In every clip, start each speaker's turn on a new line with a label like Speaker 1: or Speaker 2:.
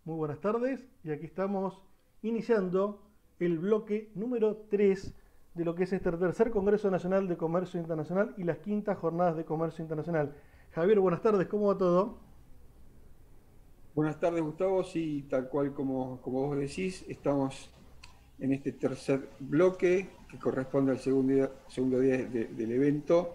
Speaker 1: Muy buenas tardes y aquí estamos iniciando el bloque número 3 de lo que es este tercer Congreso Nacional de Comercio Internacional y las quintas jornadas de comercio internacional. Javier, buenas tardes, ¿cómo va todo?
Speaker 2: Buenas tardes, Gustavo. Sí, tal cual como vos decís, estamos en este tercer bloque que corresponde al segundo día del evento,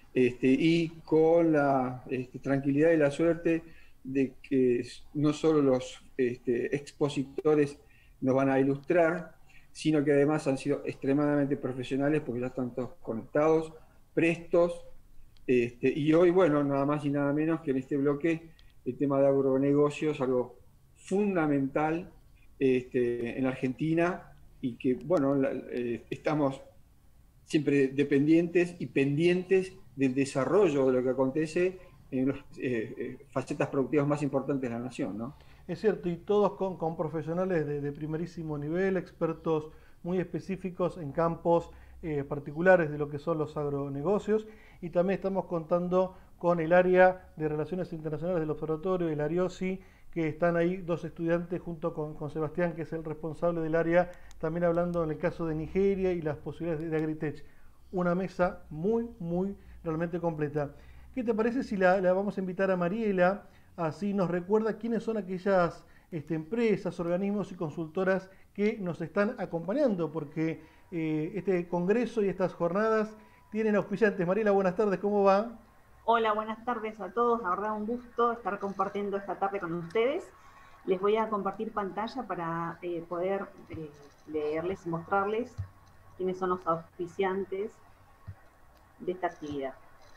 Speaker 2: y con la tranquilidad y la suerte de que no solo los expositores nos van a ilustrar, sino que además han sido extremadamente profesionales porque ya están todos conectados, prestos, y hoy, bueno, nada más y nada menos que en este bloque el tema de agronegocios, algo fundamental en Argentina y que, bueno, estamos siempre dependientes y pendientes del desarrollo de lo que acontece en las facetas productivas más importantes de la nación, ¿no?
Speaker 1: Es cierto, y todos con profesionales de primerísimo nivel, expertos muy específicos en campos particulares de lo que son los agronegocios. Y también estamos contando con el área de Relaciones Internacionales del Observatorio, el ARIOSI, que están ahí dos estudiantes junto con Sebastián, que es el responsable del área, también hablando en el caso de Nigeria y las posibilidades de Agritech. Una mesa muy realmente completa. ¿Qué te parece si la vamos a invitar a Mariela? Así nos recuerda quiénes son aquellas empresas, organismos y consultoras que nos están acompañando, porque este congreso y estas jornadas tienen auspiciantes. Mariela, buenas tardes, ¿cómo va?
Speaker 3: Hola, buenas tardes a todos. La verdad, un gusto estar compartiendo esta tarde con ustedes. Les voy a compartir pantalla para poder leerles y mostrarles quiénes son los auspiciantes de esta actividad.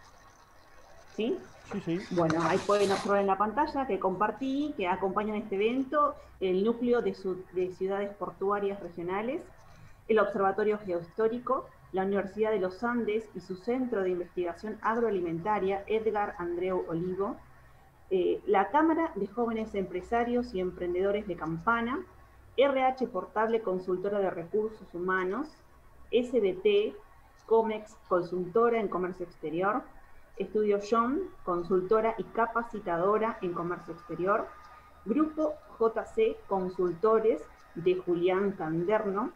Speaker 3: ¿Sí?
Speaker 1: Sí, sí.
Speaker 3: Bueno, ahí pueden observar en la pantalla que compartí, que acompañan este evento, el núcleo de ciudades portuarias regionales, el Observatorio Geohistórico, la Universidad de los Andes y su Centro de Investigación Agroalimentaria, Edgar Andreu Olivo, la Cámara de Jóvenes Empresarios y Emprendedores de Campana, RH Portable Consultora de Recursos Humanos, SBT, COMEX Consultora en Comercio Exterior, Estudio John, consultora y capacitadora en comercio exterior, Grupo JC Consultores de Julián Canderno,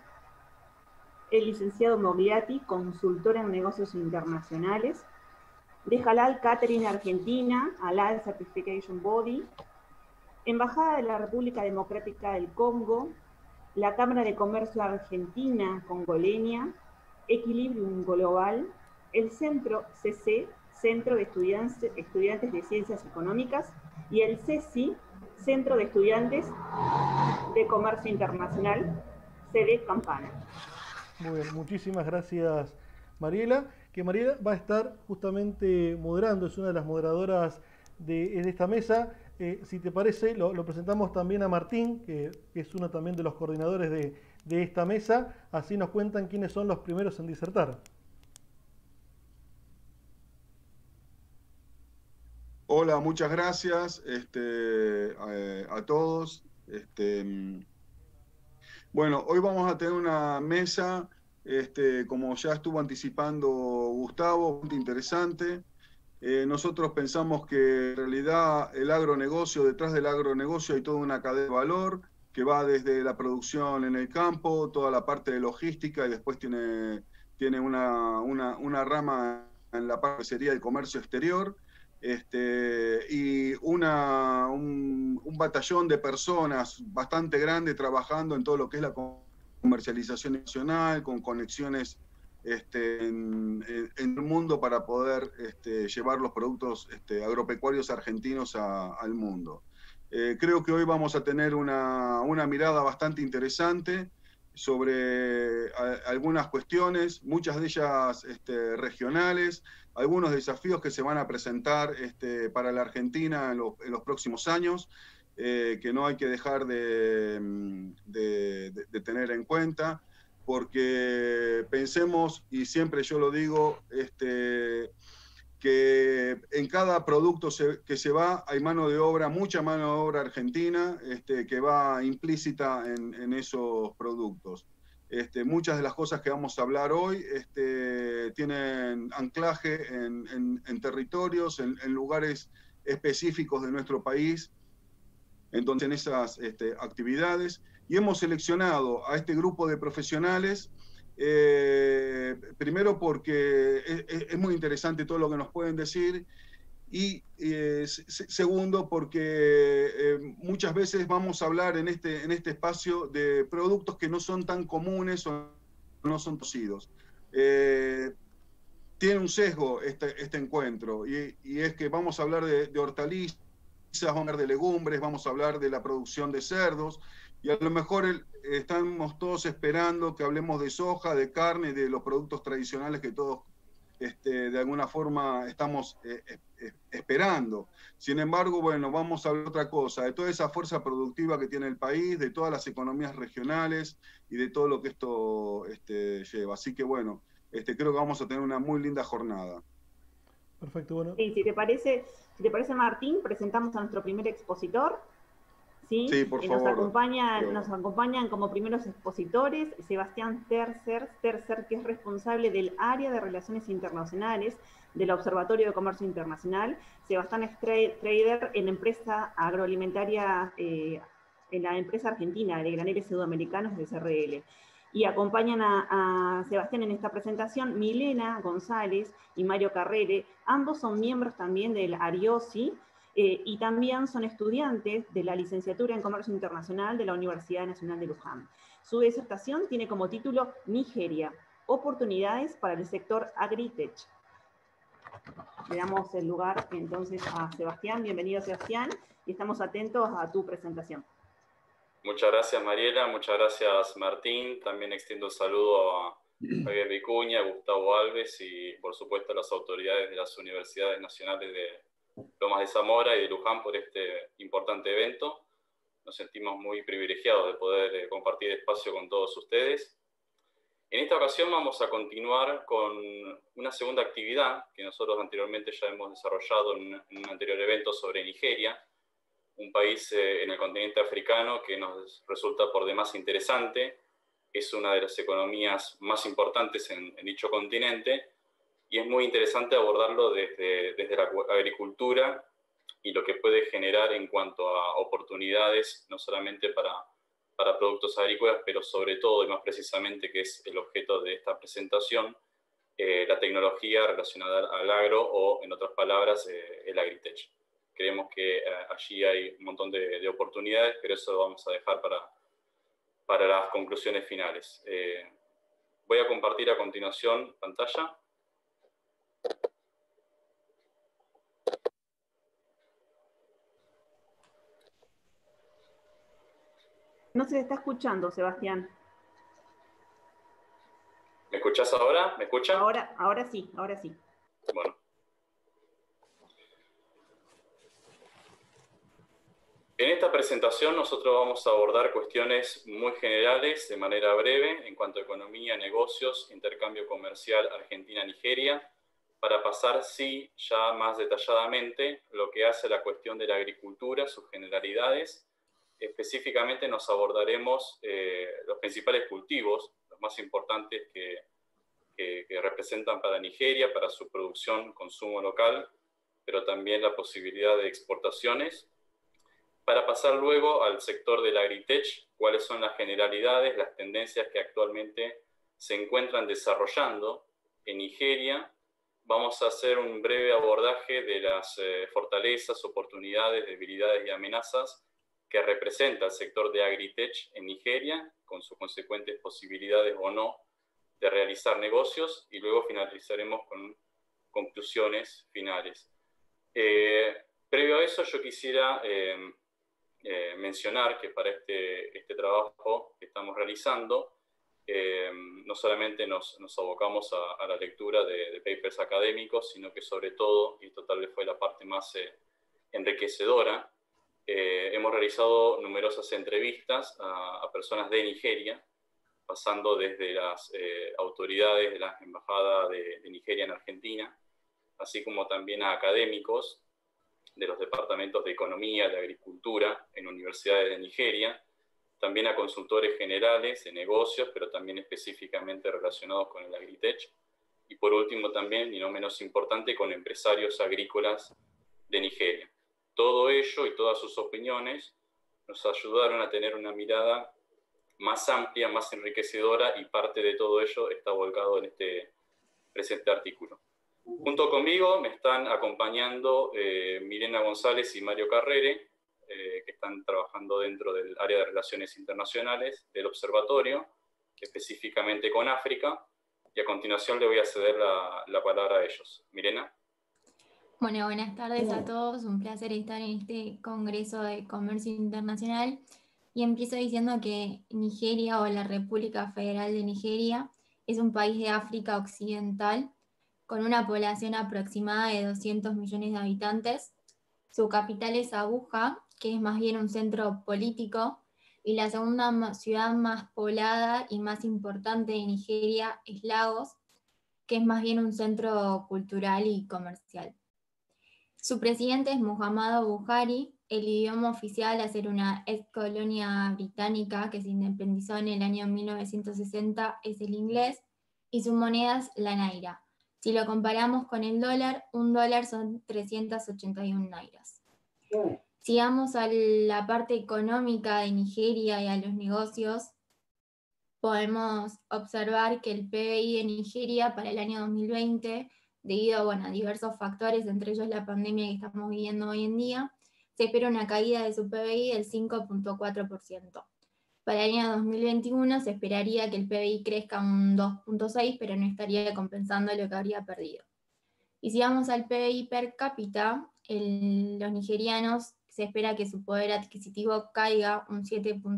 Speaker 3: el licenciado Mogliati, consultora en negocios internacionales, de Halal Catering Argentina, Halal Certification Body, Embajada de la República Democrática del Congo, la Cámara de Comercio Argentina Congoleña, Equilibrium Global, el Centro CC, Centro de Estudiantes de Ciencias Económicas, y el CECI, Centro de Estudiantes de Comercio Internacional, sede Campana.
Speaker 1: Muy bien, muchísimas gracias Mariela, que Mariela va a estar justamente moderando, es una de las moderadoras de esta mesa. Si te parece, lo presentamos también a Martín, que es uno también de los coordinadores de esta mesa, así nos cuentan quiénes son los primeros en disertar.
Speaker 4: Hola, muchas gracias a todos. Bueno, hoy vamos a tener una mesa, como ya estuvo anticipando Gustavo, muy interesante. Nosotros pensamos que en realidad el agronegocio, detrás del agronegocio hay toda una cadena de valor que va desde la producción en el campo, toda la parte de logística y después tiene una rama en la parte que sería el comercio exterior. Y un batallón de personas bastante grande trabajando en todo lo que es la comercialización nacional, con conexiones en el mundo para poder llevar los productos agropecuarios argentinos al mundo. Creo que hoy vamos a tener una mirada bastante interesante sobre algunas cuestiones, muchas de ellas regionales, algunos desafíos que se van a presentar para la Argentina en los próximos años, que no hay que dejar de tener en cuenta, porque pensemos, y siempre yo lo digo, que en cada producto que se va hay mano de obra, mucha mano de obra argentina, que va implícita en esos productos. Muchas de las cosas que vamos a hablar hoy tienen anclaje en territorios, en lugares específicos de nuestro país. entonces en esas actividades, y hemos seleccionado a este grupo de profesionales, primero porque es muy interesante todo lo que nos pueden decir, y segundo porque muchas veces vamos a hablar en este espacio de productos que no son tan comunes o no son conocidos. Tiene un sesgo este encuentro, y es que vamos a hablar de hortalizas, vamos a hablar de legumbres, vamos a hablar de la producción de cerdos, y a lo mejor estamos todos esperando que hablemos de soja, de carne, de los productos tradicionales que todos de alguna forma estamos esperando. Sin embargo, bueno, vamos a hablar de otra cosa, de toda esa fuerza productiva que tiene el país, de todas las economías regionales y de todo lo que esto lleva. Así que bueno, creo que vamos a tener una muy linda jornada.
Speaker 1: Perfecto, bueno.
Speaker 3: Sí, si te parece, Martín, presentamos a nuestro primer expositor. ¿Sí?
Speaker 4: Sí, por favor.
Speaker 3: Nos acompañan como primeros expositores Sebastián Tercer, que es responsable del área de Relaciones Internacionales del Observatorio de Comercio Internacional. Sebastián es trader en empresa agroalimentaria, en la empresa argentina de graneles sudamericanos de CRL. Y acompañan a Sebastián en esta presentación Milena González y Mario Carrere. Ambos son miembros también del ARIOSI, y también son estudiantes de la licenciatura en Comercio Internacional de la Universidad Nacional de Luján. Su disertación tiene como título Nigeria, oportunidades para el sector agritech. Le damos el lugar entonces a Sebastián. Bienvenido, Sebastián, y estamos atentos a tu presentación.
Speaker 5: Muchas gracias, Mariela, muchas gracias, Martín. También extiendo un saludo a Javier Vicuña, a Gustavo Alves y, por supuesto, a las autoridades de las universidades nacionales de Lomas de Zamora y de Luján por este importante evento. Nos sentimos muy privilegiados de poder compartir espacio con todos ustedes. En esta ocasión vamos a continuar con una segunda actividad que nosotros anteriormente ya hemos desarrollado en un anterior evento sobre Nigeria, un país en el continente africano que nos resulta por demás interesante. Es una de las economías más importantes en dicho continente, y es muy interesante abordarlo desde la agricultura y lo que puede generar en cuanto a oportunidades, no solamente para productos agrícolas, pero sobre todo y más precisamente, que es el objeto de esta presentación, la tecnología relacionada al agro, o en otras palabras, el agritech. Creemos que allí hay un montón de oportunidades, pero eso lo vamos a dejar para las conclusiones finales. Voy a compartir a continuación pantalla.
Speaker 3: No se está escuchando, Sebastián.
Speaker 5: ¿Me escuchás ahora? ¿Me escuchan?
Speaker 3: Ahora sí, ahora sí.
Speaker 5: Bueno. En esta presentación nosotros vamos a abordar cuestiones muy generales de manera breve en cuanto a economía, negocios, intercambio comercial Argentina-Nigeria, para pasar sí ya más detalladamente lo que hace la cuestión de la agricultura, sus generalidades. Específicamente nos abordaremos los principales cultivos, los más importantes que representan para Nigeria, para su producción, consumo local, pero también la posibilidad de exportaciones, para pasar luego al sector del agritech, cuáles son las generalidades, las tendencias que actualmente se encuentran desarrollando en Nigeria. Vamos a hacer un breve abordaje de las fortalezas, oportunidades, debilidades y amenazas que representa el sector de agritech en Nigeria, con sus consecuentes posibilidades o no de realizar negocios, y luego finalizaremos con conclusiones finales. Previo a eso, yo quisiera mencionar que para este trabajo que estamos realizando, no solamente nos abocamos a la lectura de papers académicos, sino que sobre todo, y esto tal vez fue la parte más enriquecedora, hemos realizado numerosas entrevistas a personas de Nigeria, pasando desde las autoridades de la Embajada de Nigeria en Argentina, así como también a académicos de los departamentos de Economía, de Agricultura en universidades de Nigeria, también a consultores generales de negocios, pero también específicamente relacionados con el agritech, y por último también, y no menos importante, con empresarios agrícolas de Nigeria. Todo ello y todas sus opiniones nos ayudaron a tener una mirada más amplia, más enriquecedora, y parte de todo ello está volcado en este presente artículo. Junto conmigo me están acompañando Milena González y Mario Carrere, que están trabajando dentro del área de Relaciones Internacionales del Observatorio, específicamente con África, y a continuación le voy a ceder la palabra a ellos. Milena.
Speaker 6: Bueno, buenas tardes a todos, un placer estar en este Congreso de Comercio Internacional, y empiezo diciendo que Nigeria, o la República Federal de Nigeria, es un país de África Occidental con una población aproximada de 200 millones de habitantes. Su capital es Abuja, que es más bien un centro político, y la segunda ciudad más poblada y más importante de Nigeria es Lagos, que es más bien un centro cultural y comercial. Su presidente es Muhammadu Buhari. El idioma oficial, a ser una ex colonia británica que se independizó en el año 1960, es el inglés, y su moneda es la naira. Si lo comparamos con el dólar, un dólar son 381 nairas. Si vamos a la parte económica de Nigeria y a los negocios, podemos observar que el PBI de Nigeria para el año 2020, debido a diversos factores, entre ellos la pandemia que estamos viviendo hoy en día, se espera una caída de su PBI del 5.4%. Para el año 2021 se esperaría que el PBI crezca un 2.6%, pero no estaría compensando lo que habría perdido. Y si vamos al PBI per cápita, los nigerianos se espera que su poder adquisitivo caiga un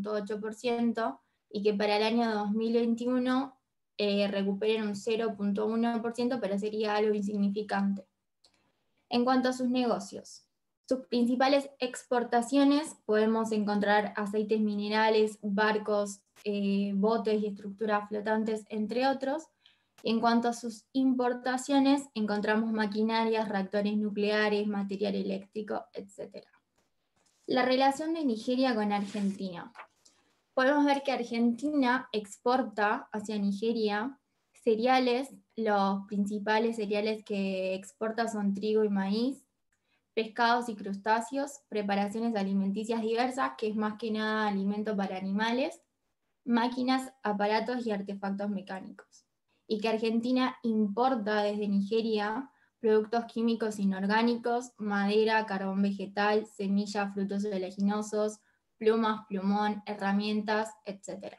Speaker 6: 7.8%, y que para el año 2021 recuperen un 0.1%, pero sería algo insignificante. En cuanto a sus negocios, sus principales exportaciones, podemos encontrar aceites minerales, barcos, botes y estructuras flotantes, entre otros. Y en cuanto a sus importaciones, encontramos maquinarias, reactores nucleares, material eléctrico, etc. La relación de Nigeria con Argentina. Podemos ver que Argentina exporta hacia Nigeria cereales. Los principales cereales que exporta son trigo y maíz, pescados y crustáceos, preparaciones alimenticias diversas, que es más que nada alimento para animales, máquinas, aparatos y artefactos mecánicos. Y que Argentina importa desde Nigeria productos químicos inorgánicos, madera, carbón vegetal, semillas, frutos oleaginosos, plumas, plumón, herramientas, etc.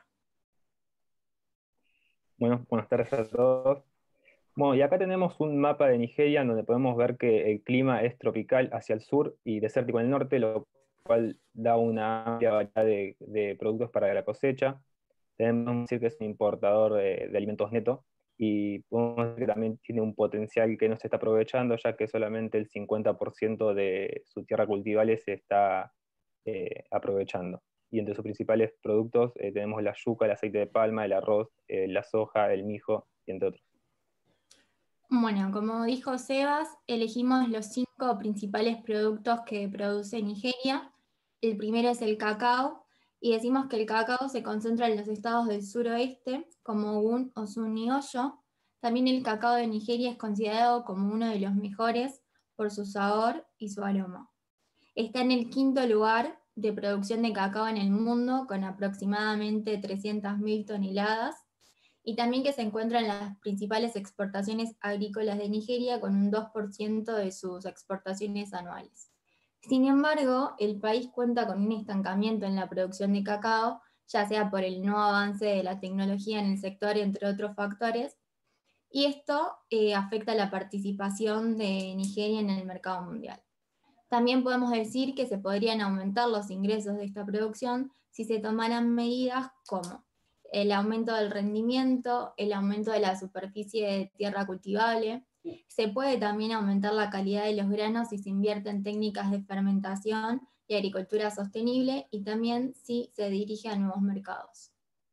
Speaker 7: Bueno, buenas tardes a todos. Bueno, y acá tenemos un mapa de Nigeria donde podemos ver que el clima es tropical hacia el sur y desértico en el norte, lo cual da una amplia variedad de productos para la cosecha. Tenemos que decir que es un importador de alimentos neto, y podemos decir que también tiene un potencial que no se está aprovechando, ya que solamente el 50% de su tierra cultivable se está aprovechando. Y entre sus principales productos tenemos la yuca, el aceite de palma, el arroz, la soja, el mijo, y entre otros.
Speaker 6: Bueno, como dijo Sebas, elegimos los 5 principales productos que produce Nigeria. El primero es el cacao, y decimos que el cacao se concentra en los estados del suroeste, como Ogun, Osun y Oyo. También el cacao de Nigeria es considerado como uno de los mejores por su sabor y su aroma. Está en el 5º lugar de producción de cacao en el mundo, con aproximadamente 300.000 toneladas, y también que se encuentra en las principales exportaciones agrícolas de Nigeria, con un 2% de sus exportaciones anuales. Sin embargo, el país cuenta con un estancamiento en la producción de cacao, ya sea por el no avance de la tecnología en el sector, entre otros factores, y esto afecta la participación de Nigeria en el mercado mundial. También podemos decir que se podrían aumentar los ingresos de esta producción si se tomaran medidas como el aumento del rendimiento, el aumento de la superficie de tierra cultivable. Se puede también aumentar la calidad de los granos si se invierte en técnicas de fermentación y agricultura sostenible, y también si se dirige a nuevos mercados.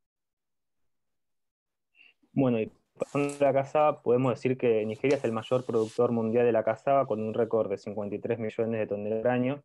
Speaker 7: Bueno, y pasando a la cazaba, podemos decir que Nigeria es el mayor productor mundial de la cazaba, con un récord de 53 millones de toneladas al año,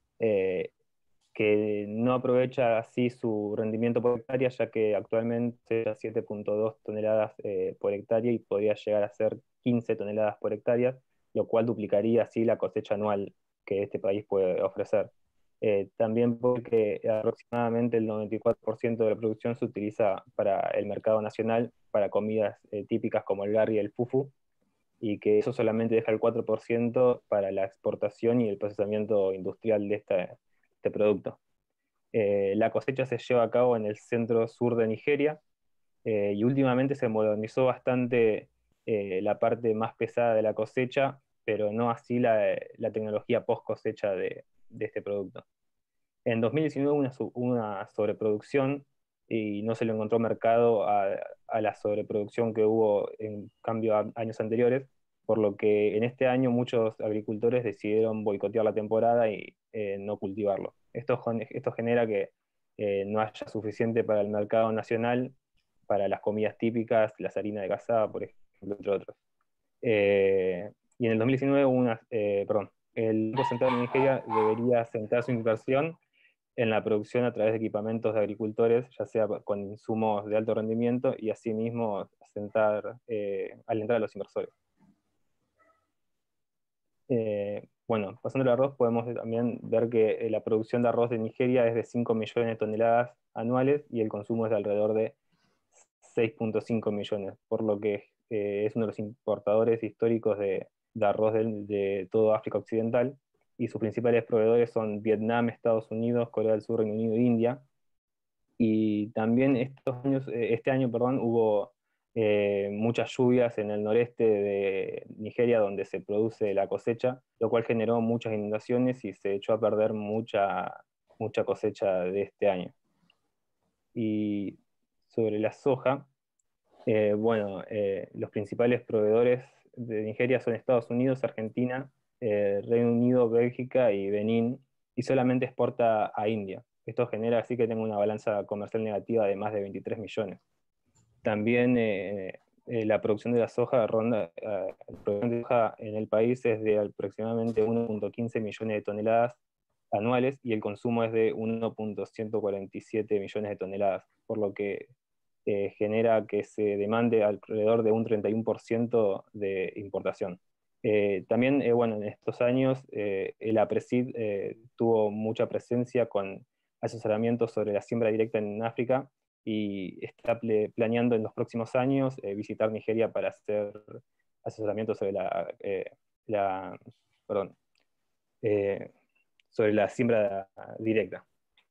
Speaker 7: que no aprovecha así su rendimiento por hectárea, ya que actualmente es 7.2 toneladas por hectárea, y podría llegar a ser 15 toneladas por hectárea, lo cual duplicaría así la cosecha anual que este país puede ofrecer. También porque aproximadamente el 94% de la producción se utiliza para el mercado nacional, para comidas típicas como el garri y el fufu, y que eso solamente deja el 4% para la exportación y el procesamiento industrial de este producto. La cosecha se lleva a cabo en el centro-sur de Nigeria, y últimamente se modernizó bastante la parte más pesada de la cosecha, pero no así la tecnología post cosecha de este producto. En 2019 hubo una sobreproducción y no se le encontró mercado a la sobreproducción que hubo en cambio a años anteriores, por lo que en este año muchos agricultores decidieron boicotear la temporada y no cultivarlo. Esto genera que no haya suficiente para el mercado nacional, para las comidas típicas, las harinas de cazada, por ejemplo, entre otros. Y en el 2019 el Banco Central de Nigeria debería centrar su inversión en la producción a través de equipamientos de agricultores, ya sea con insumos de alto rendimiento, y asimismo alentar a los inversores. Bueno, pasando al arroz, podemos también ver que la producción de arroz de Nigeria es de 5 millones de toneladas anuales y el consumo es de alrededor de 6,5 millones, por lo que es uno de los importadores históricos de arroz de todo África Occidental, y sus principales proveedores son Vietnam, Estados Unidos, Corea del Sur, Reino Unido e India. Y también este año hubo muchas lluvias en el noreste de Nigeria, donde se produce la cosecha, lo cual generó muchas inundaciones y se echó a perder mucha cosecha de este año. Y sobre la soja, los principales proveedores de Nigeria son Estados Unidos, Argentina, Reino Unido, Bélgica y Benín, y solamente exporta a India. Esto genera así que tenga una balanza comercial negativa de más de 23 millones. También la producción de la soja la producción de soja en el país es de aproximadamente 1,15 millones de toneladas anuales y el consumo es de 1,147 millones de toneladas, por lo que genera que se demande alrededor de un 31% de importación. También, en estos años, el APRESID tuvo mucha presencia con asesoramiento sobre la siembra directa en África y está planeando en los próximos años visitar Nigeria para hacer asesoramiento sobre sobre la siembra directa.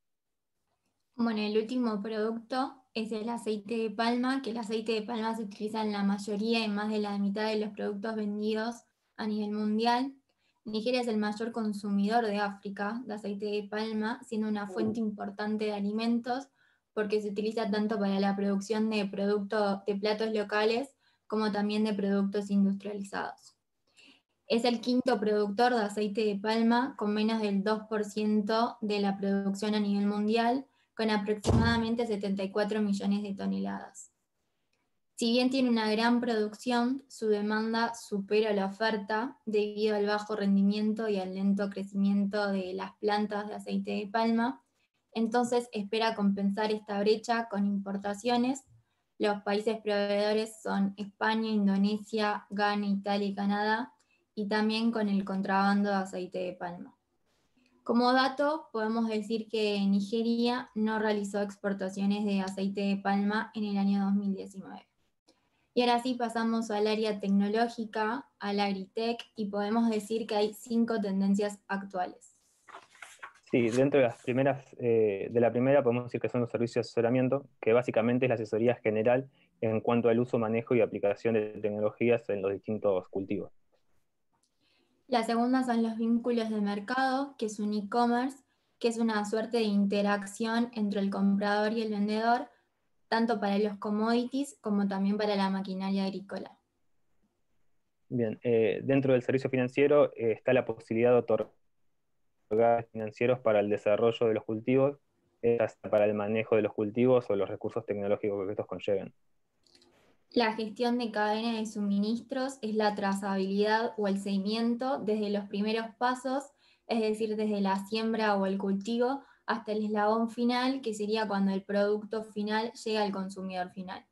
Speaker 6: Bueno, el último producto es el aceite de palma, que el aceite de palma se utiliza en la mayoría, en más de la mitad de los productos vendidos a nivel mundial. Nigeria es el mayor consumidor de África de aceite de palma, siendo una fuente importante de alimentos, porque se utiliza tanto para la producción de platos locales, como también de productos industrializados. Es el quinto productor de aceite de palma, con menos del 2% de la producción a nivel mundial, con aproximadamente 74 millones de toneladas. Si bien tiene una gran producción, su demanda supera la oferta debido al bajo rendimiento y al lento crecimiento de las plantas de aceite de palma. Entonces espera compensar esta brecha con importaciones. Los países proveedores son España, Indonesia, Ghana, Italia y Canadá, y también con el contrabando de aceite de palma. Como dato, podemos decir que Nigeria no realizó exportaciones de aceite de palma en el año 2019. Y ahora sí pasamos al área tecnológica, al agritech, y podemos decir que hay 5 tendencias actuales.
Speaker 7: Sí, dentro de la primera podemos decir que son los servicios de asesoramiento, que básicamente es la asesoría general en cuanto al uso, manejo y aplicación de tecnologías en los distintos cultivos.
Speaker 6: La segunda son los vínculos de mercado, que es un e-commerce, que es una suerte de interacción entre el comprador y el vendedor, tanto para los commodities como también para la maquinaria agrícola.
Speaker 7: Bien, dentro del servicio financiero está la posibilidad de otorgar financieros para el desarrollo de los cultivos, hasta para el manejo de los cultivos o los recursos tecnológicos que estos conlleven.
Speaker 6: La gestión de cadena de suministros es la trazabilidad o el seguimiento desde los primeros pasos, es decir, desde la siembra o el cultivo, hasta el eslabón final, que sería cuando el producto final llega al consumidor final.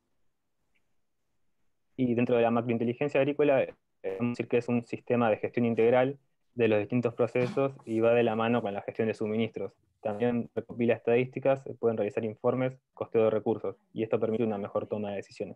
Speaker 7: Y dentro de la macrointeligencia agrícola, podemos decir que es un sistema de gestión integral de los distintos procesos y va de la mano con la gestión de suministros. También recopila estadísticas, se pueden realizar informes, costeo de recursos, y esto permite una mejor toma de decisiones.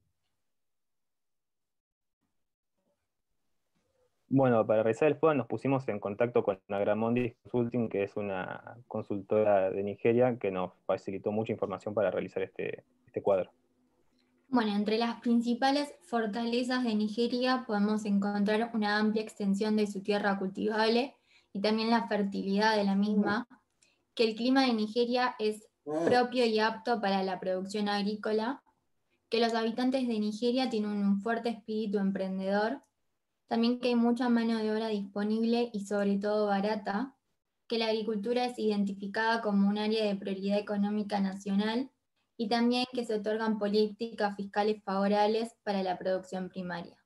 Speaker 7: Bueno, para realizar el FODA nos pusimos en contacto con Agramundi Consulting, que es una consultora de Nigeria que nos facilitó mucha información para realizar este cuadro.
Speaker 6: Bueno, entre las principales fortalezas de Nigeria podemos encontrar una amplia extensión de su tierra cultivable y también la fertilidad de la misma, que el clima de Nigeria es propio y apto para la producción agrícola, que los habitantes de Nigeria tienen un fuerte espíritu emprendedor, también que hay mucha mano de obra disponible y sobre todo barata, que la agricultura es identificada como un área de prioridad económica nacional y también que se otorgan políticas fiscales favorables para la producción primaria.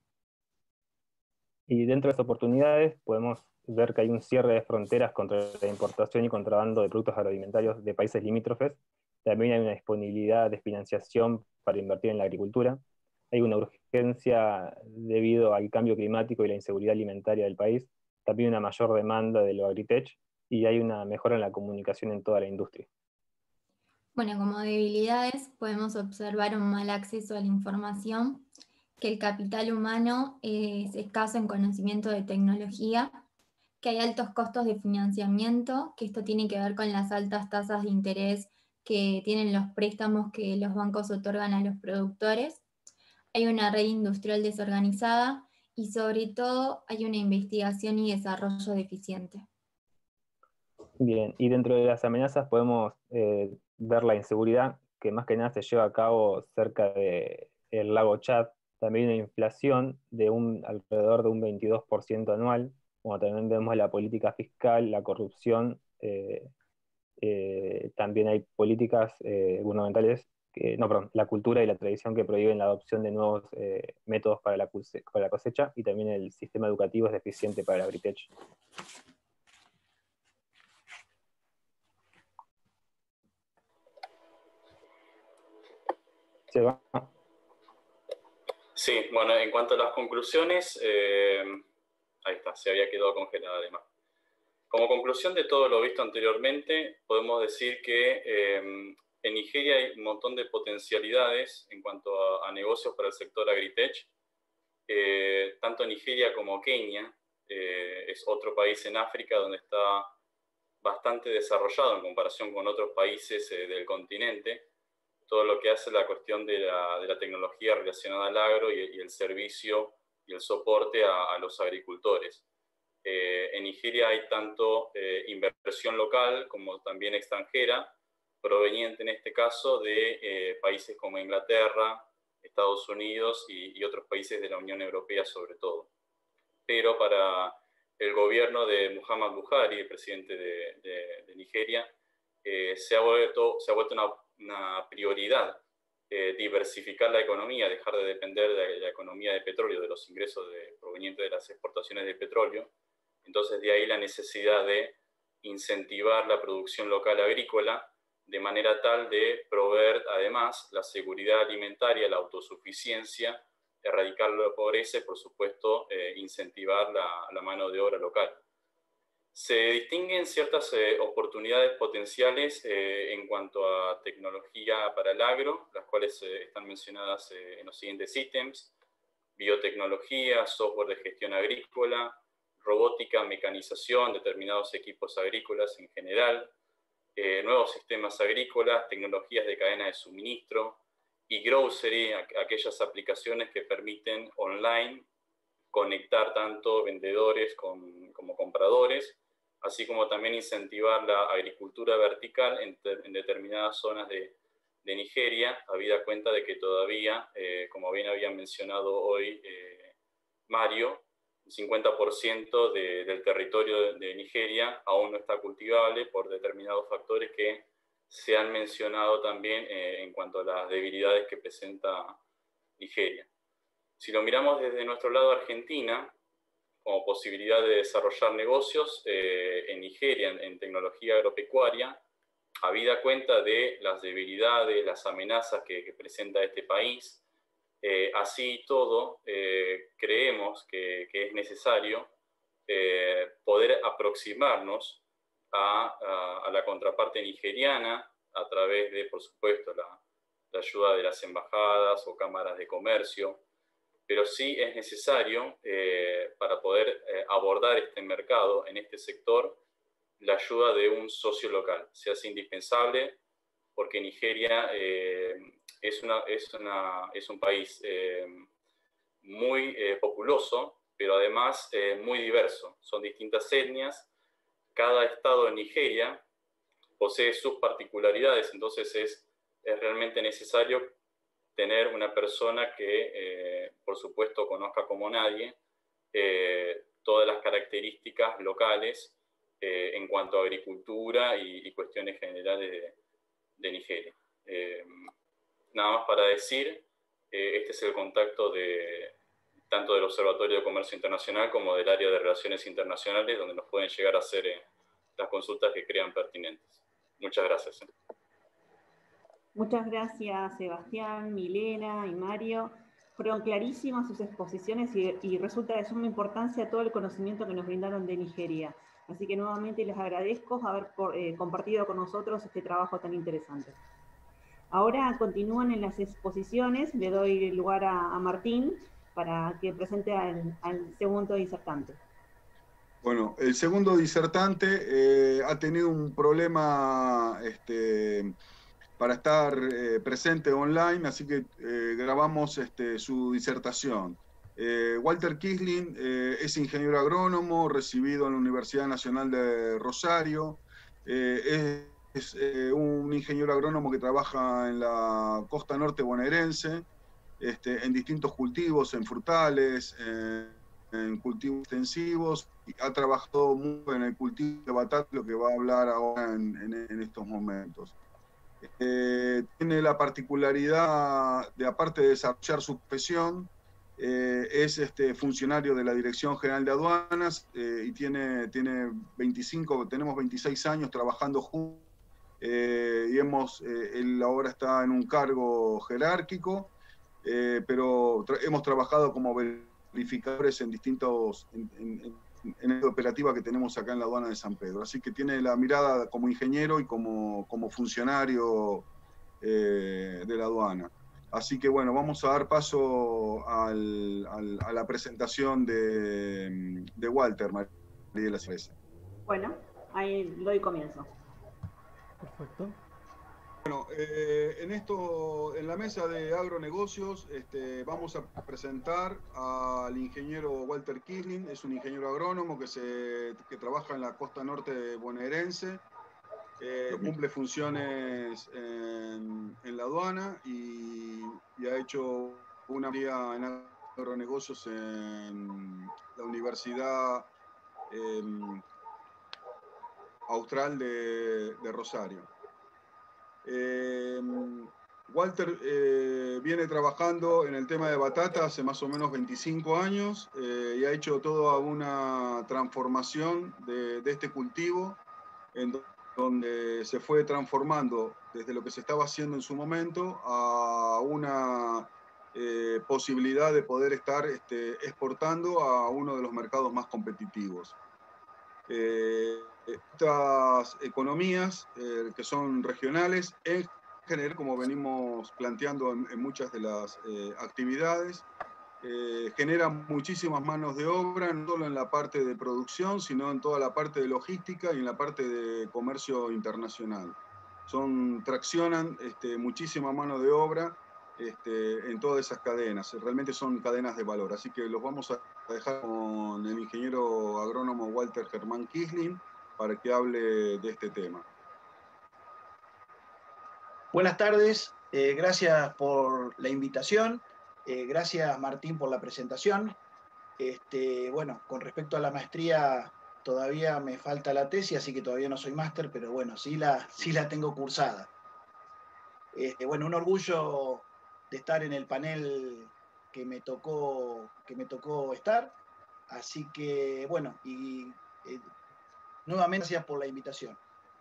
Speaker 7: Y dentro de estas oportunidades podemos ver que hay un cierre de fronteras contra la importación y contrabando de productos agroalimentarios de países limítrofes. También hay una disponibilidad de financiación para invertir en la agricultura. Hay una urgencia debido al cambio climático y la inseguridad alimentaria del país. También una mayor demanda de lo agritech y hay una mejora en la comunicación en toda la industria.
Speaker 6: Bueno, como debilidades podemos observar un mal acceso a la información, que el capital humano es escaso en conocimiento de tecnología, que hay altos costos de financiamiento, que esto tiene que ver con las altas tasas de interés que tienen los préstamos que los bancos otorgan a los productores. Hay una red industrial desorganizada y sobre todo hay una investigación y desarrollo deficiente.
Speaker 7: Bien, y dentro de las amenazas podemos ver la inseguridad, que más que nada se lleva a cabo cerca del lago Chad. También una inflación de alrededor de un 22% anual, como también vemos la política fiscal, la corrupción, también hay políticas gubernamentales, la cultura y la tradición que prohíben la adopción de nuevos métodos para la cosecha, y también el sistema educativo es deficiente para el agritech. ¿Se va?
Speaker 5: Sí, bueno, en cuanto a las conclusiones, ahí está, se había quedado congelada además. Como conclusión de todo lo visto anteriormente, podemos decir que en Nigeria hay un montón de potencialidades en cuanto a negocios para el sector agritech. Tanto Nigeria como Kenia es otro país en África donde está bastante desarrollado en comparación con otros países del continente, todo lo que hace la cuestión de la tecnología relacionada al agro y el servicio y el soporte a los agricultores. En Nigeria hay tanto inversión local como también extranjera, proveniente en este caso de países como Inglaterra, Estados Unidos y otros países de la Unión Europea sobre todo. Pero para el gobierno de Muhammad Buhari, el presidente de Nigeria, se ha vuelto una prioridad diversificar la economía, dejar de depender de la economía de petróleo, de los ingresos provenientes de las exportaciones de petróleo. Entonces de ahí la necesidad de incentivar la producción local agrícola de manera tal de proveer además la seguridad alimentaria, la autosuficiencia, erradicar la pobreza y por supuesto incentivar la mano de obra local. Se distinguen ciertas oportunidades potenciales en cuanto a tecnología para el agro, las cuales están mencionadas en los siguientes ítems: biotecnología, software de gestión agrícola, robótica, mecanización, determinados equipos agrícolas en general, nuevos sistemas agrícolas, tecnologías de cadena de suministro y grocery, aquellas aplicaciones que permiten online conectar tanto vendedores como compradores, así como también incentivar la agricultura vertical en determinadas zonas de Nigeria, habida cuenta de que todavía, como bien había mencionado hoy Mario, el 50% del territorio de Nigeria aún no está cultivable por determinados factores que se han mencionado también en cuanto a las debilidades que presenta Nigeria. Si lo miramos desde nuestro lado Argentina, como posibilidad de desarrollar negocios en Nigeria en tecnología agropecuaria, habida cuenta de las debilidades, las amenazas que presenta este país, así y todo, creemos que es necesario aproximarnos a la contraparte nigeriana a través de, por supuesto, la ayuda de las embajadas o cámaras de comercio, pero sí es necesario, para poder abordar este mercado en este sector, la ayuda de un socio local. Se hace indispensable porque Nigeria es un país muy populoso, pero además muy diverso. Son distintas etnias. Cada estado de Nigeria posee sus particularidades, entonces es realmente necesario tener una persona que, por supuesto, conozca como nadie todas las características locales en cuanto a agricultura y cuestiones generales de Nigeria. Nada más para decir, este es el contacto tanto del Observatorio de Comercio Internacional como del área de Relaciones Internacionales, donde nos pueden llegar a hacer las consultas que crean pertinentes. Muchas gracias.
Speaker 3: Muchas gracias, Sebastián, Milena y Mario. Fueron clarísimas sus exposiciones y resulta de suma importancia todo el conocimiento que nos brindaron de Nigeria. Así que nuevamente les agradezco haber compartido con nosotros este trabajo tan interesante. Ahora continúan en las exposiciones. Le doy lugar a Martín para que presente al segundo disertante.
Speaker 4: Bueno, el segundo disertante ha tenido un problema para estar presente online, así que grabamos su disertación. Walter Quisling es ingeniero agrónomo, recibido en la Universidad Nacional de Rosario. Es un ingeniero agrónomo que trabaja en la costa norte bonaerense, en distintos cultivos, en frutales, en cultivos extensivos, y ha trabajado mucho en el cultivo de batata, lo que va a hablar ahora en estos momentos. Tiene la particularidad de, aparte de desarrollar su profesión, es funcionario de la Dirección General de Aduanas y tenemos 26 años trabajando juntos, y él ahora está en un cargo jerárquico, pero hemos trabajado como verificadores en distintos en la operativa que tenemos acá en la aduana de San Pedro. Así que tiene la mirada como ingeniero y como funcionario de la aduana. Así que bueno, vamos a dar paso a la presentación de Walter, María de la Cereza.
Speaker 3: Bueno, ahí doy comienzo.
Speaker 1: Perfecto.
Speaker 4: Bueno, en la mesa de agronegocios vamos a presentar al ingeniero Walter Quisling. Es un ingeniero agrónomo que trabaja en la costa norte bonaerense, cumple funciones en la aduana y ha hecho una maestría en agronegocios en la Universidad Austral de Rosario. Walter viene trabajando en el tema de batata hace más o menos 25 años y ha hecho toda una transformación de este cultivo, en donde se fue transformando desde lo que se estaba haciendo en su momento a una posibilidad de poder estar exportando a uno de los mercados más competitivos. Estas economías que son regionales, en general, como venimos planteando en muchas de las actividades, generan muchísimas manos de obra, no solo en la parte de producción, sino en toda la parte de logística y en la parte de comercio internacional. Traccionan muchísima mano de obra en todas esas cadenas. Realmente son cadenas de valor. Así que los vamos a dejar con el ingeniero agrónomo Walter Germán Quisling para que hable de este tema.
Speaker 8: Buenas tardes, gracias por la invitación, gracias Martín por la presentación. Bueno, con respecto a la maestría todavía me falta la tesis, así que todavía no soy máster, pero bueno, sí la tengo cursada. Bueno, un orgullo de estar en el panel que me tocó estar, así que bueno, nuevamente gracias por la invitación.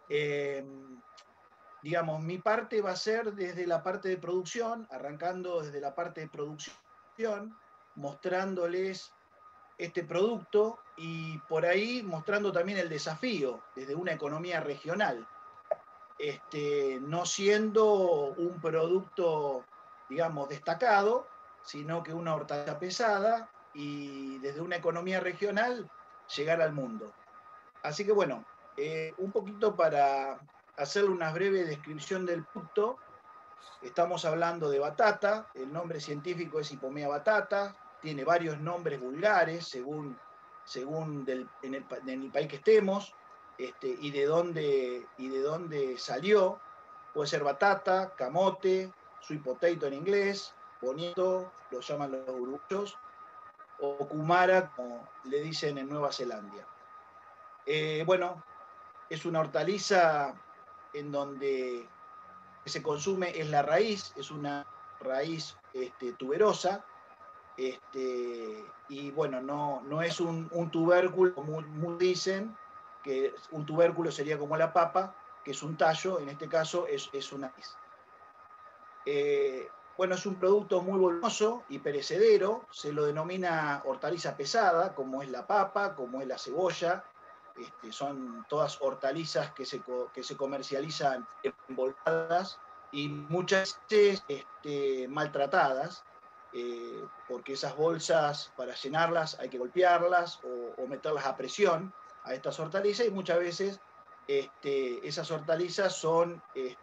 Speaker 8: Digamos, mi parte va a ser desde la parte de producción, arrancando desde la parte de producción, mostrándoles este producto y por ahí mostrando también el desafío desde una economía regional, no siendo un producto, digamos, destacado, sino que una hortaliza pesada y desde una economía regional llegar al mundo. Así que bueno, un poquito para hacerle una breve descripción del producto, estamos hablando de batata, el nombre científico es Hipomea batata, tiene varios nombres vulgares según en el país que estemos, y de dónde salió. Puede ser batata, camote, sweet potato en inglés, bonito, lo llaman los uruguayos, o kumara, como le dicen en Nueva Zelanda. Bueno, es una hortaliza en donde se consume es la raíz, es una raíz tuberosa, y bueno, no es un tubérculo, como dicen, que un tubérculo sería como la papa, que es un tallo, en este caso es una raíz. Bueno, es un producto muy voluminoso y perecedero, se lo denomina hortaliza pesada, como es la papa, como es la cebolla, son todas hortalizas que se comercializan envolvadas y muchas veces maltratadas, porque esas bolsas para llenarlas hay que golpearlas o meterlas a presión a estas hortalizas y muchas veces esas hortalizas son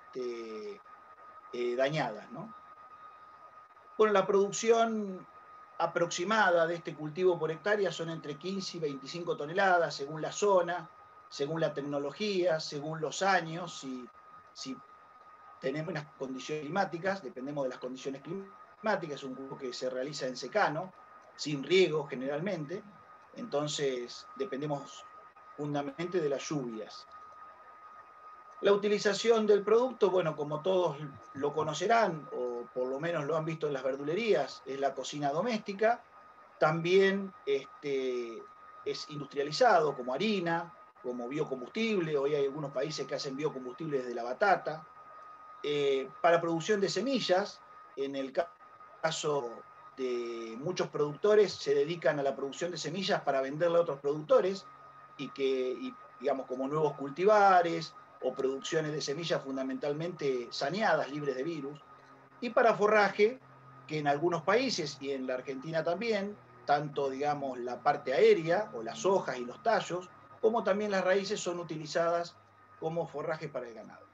Speaker 8: dañadas, ¿no? Bueno, la producción aproximada de este cultivo por hectárea son entre 15 y 25 toneladas, según la zona, según la tecnología, según los años, si tenemos unas condiciones climáticas, dependemos de las condiciones climáticas, es un cultivo que se realiza en secano, sin riego generalmente, entonces dependemos fundamentalmente de las lluvias. La utilización del producto, bueno, como todos lo conocerán, o por lo menos lo han visto en las verdulerías, es la cocina doméstica. También es industrializado como harina, como biocombustible. Hoy hay algunos países que hacen biocombustible desde la batata. Para producción de semillas, en el caso de muchos productores, se dedican a la producción de semillas para venderle a otros productores y digamos, como nuevos cultivares, o producciones de semillas fundamentalmente saneadas, libres de virus, y para forraje, que en algunos países y en la Argentina también, tanto digamos la parte aérea o las hojas y los tallos, como también las raíces son utilizadas como forraje para el ganado.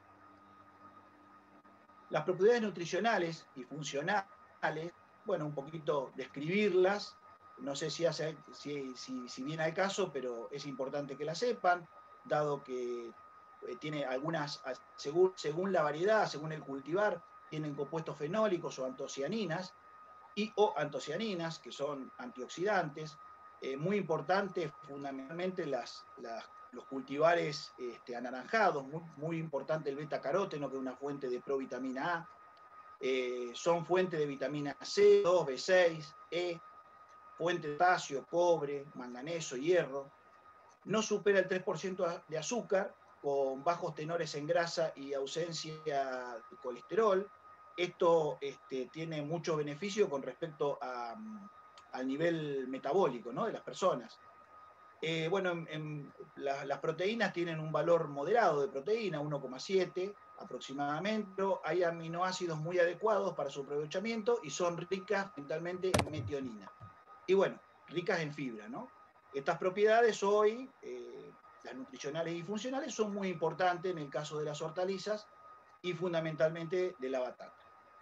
Speaker 8: Las propiedades nutricionales y funcionales, bueno, un poquito describirlas, no sé si viene al caso, pero es importante que la sepan, dado que tiene algunas, según la variedad, según el cultivar, tienen compuestos fenólicos o antocianinas, o antocianinas, que son antioxidantes. Muy importante, fundamentalmente, los cultivares anaranjados, muy importante el beta-caróteno, que es una fuente de provitamina A. Son fuente de vitamina C, 2, B6, E, fuente de potasio, cobre, manganeso, hierro. No supera el 3% de azúcar, con bajos tenores en grasa y ausencia de colesterol. Esto tiene mucho beneficio con respecto al nivel metabólico, ¿no?, de las personas. Bueno, las proteínas tienen un valor moderado de proteína, 1,7 aproximadamente, pero hay aminoácidos muy adecuados para su aprovechamiento y son ricas fundamentalmente en metionina. Y bueno, ricas en fibra, ¿no? Estas propiedades hoy, las nutricionales y funcionales, son muy importantes en el caso de las hortalizas y fundamentalmente de la batata.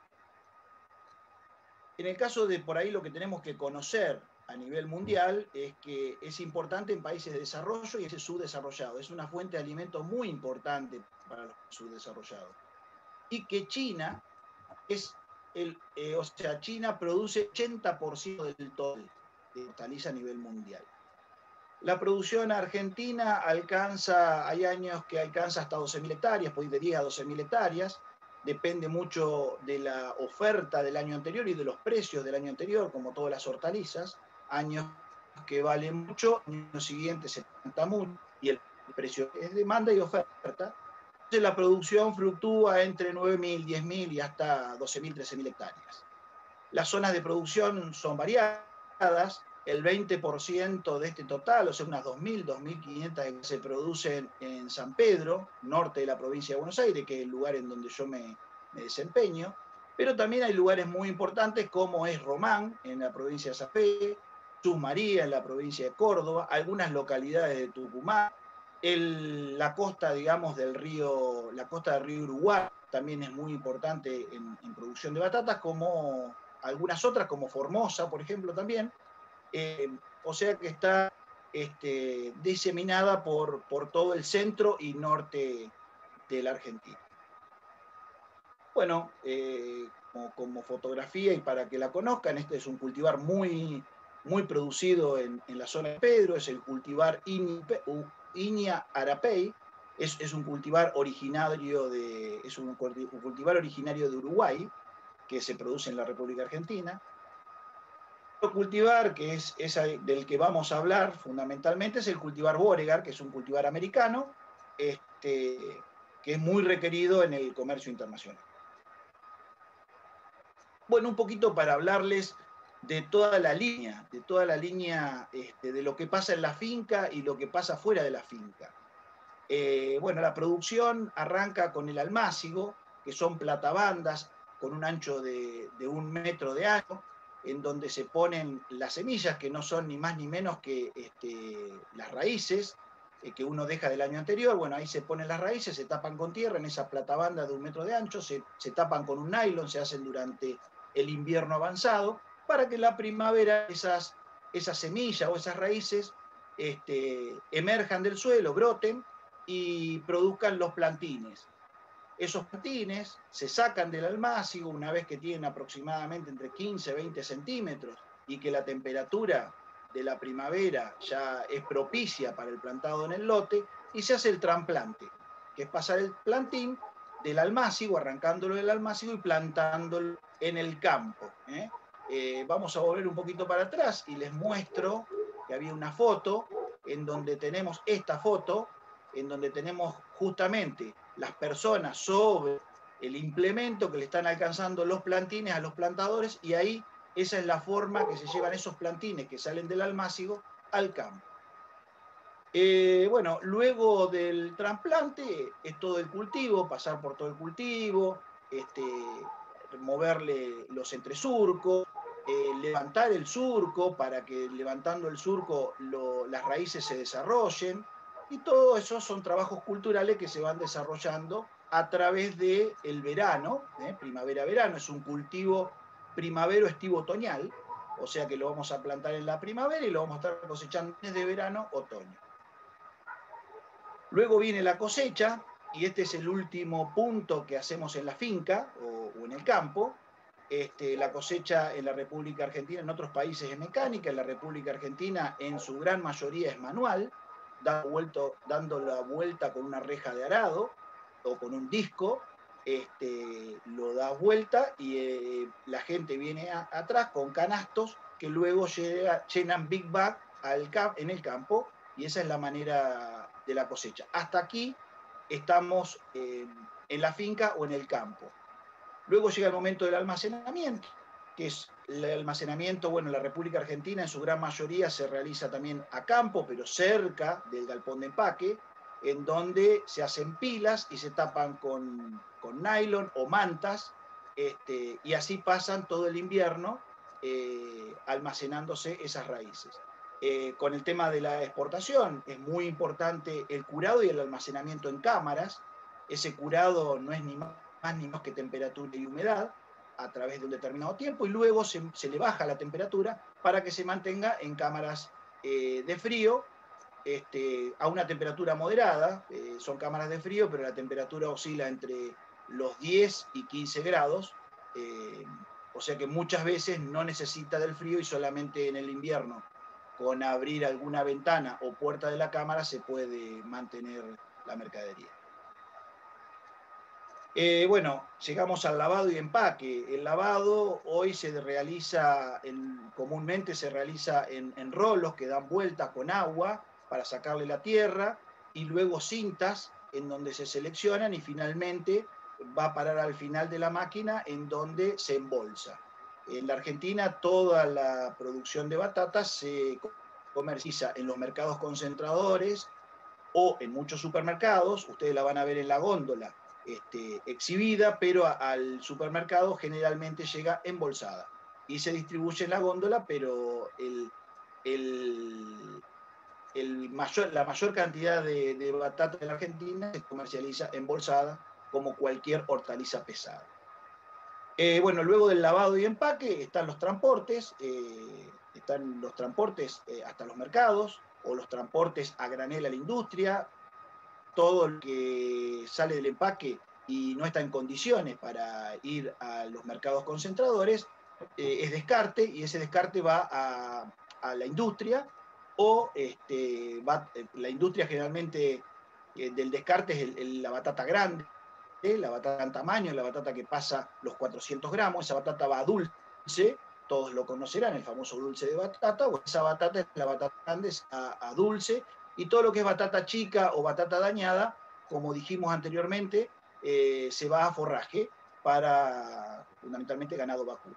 Speaker 8: En el caso de por ahí lo que tenemos que conocer a nivel mundial es que es importante en países de desarrollo y es subdesarrollado. Es una fuente de alimento muy importante para los subdesarrollados. Y que China China produce 80% del total de hortaliza a nivel mundial. La producción argentina hay años que alcanza hasta 12.000 hectáreas, pues de 10 a 12.000 hectáreas, depende mucho de la oferta del año anterior y de los precios del año anterior, como todas las hortalizas, años que valen mucho, años siguientes se planta mucho, y el precio es demanda y oferta. Entonces la producción fluctúa entre 9.000, 10.000 y hasta 12.000, 13.000 hectáreas. Las zonas de producción son variadas, el 20% de este total, o sea, unas 2.000, 2.500 se producen en San Pedro, norte de la provincia de Buenos Aires, que es el lugar en donde yo me desempeño, pero también hay lugares muy importantes como es Román, en la provincia de Santa Fe, María, en la provincia de Córdoba, algunas localidades de Tucumán, la costa, digamos, del río, la costa del río Uruguay también es muy importante en producción de batatas, como algunas otras, como Formosa, por ejemplo, también. O sea que está diseminada por todo el centro y norte de la Argentina. Bueno, como fotografía y para que la conozcan, este es un cultivar muy producido en la zona de Pedro, es el cultivar Inia arapei, es un cultivar originario de Uruguay, que se produce en la República Argentina. Otro cultivar, que es del que vamos a hablar fundamentalmente, es el cultivar Beauregard, que es un cultivar americano, que es muy requerido en el comercio internacional. Bueno, un poquito para hablarles de toda la línea, de lo que pasa en la finca y lo que pasa fuera de la finca. Bueno, la producción arranca con el almácigo, que son platabandas con un ancho de 1 metro de ancho, en donde se ponen las semillas, que no son ni más ni menos que las raíces que uno deja del año anterior. Bueno, ahí se ponen las raíces, se tapan con tierra en esa platabanda de 1 metro de ancho, se tapan con un nylon, se hacen durante el invierno avanzado, para que en la primavera esas semillas o esas raíces emerjan del suelo, broten y produzcan los plantines. Esos plantines se sacan del almácigo una vez que tienen aproximadamente entre 15 y 20 centímetros y que la temperatura de la primavera ya es propicia para el plantado en el lote, y se hace el trasplante, que es pasar el plantín del almácigo, arrancándolo del almácigo y plantándolo en el campo. Vamos a volver un poquito para atrás y les muestro que había una foto en donde tenemos esta foto, en donde tenemos justamente las personas sobre el implemento que le están alcanzando los plantines a los plantadores, y ahí esa es la forma que se llevan esos plantines que salen del almácigo al campo. Bueno, luego del trasplante es todo el cultivo, pasar por todo el cultivo, moverle los entresurcos, levantar el surco para que levantando el surco las raíces se desarrollen, y todo eso son trabajos culturales que se van desarrollando a través del verano, primavera-verano. Es un cultivo primavero-estivo-otoñal, o sea que lo vamos a plantar en la primavera y lo vamos a estar cosechando desde verano-otoño. Luego viene la cosecha, y este es el último punto que hacemos en la finca o en el campo. La cosecha en la República Argentina, en otros países es mecánica, en la República Argentina en su gran mayoría es manual, dando la vuelta con una reja de arado o con un disco, lo das vuelta y la gente viene atrás con canastos que luego llenan big bag en el campo, y esa es la manera de la cosecha. Hasta aquí estamos en la finca o en el campo. Luego llega el momento del almacenamiento, que es el almacenamiento. Bueno, en la República Argentina en su gran mayoría se realiza también a campo, pero cerca del galpón de empaque, en donde se hacen pilas y se tapan con nylon o mantas, y así pasan todo el invierno almacenándose esas raíces. Con el tema de la exportación es muy importante el curado y el almacenamiento en cámaras. Ese curado no es ni más ni menos que temperatura y humedad a través de un determinado tiempo, y luego se le baja la temperatura para que se mantenga en cámaras de frío a una temperatura moderada. Son cámaras de frío, pero la temperatura oscila entre los 10 y 15 grados, o sea que muchas veces no necesita del frío, y solamente en el invierno, con abrir alguna ventana o puerta de la cámara, se puede mantener la mercadería. Bueno, llegamos al lavado y empaque. El lavado hoy comúnmente se realiza en rolos que dan vueltas con agua para sacarle la tierra, y luego cintas en donde se seleccionan y finalmente va a parar al final de la máquina, en donde se embolsa. En la Argentina toda la producción de batata se comercializa en los mercados concentradores o en muchos supermercados. Ustedes la van a ver en la góndola exhibida, pero al supermercado generalmente llega embolsada y se distribuye en la góndola, pero la mayor cantidad de batata en la Argentina se comercializa embolsada como cualquier hortaliza pesada. Bueno, luego del lavado y empaque están los transportes hasta los mercados, o los transportes a granel a la industria. Todo lo que sale del empaque y no está en condiciones para ir a los mercados concentradores es descarte, y ese descarte va a la industria, o la industria generalmente del descarte es la batata grande, la batata en tamaño, la batata que pasa los 400 gramos, esa batata va a dulce, todos lo conocerán, el famoso dulce de batata, o esa batata es la batata grande, a dulce, y todo lo que es batata chica o batata dañada, como dijimos anteriormente, se va a forraje para fundamentalmente ganado vacuno.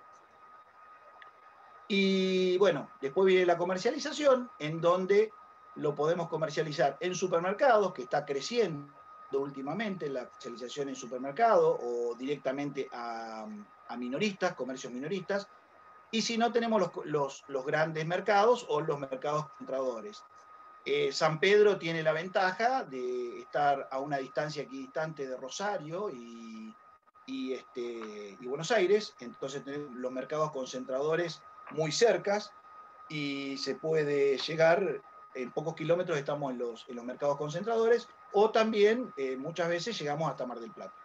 Speaker 8: Y bueno, después viene la comercialización, en donde lo podemos comercializar en supermercados, que está creciendo últimamente la comercialización en supermercados, o directamente a minoristas, comercios minoristas, y si no, tenemos los grandes mercados o los mercados compradores. San Pedro tiene la ventaja de estar a una distancia equidistante de Rosario y Buenos Aires, entonces tenemos los mercados concentradores muy cercas y se puede llegar, en pocos kilómetros estamos en los mercados concentradores, o también muchas veces llegamos hasta Mar del Plata.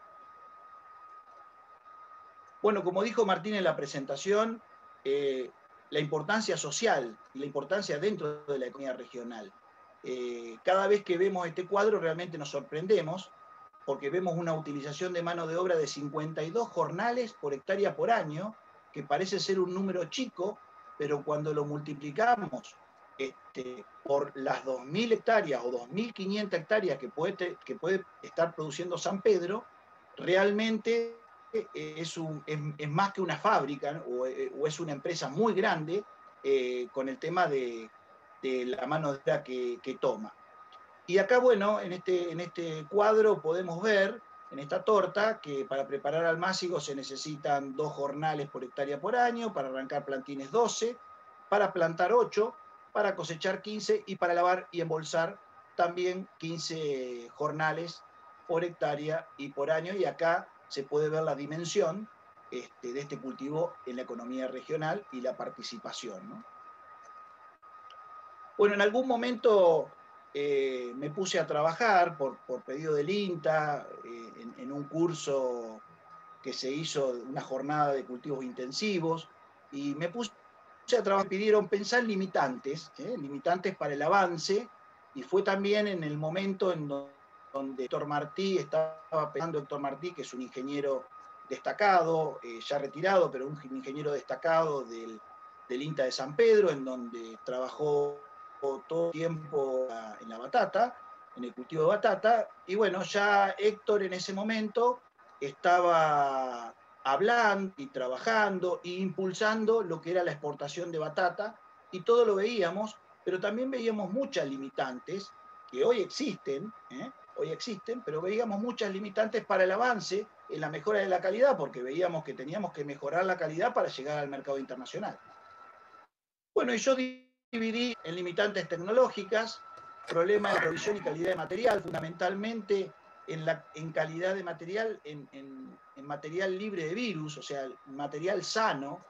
Speaker 8: Bueno, como dijo Martín en la presentación, la importancia social y la importancia dentro de la economía regional. Cada vez que vemos este cuadro realmente nos sorprendemos, porque vemos una utilización de mano de obra de 52 jornales por hectárea por año, que parece ser un número chico, pero cuando lo multiplicamos por las 2.000 hectáreas o 2.500 hectáreas que puede estar produciendo San Pedro, realmente es más que una fábrica, ¿no? o es una empresa muy grande con el tema de la mano de obra que toma. Y acá, bueno, en este cuadro podemos ver, en esta torta, que para preparar almácigos se necesitan 2 jornales por hectárea por año, para arrancar plantines 12, para plantar 8, para cosechar 15 y para lavar y embolsar también 15 jornales por hectárea y por año. Y acá se puede ver la dimensión de este cultivo en la economía regional y la participación, ¿no? Bueno, en algún momento me puse a trabajar por pedido del INTA en un curso que se hizo, una jornada de cultivos intensivos, y me puse a trabajar, pidieron pensar limitantes para el avance, y fue también en el momento en donde Héctor Martí estaba pensando, Héctor Martí, que es un ingeniero destacado, ya retirado, pero un ingeniero destacado del INTA de San Pedro, en donde trabajó todo el tiempo en la batata, en el cultivo de batata, y bueno, ya Héctor en ese momento estaba hablando y trabajando e impulsando lo que era la exportación de batata, y todo lo veíamos, pero también veíamos muchas limitantes que hoy existen, pero veíamos muchas limitantes para el avance en la mejora de la calidad, porque veíamos que teníamos que mejorar la calidad para llegar al mercado internacional. Bueno, y yo dividí en limitantes tecnológicas, problema de provisión y calidad de material, fundamentalmente en calidad de material, en material libre de virus, o sea, material sano,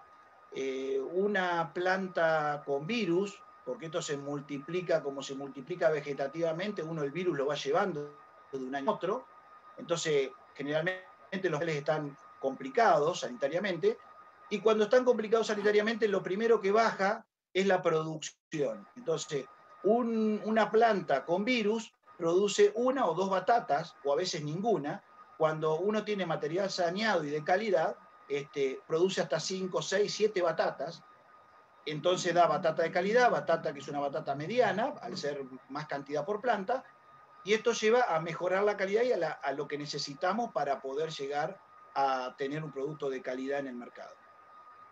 Speaker 8: una planta con virus, porque esto se multiplica como se multiplica vegetativamente, uno el virus lo va llevando de un año a otro, entonces generalmente los materiales están complicados sanitariamente, y cuando están complicados sanitariamente lo primero que baja es la producción. Entonces, una planta con virus produce 1 o 2 batatas, o a veces ninguna. Cuando uno tiene material saneado y de calidad, produce hasta 5, 6, 7 batatas. Entonces da batata de calidad, batata que es una batata mediana, al ser más cantidad por planta, y esto lleva a mejorar la calidad y a lo que necesitamos para poder llegar a tener un producto de calidad en el mercado.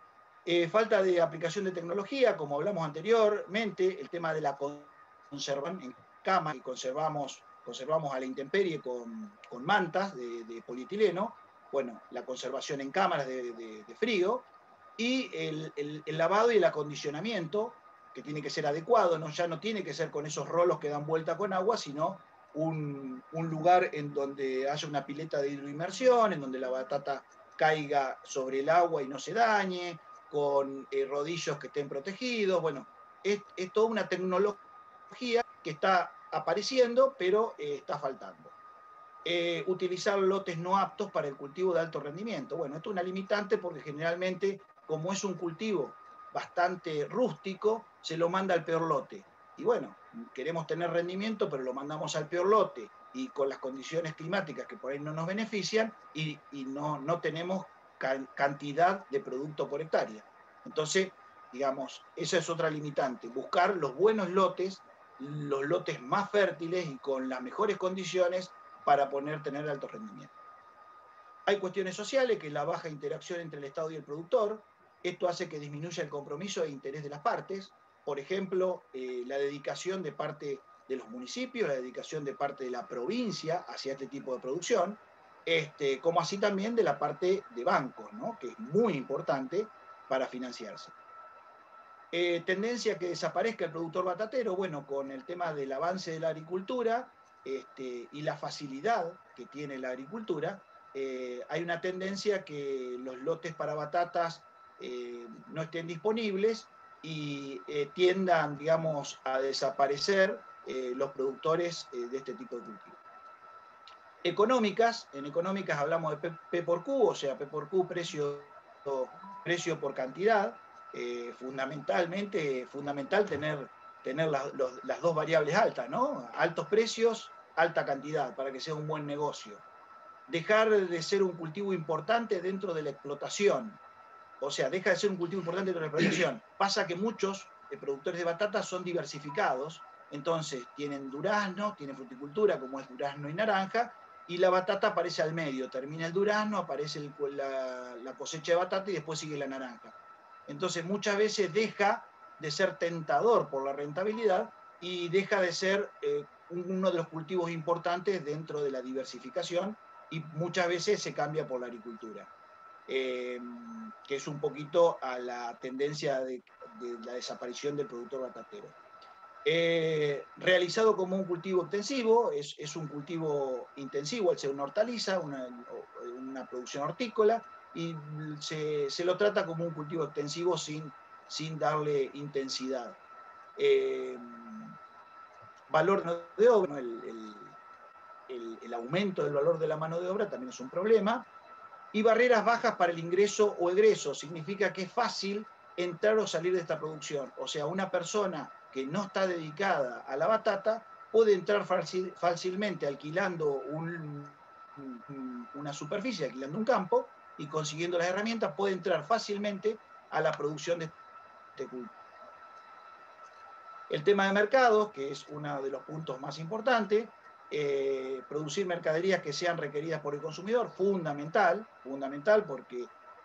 Speaker 8: Falta de aplicación de tecnología, como hablamos anteriormente, el tema de la conservación en cama, y conservamos a la intemperie con mantas de polietileno, bueno, la conservación en cámaras de frío, y el lavado y el acondicionamiento, que tiene que ser adecuado, ¿no? Ya no tiene que ser con esos rolos que dan vuelta con agua, sino un lugar en donde haya una pileta de hidroinmersión, en donde la batata caiga sobre el agua y no se dañe, con rodillos que estén protegidos. Bueno, es toda una tecnología que está apareciendo, pero está faltando. Utilizar lotes no aptos para el cultivo de alto rendimiento. Bueno, esto es una limitante porque generalmente, como es un cultivo bastante rústico, se lo manda al peor lote. Y bueno, queremos tener rendimiento, pero lo mandamos al peor lote y con las condiciones climáticas que por ahí no nos benefician y no tenemos cantidad de producto por hectárea. Entonces, digamos, esa es otra limitante, buscar los buenos lotes, los lotes más fértiles y con las mejores condiciones para tener alto rendimiento. Hay cuestiones sociales, que es la baja interacción entre el Estado y el productor. Esto hace que disminuya el compromiso e interés de las partes. Por ejemplo, la dedicación de parte de los municipios, la dedicación de parte de la provincia hacia este tipo de producción, como así también de la parte de bancos, ¿no? Que es muy importante para financiarse. Tendencia que desaparezca el productor batatero, bueno, con el tema del avance de la agricultura y la facilidad que tiene la agricultura, hay una tendencia que los lotes para batatas no estén disponibles y tiendan, digamos, a desaparecer los productores de este tipo de cultivo. En económicas hablamos de P por Q, o sea, P por Q, precio por cantidad. Fundamental tener las dos variables altas, ¿no? Altos precios, alta cantidad, para que sea un buen negocio. Dejar de ser un cultivo importante dentro de la explotación. O sea, deja de ser un cultivo importante dentro de la explotación. Pasa que muchos productores de batata son diversificados, entonces tienen durazno, tienen fruticultura, como es durazno y naranja, y la batata aparece al medio. Termina el durazno, aparece la cosecha de batata y después sigue la naranja. Entonces muchas veces deja de ser tentador por la rentabilidad y deja de ser uno de los cultivos importantes dentro de la diversificación y muchas veces se cambia por la agricultura, que es un poquito a la tendencia de la desaparición del productor batatero. Realizado como un cultivo extensivo, es un cultivo intensivo al ser una hortaliza, una producción hortícola, y se lo trata como un cultivo extensivo sin darle intensidad. Valor de obra, el aumento del valor de la mano de obra también es un problema. Y barreras bajas para el ingreso o egreso, significa que es fácil entrar o salir de esta producción. O sea, una persona que no está dedicada a la batata puede entrar fácilmente alquilando una superficie, alquilando un campo, y consiguiendo las herramientas puede entrar fácilmente a la producción de este cultivo. El tema de mercados, que es uno de los puntos más importantes, producir mercaderías que sean requeridas por el consumidor, fundamental porque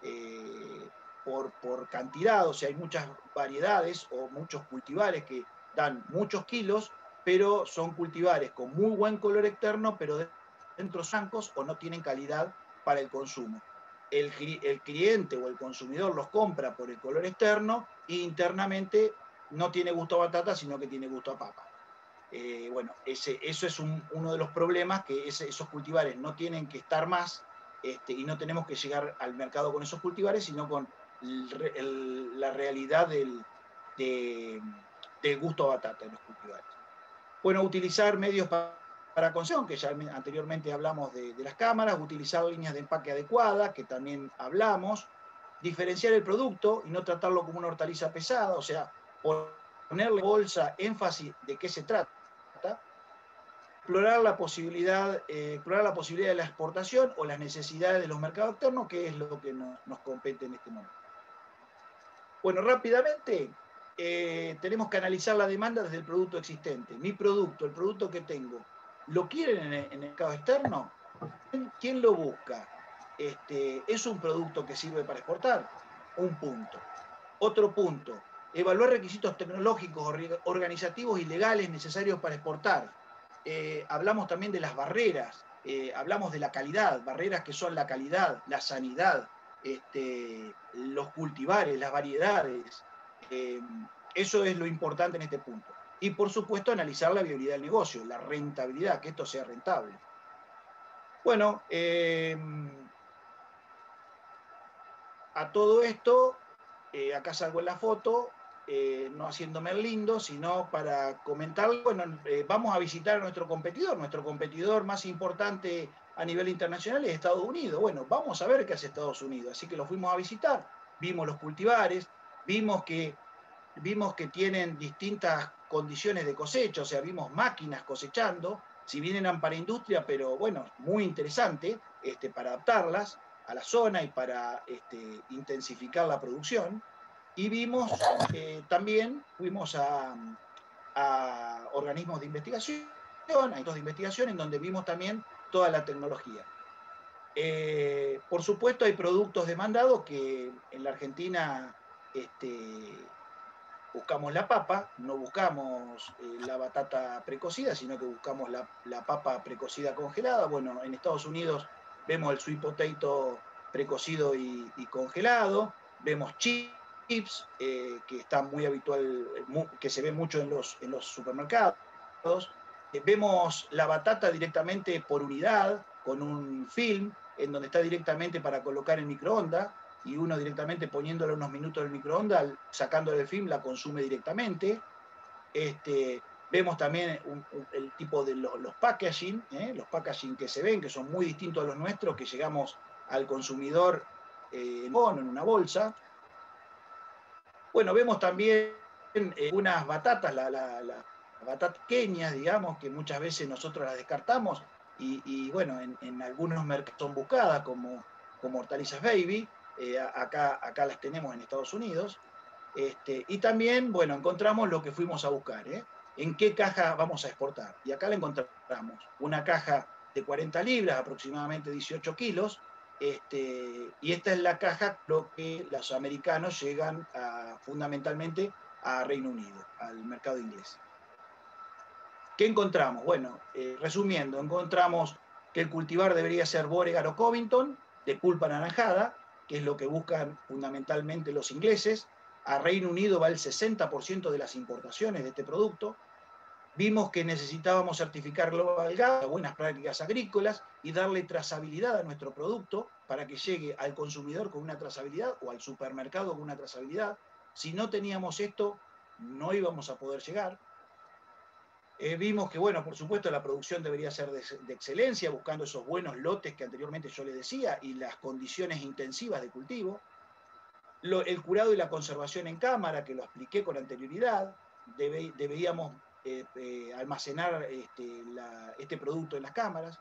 Speaker 8: por cantidad, o sea, hay muchas variedades o muchos cultivares que dan muchos kilos, pero son cultivares con muy buen color externo, pero dentro blancos o no tienen calidad para el consumo. El cliente o el consumidor los compra por el color externo e internamente no tiene gusto a batata, sino que tiene gusto a papa. Bueno, eso es uno de los problemas, que esos cultivares no tienen que estar más y no tenemos que llegar al mercado con esos cultivares, sino con la realidad del gusto a batata en los cultivares. Bueno, utilizar medios para conservación, que ya anteriormente hablamos de las cámaras, utilizar líneas de empaque adecuadas, que también hablamos, diferenciar el producto y no tratarlo como una hortaliza pesada, o sea, ponerle bolsa, énfasis de qué se trata, explorar la posibilidad de la exportación o las necesidades de los mercados externos, que es lo que nos compete en este momento. Bueno, rápidamente, tenemos que analizar la demanda desde el producto existente. Mi producto, el producto que tengo, ¿lo quieren en el mercado externo? ¿Quién lo busca? ¿Es un producto que sirve para exportar? Un punto. Otro punto, evaluar requisitos tecnológicos, organizativos y legales necesarios para exportar. Hablamos también de las barreras, hablamos de la calidad, barreras que son la calidad, la sanidad, los cultivares, las variedades. Eso es lo importante en este punto. Y por supuesto analizar la viabilidad del negocio, la rentabilidad, que esto sea rentable. Bueno, a todo esto, acá salgo en la foto, no haciéndome el lindo, sino para comentarlo. Bueno, vamos a visitar a nuestro competidor más importante a nivel internacional es Estados Unidos. Bueno, vamos a ver qué hace Estados Unidos, así que lo fuimos a visitar, vimos los cultivares, vimos que tienen distintas condiciones de cosecha, o sea, vimos máquinas cosechando, si bien eran para industria, pero bueno, muy interesante para adaptarlas a la zona y para intensificar la producción. Y vimos también, fuimos a organismos de investigación, en donde vimos también toda la tecnología. Por supuesto, hay productos demandados que en la Argentina buscamos la papa, no buscamos la batata precocida, sino que buscamos la papa precocida congelada. Bueno, en Estados Unidos vemos el sweet potato precocido y congelado, vemos chips, que está muy habitual, que se ve mucho en los supermercados. Vemos la batata directamente por unidad, con un film, en donde está directamente para colocar en microondas, y uno directamente poniéndola unos minutos en el microondas, sacándole el film, la consume directamente. Vemos también el tipo de los packaging que se ven, que son muy distintos a los nuestros, que llegamos al consumidor en una bolsa. Bueno, vemos también unas batatas, las batatas pequeñas, digamos, que muchas veces nosotros las descartamos, y bueno, en algunos mercados son buscadas como hortalizas baby. Acá las tenemos en Estados Unidos. Y también, bueno, encontramos lo que fuimos a buscar, en qué caja vamos a exportar. Y acá la encontramos, una caja de 40 libras, aproximadamente 18 kilos, y esta es la caja, lo que los americanos llegan fundamentalmente a Reino Unido, al mercado inglés. ¿Qué encontramos? Bueno, resumiendo, encontramos que el cultivar debería ser Beauregard o Covington, de pulpa anaranjada, que es lo que buscan fundamentalmente los ingleses. A Reino Unido va el 60% de las importaciones de este producto. Vimos que necesitábamos certificar Global Gap, buenas prácticas agrícolas, y darle trazabilidad a nuestro producto para que llegue al consumidor con una trazabilidad o al supermercado con una trazabilidad. Si no teníamos esto, no íbamos a poder llegar. Vimos que, bueno, por supuesto, la producción debería ser de excelencia, buscando esos buenos lotes que anteriormente yo les decía, y las condiciones intensivas de cultivo. El curado y la conservación en cámara, que lo expliqué con anterioridad. Deberíamos almacenar este producto en las cámaras.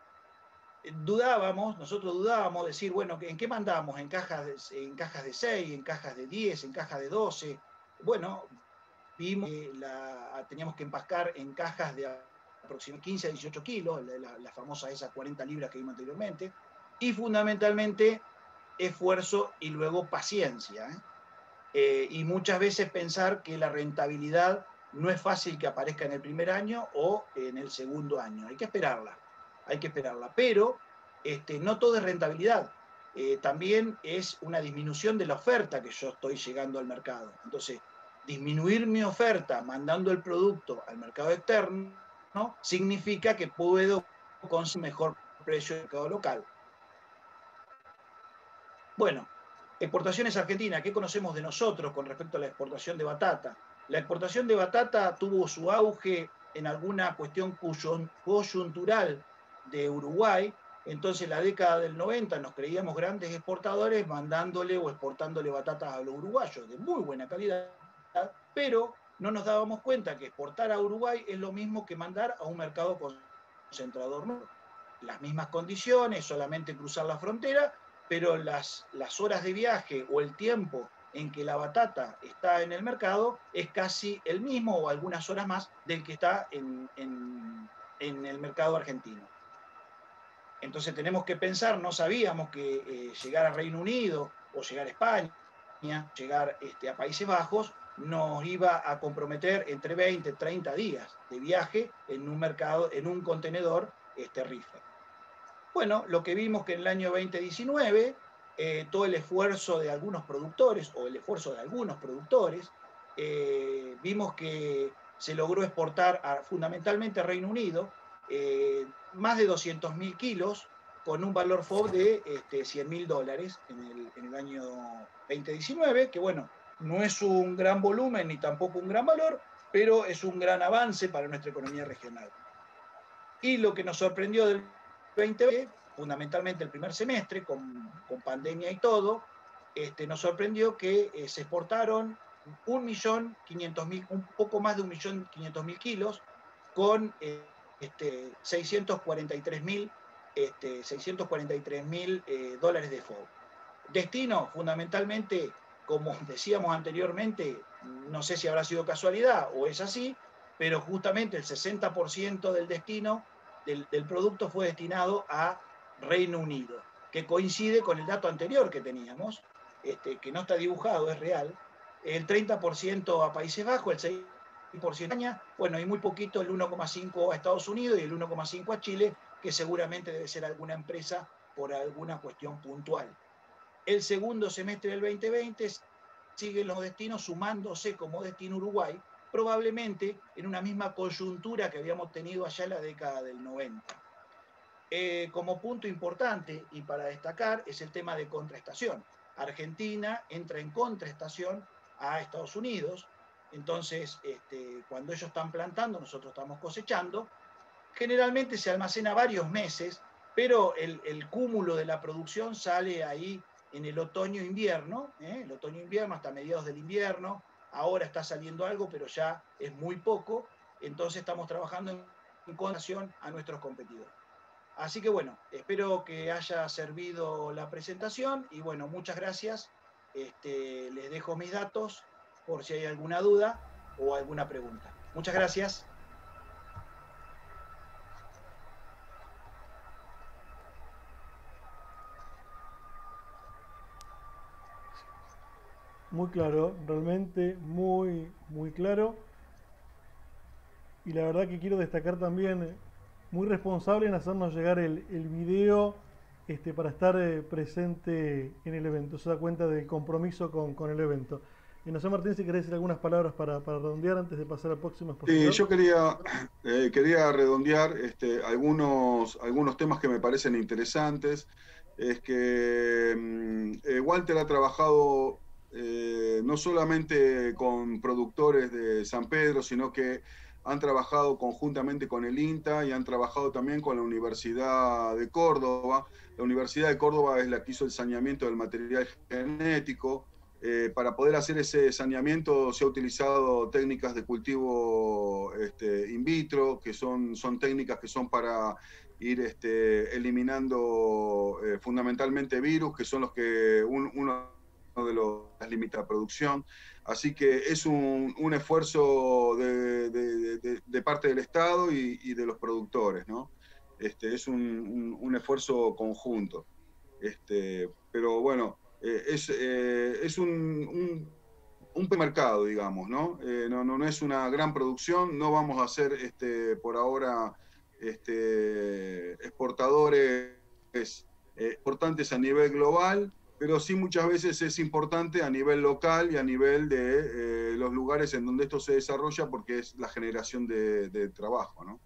Speaker 8: Nosotros dudábamos, decir, bueno, ¿en qué mandamos? ¿En cajas de 6, en cajas de 10, en cajas de 12? Bueno, vimos que teníamos que empascar en cajas de aproximadamente 15 a 18 kilos, la famosa esas 40 libras que vimos anteriormente, y fundamentalmente esfuerzo y luego paciencia. Y muchas veces pensar que la rentabilidad no es fácil que aparezca en el primer año o en el segundo año. Hay que esperarla. Pero no todo es rentabilidad. También es una disminución de la oferta que yo estoy llegando al mercado. Entonces, disminuir mi oferta mandando el producto al mercado externo, ¿no?, significa que puedo conseguir mejor precio en el mercado local. Bueno, exportaciones argentinas, ¿qué conocemos de nosotros con respecto a la exportación de batata? La exportación de batata tuvo su auge en alguna cuestión coyuntural de Uruguay. Entonces, en la década del 90 nos creíamos grandes exportadores mandándole o exportándole batatas a los uruguayos de muy buena calidad, pero no nos dábamos cuenta que exportar a Uruguay es lo mismo que mandar a un mercado concentrador. Las mismas condiciones, solamente cruzar la frontera, pero las horas de viaje o el tiempo en que la batata está en el mercado es casi el mismo o algunas horas más del que está en el mercado argentino. Entonces tenemos que pensar, no sabíamos que llegar a Reino Unido o llegar a España llegar a Países Bajos, nos iba a comprometer entre 20 y 30 días de viaje en un contenedor reefer. Bueno, lo que vimos que en el año 2019, todo el esfuerzo de algunos productores, vimos que se logró exportar fundamentalmente a Reino Unido más de 200.000 kilos con un valor FOB de $100.000 en el año 2019, que bueno, no es un gran volumen ni tampoco un gran valor, pero es un gran avance para nuestra economía regional. Y lo que nos sorprendió del 2020, fundamentalmente el primer semestre, con pandemia y todo, nos sorprendió que se exportaron 1.500.000, un poco más de 1.500.000 kilos, con 643.000 dólares de FOB. Destino, fundamentalmente, como decíamos anteriormente, no sé si habrá sido casualidad o es así, pero justamente el 60% del destino del producto fue destinado a Reino Unido, que coincide con el dato anterior que teníamos, que no está dibujado, es real, el 30% a Países Bajos, el 6% a España, bueno, y muy poquito, el 1,5% a Estados Unidos y el 1,5% a Chile, que seguramente debe ser alguna empresa por alguna cuestión puntual. El segundo semestre del 2020 siguen los destinos sumándose como destino Uruguay, probablemente en una misma coyuntura que habíamos tenido allá en la década del 90. Como punto importante y para destacar es el tema de contraestación. Argentina entra en contraestación a Estados Unidos, entonces cuando ellos están plantando, nosotros estamos cosechando. Generalmente se almacena varios meses, pero el cúmulo de la producción sale ahí en el otoño-invierno, el otoño-invierno hasta mediados del invierno. Ahora está saliendo algo, pero ya es muy poco, entonces estamos trabajando en contrastación a nuestros competidores. Así que bueno, espero que haya servido la presentación y bueno, muchas gracias. Les dejo mis datos por si hay alguna duda o alguna pregunta. Muchas gracias.
Speaker 1: Muy claro, realmente muy claro. Y la verdad que quiero destacar también, muy responsable en hacernos llegar el video para estar presente en el evento. Se da cuenta del compromiso con el evento. Y no sé, Martín, si querés decir algunas palabras para redondear antes de pasar al próximo expositor.
Speaker 4: Sí, yo quería redondear algunos temas que me parecen interesantes. Es que Walter ha trabajado no solamente con productores de San Pedro, sino que han trabajado conjuntamente con el INTA y han trabajado también con la Universidad de Córdoba. La Universidad de Córdoba es la que hizo el saneamiento del material genético. Para poder hacer ese saneamiento se ha utilizado técnicas de cultivo in vitro, que son técnicas que son para ir eliminando fundamentalmente virus, que son los que uno de los limita la producción. Así que es un esfuerzo de parte del Estado y de los productores, ¿no? Es un esfuerzo conjunto. Pero bueno, es un mercado, digamos, ¿no? No es una gran producción, no vamos a ser por ahora exportadores importantes a nivel global, pero sí muchas veces es importante a nivel local y a nivel de los lugares en donde esto se desarrolla, porque es la generación de trabajo, ¿no?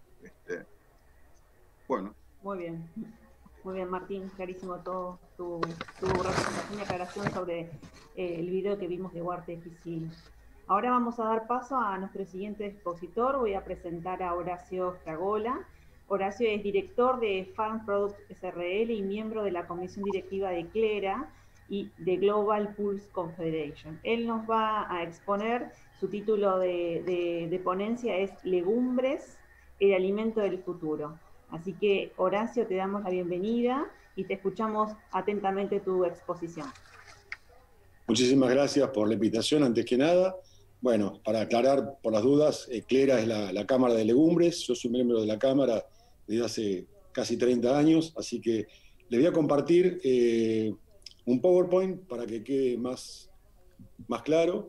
Speaker 4: Bueno.
Speaker 3: Muy bien, Martín, clarísimo todo tu representación y aclaración sobre el video que vimos de Huarte Difícil. Ahora vamos a dar paso a nuestro siguiente expositor. Voy a presentar a Horacio Fragola. Horacio es director de Farm Products SRL y miembro de la comisión directiva de CLERA y de Global Pulse Confederation. Él nos va a exponer, su título de ponencia es Legumbres, el alimento del futuro. Así que, Horacio, te damos la bienvenida y te escuchamos atentamente tu exposición.
Speaker 9: Muchísimas gracias por la invitación, antes que nada. Bueno, para aclarar por las dudas, CLERA es la Cámara de Legumbres. Yo soy miembro de la Cámara desde hace casi 30 años, así que les voy a compartir un PowerPoint para que quede más claro.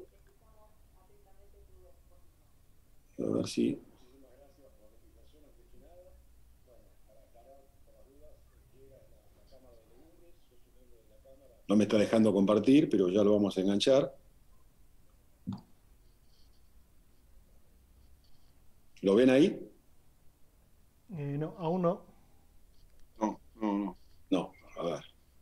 Speaker 9: A ver si... No me está dejando compartir, pero ya lo vamos a enganchar. ¿Lo ven ahí?
Speaker 1: No, aún no.
Speaker 9: No, a ver.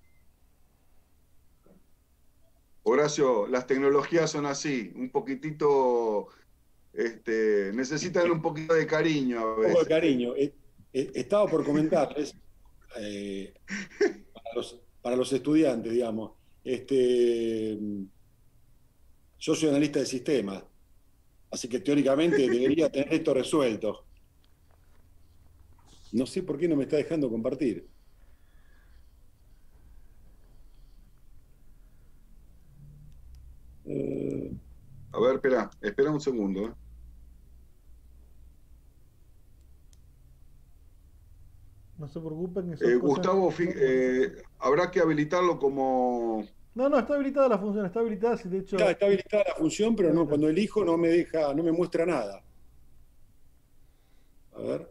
Speaker 4: Horacio, las tecnologías son así, un poquitito, necesitan un poquito de cariño a veces.
Speaker 9: Un poco de cariño. Estaba por comentarles, para los estudiantes, digamos, yo soy analista de sistemas, así que teóricamente debería tener esto resuelto. No sé por qué no me está dejando compartir.
Speaker 4: A ver, espera un segundo.
Speaker 1: No se preocupen. Que
Speaker 4: Gustavo, habrá que habilitarlo como...
Speaker 1: No, está habilitada la función, está habilitada, si de hecho...
Speaker 9: Claro, está habilitada la función, pero no, cuando elijo no me deja, no me muestra nada. A ver.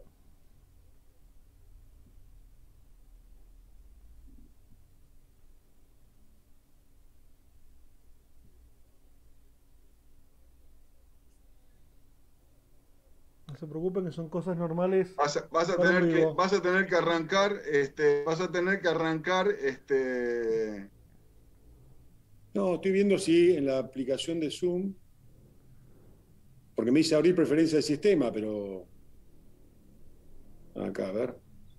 Speaker 1: No se preocupen, que son cosas normales.
Speaker 4: Vas a tener que arrancar,
Speaker 9: No, estoy viendo si en la aplicación de Zoom, porque me dice abrir preferencia de sistema, pero... Acá, a ver.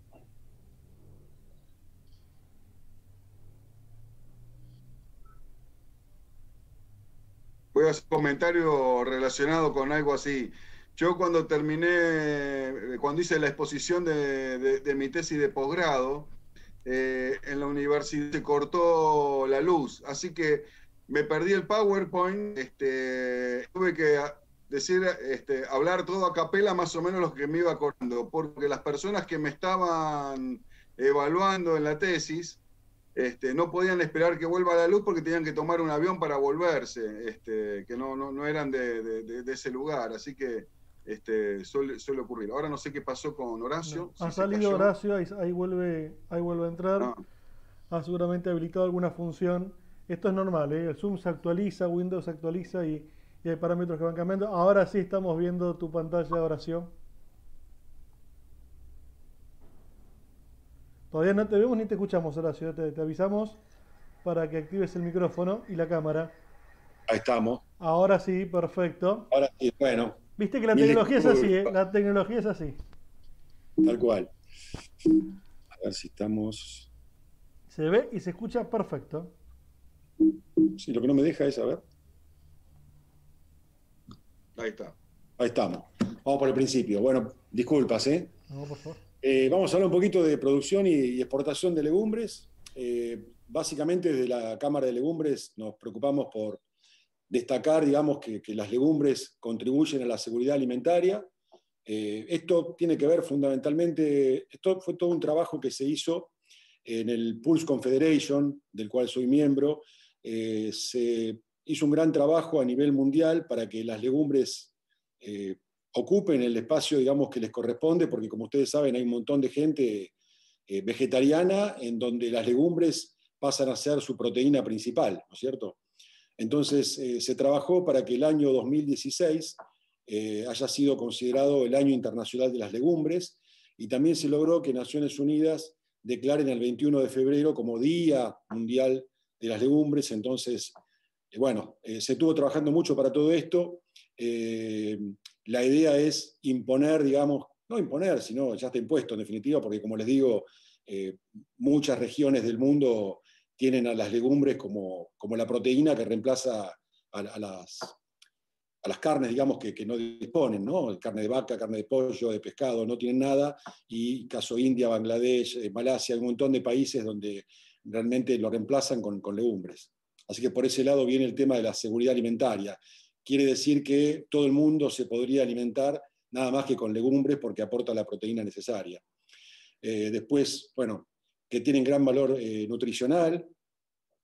Speaker 4: Voy a hacer un comentario relacionado con algo así. Yo cuando hice la exposición de mi tesis de posgrado, en la universidad se cortó la luz, así que me perdí el PowerPoint, tuve que hablar todo a capela más o menos lo que me iba acordando, porque las personas que me estaban evaluando en la tesis, no podían esperar que vuelva la luz porque tenían que tomar un avión para volverse, que no eran de ese lugar, así que suele ocurrir. Ahora no sé qué pasó con Horacio.
Speaker 1: Ha salido Horacio, ahí vuelve a entrar. Ha seguramente habilitado alguna función. Esto es normal, ¿eh? El Zoom se actualiza, Windows se actualiza y hay parámetros que van cambiando. Ahora sí estamos viendo tu pantalla, Horacio. Todavía no te vemos ni te escuchamos, Horacio. Te avisamos para que actives el micrófono y la cámara.
Speaker 9: Ahí estamos.
Speaker 1: Ahora sí, perfecto.
Speaker 9: Ahora sí, bueno.
Speaker 1: Viste que la tecnología es así, ¿eh? La tecnología es así.
Speaker 9: Tal cual. A ver si estamos...
Speaker 1: Se ve y se escucha perfecto.
Speaker 9: Sí, lo que no me deja es, a ver.
Speaker 4: Ahí está.
Speaker 9: Ahí estamos. Vamos por el principio. Bueno, disculpas, ¿eh?
Speaker 1: No, por favor.
Speaker 9: Vamos a hablar un poquito de producción y exportación de legumbres. Básicamente desde la Cámara de Legumbres nos preocupamos por destacar, digamos, que las legumbres contribuyen a la seguridad alimentaria. Esto tiene que ver fundamentalmente, esto fue todo un trabajo que se hizo en el Pulse Confederation, del cual soy miembro. Se hizo un gran trabajo a nivel mundial para que las legumbres ocupen el espacio, digamos, que les corresponde, porque como ustedes saben hay un montón de gente vegetariana en donde las legumbres pasan a ser su proteína principal, ¿no es cierto? Entonces se trabajó para que el año 2016 haya sido considerado el Año Internacional de las Legumbres, y también se logró que Naciones Unidas declaren el 21 de febrero como Día Mundial de las Legumbres. Entonces, se estuvo trabajando mucho para todo esto. La idea es imponer, digamos, no imponer, sino ya está impuesto en definitiva, porque como les digo, muchas regiones del mundo tienen a las legumbres como la proteína que reemplaza a las carnes, digamos, que no disponen, ¿no? Carne de vaca, carne de pollo, de pescado, no tienen nada, y caso India, Bangladesh, Malasia, hay un montón de países donde realmente lo reemplazan con legumbres. Así que por ese lado viene el tema de la seguridad alimentaria. Quiere decir que todo el mundo se podría alimentar nada más que con legumbres porque aporta la proteína necesaria. Después, que tienen gran valor nutricional,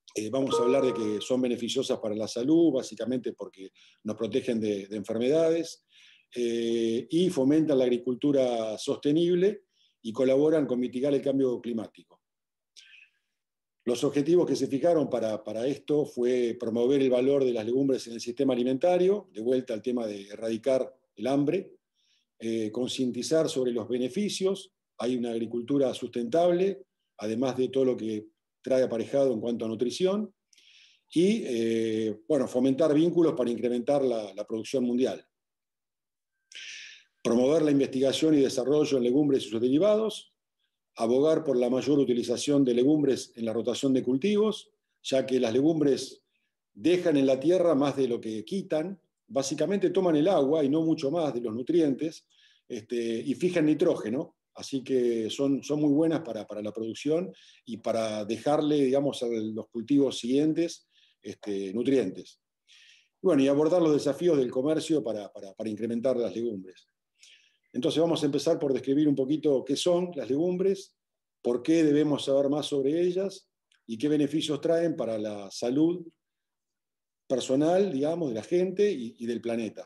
Speaker 9: Vamos a hablar de que son beneficiosas para la salud, básicamente porque nos protegen de enfermedades y fomentan la agricultura sostenible y colaboran con mitigar el cambio climático. Los objetivos que se fijaron para esto fue promover el valor de las legumbres en el sistema alimentario, de vuelta al tema de erradicar el hambre, concientizar sobre los beneficios, hay una agricultura sustentable, además de todo lo que trae aparejado en cuanto a nutrición, y bueno, fomentar vínculos para incrementar la producción mundial. Promover la investigación y desarrollo en legumbres y sus derivados, abogar por la mayor utilización de legumbres en la rotación de cultivos, ya que las legumbres dejan en la tierra más de lo que quitan, básicamente toman el agua y no mucho más de los nutrientes, y fijan nitrógeno, así que son muy buenas para la producción y para dejarle, digamos, a los cultivos siguientes nutrientes. Bueno, y abordar los desafíos del comercio para incrementar las legumbres. Entonces vamos a empezar por describir un poquito qué son las legumbres, por qué debemos saber más sobre ellas y qué beneficios traen para la salud personal, digamos, de la gente y del planeta.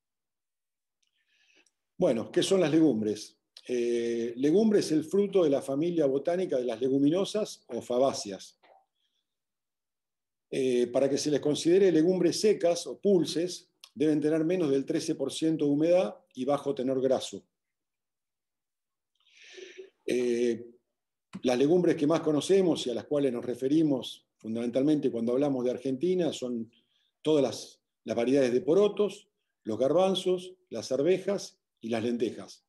Speaker 9: Bueno, ¿qué son las legumbres? Legumbre es el fruto de la familia botánica de las leguminosas o fabáceas. Para que se les considere legumbres secas o pulses, deben tener menos del 13% de humedad y bajo tenor graso. Las legumbres que más conocemos y a las cuales nos referimos fundamentalmente cuando hablamos de Argentina son todas las variedades de porotos, los garbanzos, las arvejas y las lentejas.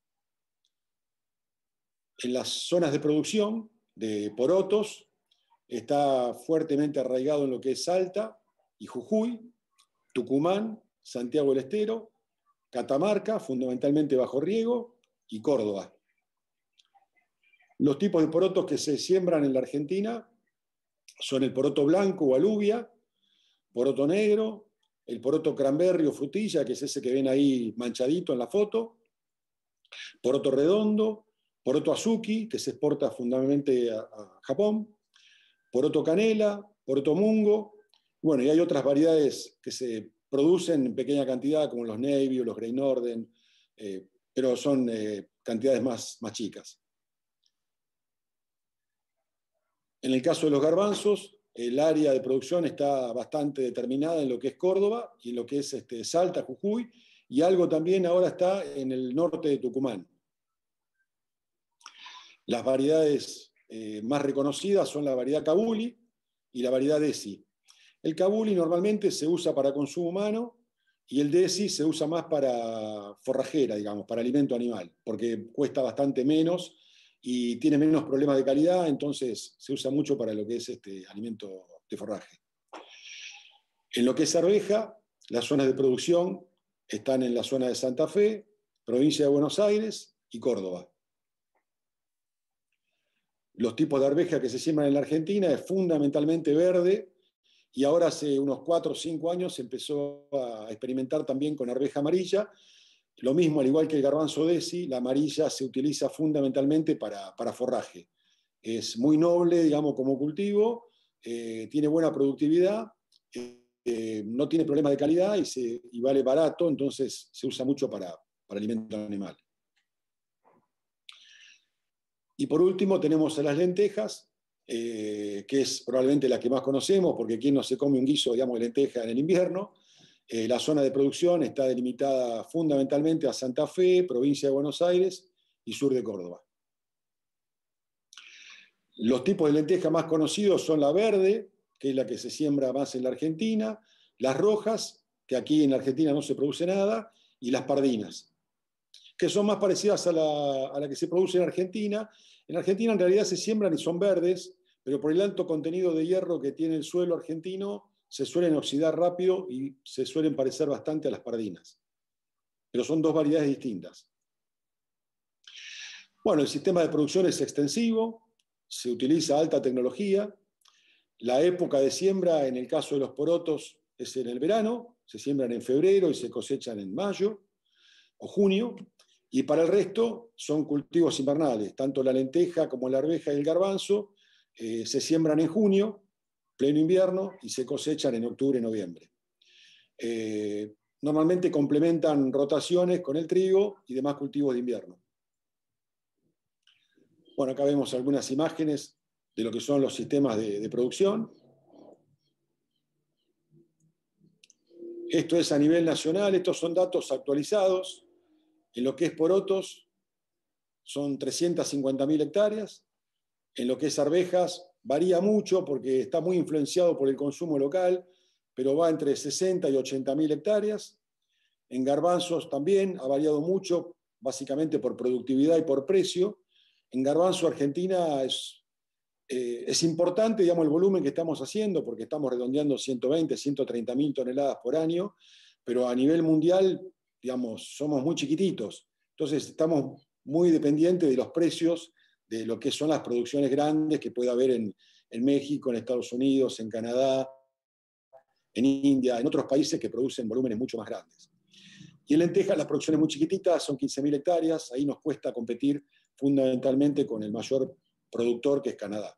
Speaker 9: En las zonas de producción de porotos está fuertemente arraigado en lo que es Salta y Jujuy, Tucumán, Santiago del Estero, Catamarca, fundamentalmente bajo riego, y Córdoba. Los tipos de porotos que se siembran en la Argentina son el poroto blanco o alubia, poroto negro, el poroto cranberry o frutilla, que es ese que ven ahí manchadito en la foto, poroto redondo, poroto azuki, que se exporta fundamentalmente a Japón, poroto canela, poroto mungo, bueno, y hay otras variedades que se producen en pequeña cantidad, como los Navy o los Grey Norden, pero son cantidades más chicas. En el caso de los garbanzos, el área de producción está bastante determinada en lo que es Córdoba y en lo que es Salta, Jujuy, y algo también ahora está en el norte de Tucumán. Las variedades más reconocidas son la variedad Cabuli y la variedad Desi. El Cabuli normalmente se usa para consumo humano y el Desi se usa más para forrajera, digamos, para alimento animal, porque cuesta bastante menos y tiene menos problemas de calidad, entonces se usa mucho para lo que es alimento de forraje. En lo que es arveja, las zonas de producción están en la zona de Santa Fe, provincia de Buenos Aires y Córdoba. Los tipos de arveja que se siembran en la Argentina es fundamentalmente verde y ahora hace unos 4 o 5 años se empezó a experimentar también con arveja amarilla. Lo mismo, al igual que el garbanzo Desi, la amarilla se utiliza fundamentalmente para forraje. Es muy noble, digamos, como cultivo, tiene buena productividad, no tiene problemas de calidad y vale barato, entonces se usa mucho para alimento animal. Y por último tenemos a las lentejas, que es probablemente la que más conocemos, porque quien no se come un guiso, digamos, de lenteja en el invierno. La zona de producción está delimitada fundamentalmente a Santa Fe, provincia de Buenos Aires y sur de Córdoba. Los tipos de lenteja más conocidos son la verde, que es la que se siembra más en la Argentina, las rojas, que aquí en la Argentina no se produce nada, y las pardinas, que son más parecidas a la que se produce en Argentina. En Argentina en realidad se siembran y son verdes, pero por el alto contenido de hierro que tiene el suelo argentino, se suelen oxidar rápido y se suelen parecer bastante a las pardinas. Pero son dos variedades distintas. Bueno, el sistema de producción es extensivo, se utiliza alta tecnología. La época de siembra, en el caso de los porotos, es en el verano, se siembran en febrero y se cosechan en mayo o junio. Y para el resto son cultivos invernales, tanto la lenteja como la arveja y el garbanzo se siembran en junio pleno invierno y se cosechan en octubre, noviembre. Normalmente complementan rotaciones con el trigo y demás cultivos de invierno. Bueno, acá vemos algunas imágenes de lo que son los sistemas de producción. Esto es a nivel nacional, estos son datos actualizados. En lo que es porotos son 350.000 hectáreas. En lo que es arvejas varía mucho porque está muy influenciado por el consumo local, pero va entre 60 y 80.000 hectáreas. En garbanzos también ha variado mucho, básicamente por productividad y por precio. En garbanzo Argentina es importante, digamos, el volumen que estamos haciendo, porque estamos redondeando 120, 130.000 toneladas por año, pero a nivel mundial, digamos, somos muy chiquititos. Entonces estamos muy dependientes de los precios de lo que son las producciones grandes que puede haber en México, en Estados Unidos, en Canadá, en India, en otros países que producen volúmenes mucho más grandes. Y en lentejas las producciones muy chiquititas, son 15.000 hectáreas, ahí nos cuesta competir fundamentalmente con el mayor productor que es Canadá.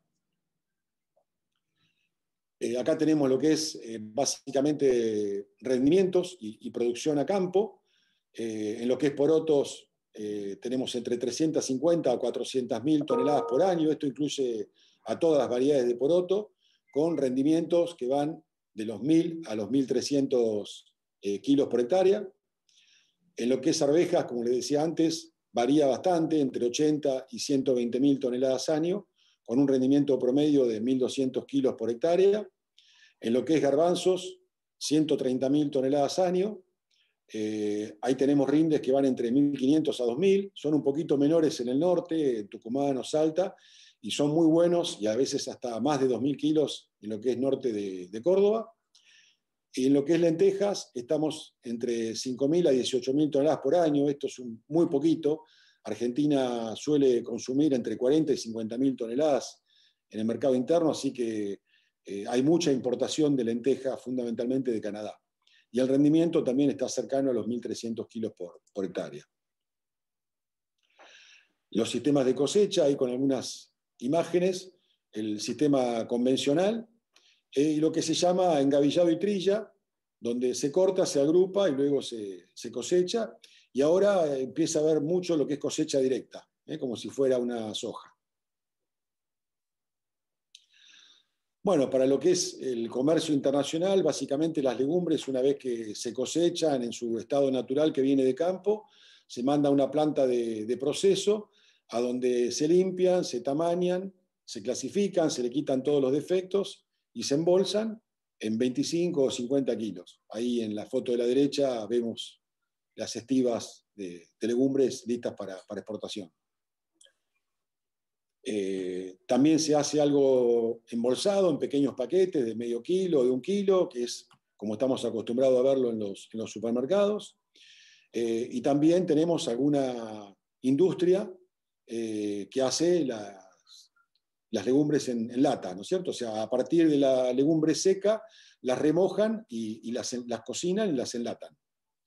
Speaker 9: Acá tenemos lo que es básicamente rendimientos y producción a campo. En lo que es porotos tenemos entre 350 a 400.000 toneladas por año. Esto incluye a todas las variedades de poroto, con rendimientos que van de los 1.000 a los 1.300 kilos por hectárea. En lo que es arvejas, como les decía antes, varía bastante, entre 80 y 120.000 toneladas año, con un rendimiento promedio de 1.200 kilos por hectárea. En lo que es garbanzos, 130.000 toneladas año. Ahí tenemos rindes que van entre 1.500 a 2.000, son un poquito menores en el norte, en Tucumán o Salta, y son muy buenos, y a veces hasta más de 2.000 kilos en lo que es norte de Córdoba. Y en lo que es lentejas, estamos entre 5.000 a 18.000 toneladas por año, esto es muy poquito. Argentina suele consumir entre 40 y 50.000 toneladas en el mercado interno, así que hay mucha importación de lentejas, fundamentalmente de Canadá. Y el rendimiento también está cercano a los 1.300 kilos por hectárea. Los sistemas de cosecha, ahí con algunas imágenes, el sistema convencional, y lo que se llama engavillado y trilla, donde se corta, se agrupa y luego se cosecha, y ahora empieza a haber mucho lo que es cosecha directa, como si fuera una soja. Bueno, para lo que es el comercio internacional, básicamente las legumbres, una vez que se cosechan en su estado natural que viene de campo, se manda a una planta de proceso, a donde se limpian, se tamañan, se clasifican, se le quitan todos los defectos y se embolsan en 25 o 50 kilos. Ahí en la foto de la derecha vemos las estivas de legumbres listas para exportación. También se hace algo embolsado en pequeños paquetes de medio kilo, de 1 kilo, que es como estamos acostumbrados a verlo en los supermercados. Y también tenemos alguna industria que hace las legumbres en lata, ¿no es cierto? O sea, a partir de la legumbre seca, las remojan y las cocinan y las enlatan.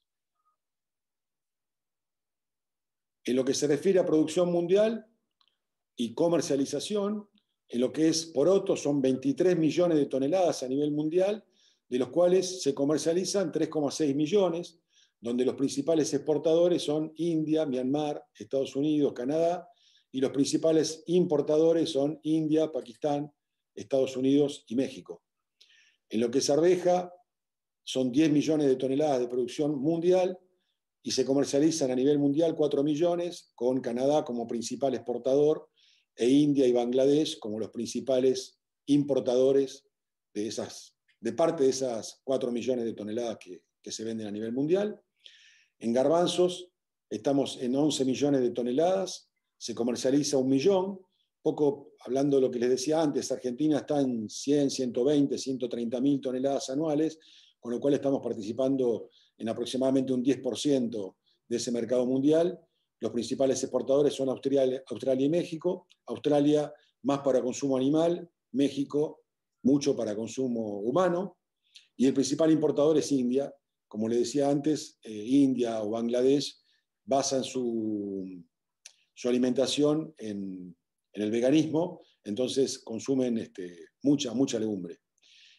Speaker 9: En lo que se refiere a producción mundial y comercialización, en lo que es porotos son 23 millones de toneladas a nivel mundial, de los cuales se comercializan 3,6 millones, donde los principales exportadores son India, Myanmar, Estados Unidos, Canadá, y los principales importadores son India, Pakistán, Estados Unidos y México. En lo que es arveja, son 10 millones de toneladas de producción mundial y se comercializan a nivel mundial 4 millones, con Canadá como principal exportador e India y Bangladesh como los principales importadores de parte de esas 4 millones de toneladas que se venden a nivel mundial. En garbanzos estamos en 11 millones de toneladas, se comercializa 1 millón, poco hablando de lo que les decía antes, Argentina está en 100, 120, 130.000 toneladas anuales, con lo cual estamos participando en aproximadamente un 10% de ese mercado mundial. Los principales exportadores son Australia y México. Australia más para consumo animal, México mucho para consumo humano. Y el principal importador es India. Como les decía antes, India o Bangladesh basan su alimentación en el veganismo, entonces consumen mucha legumbre.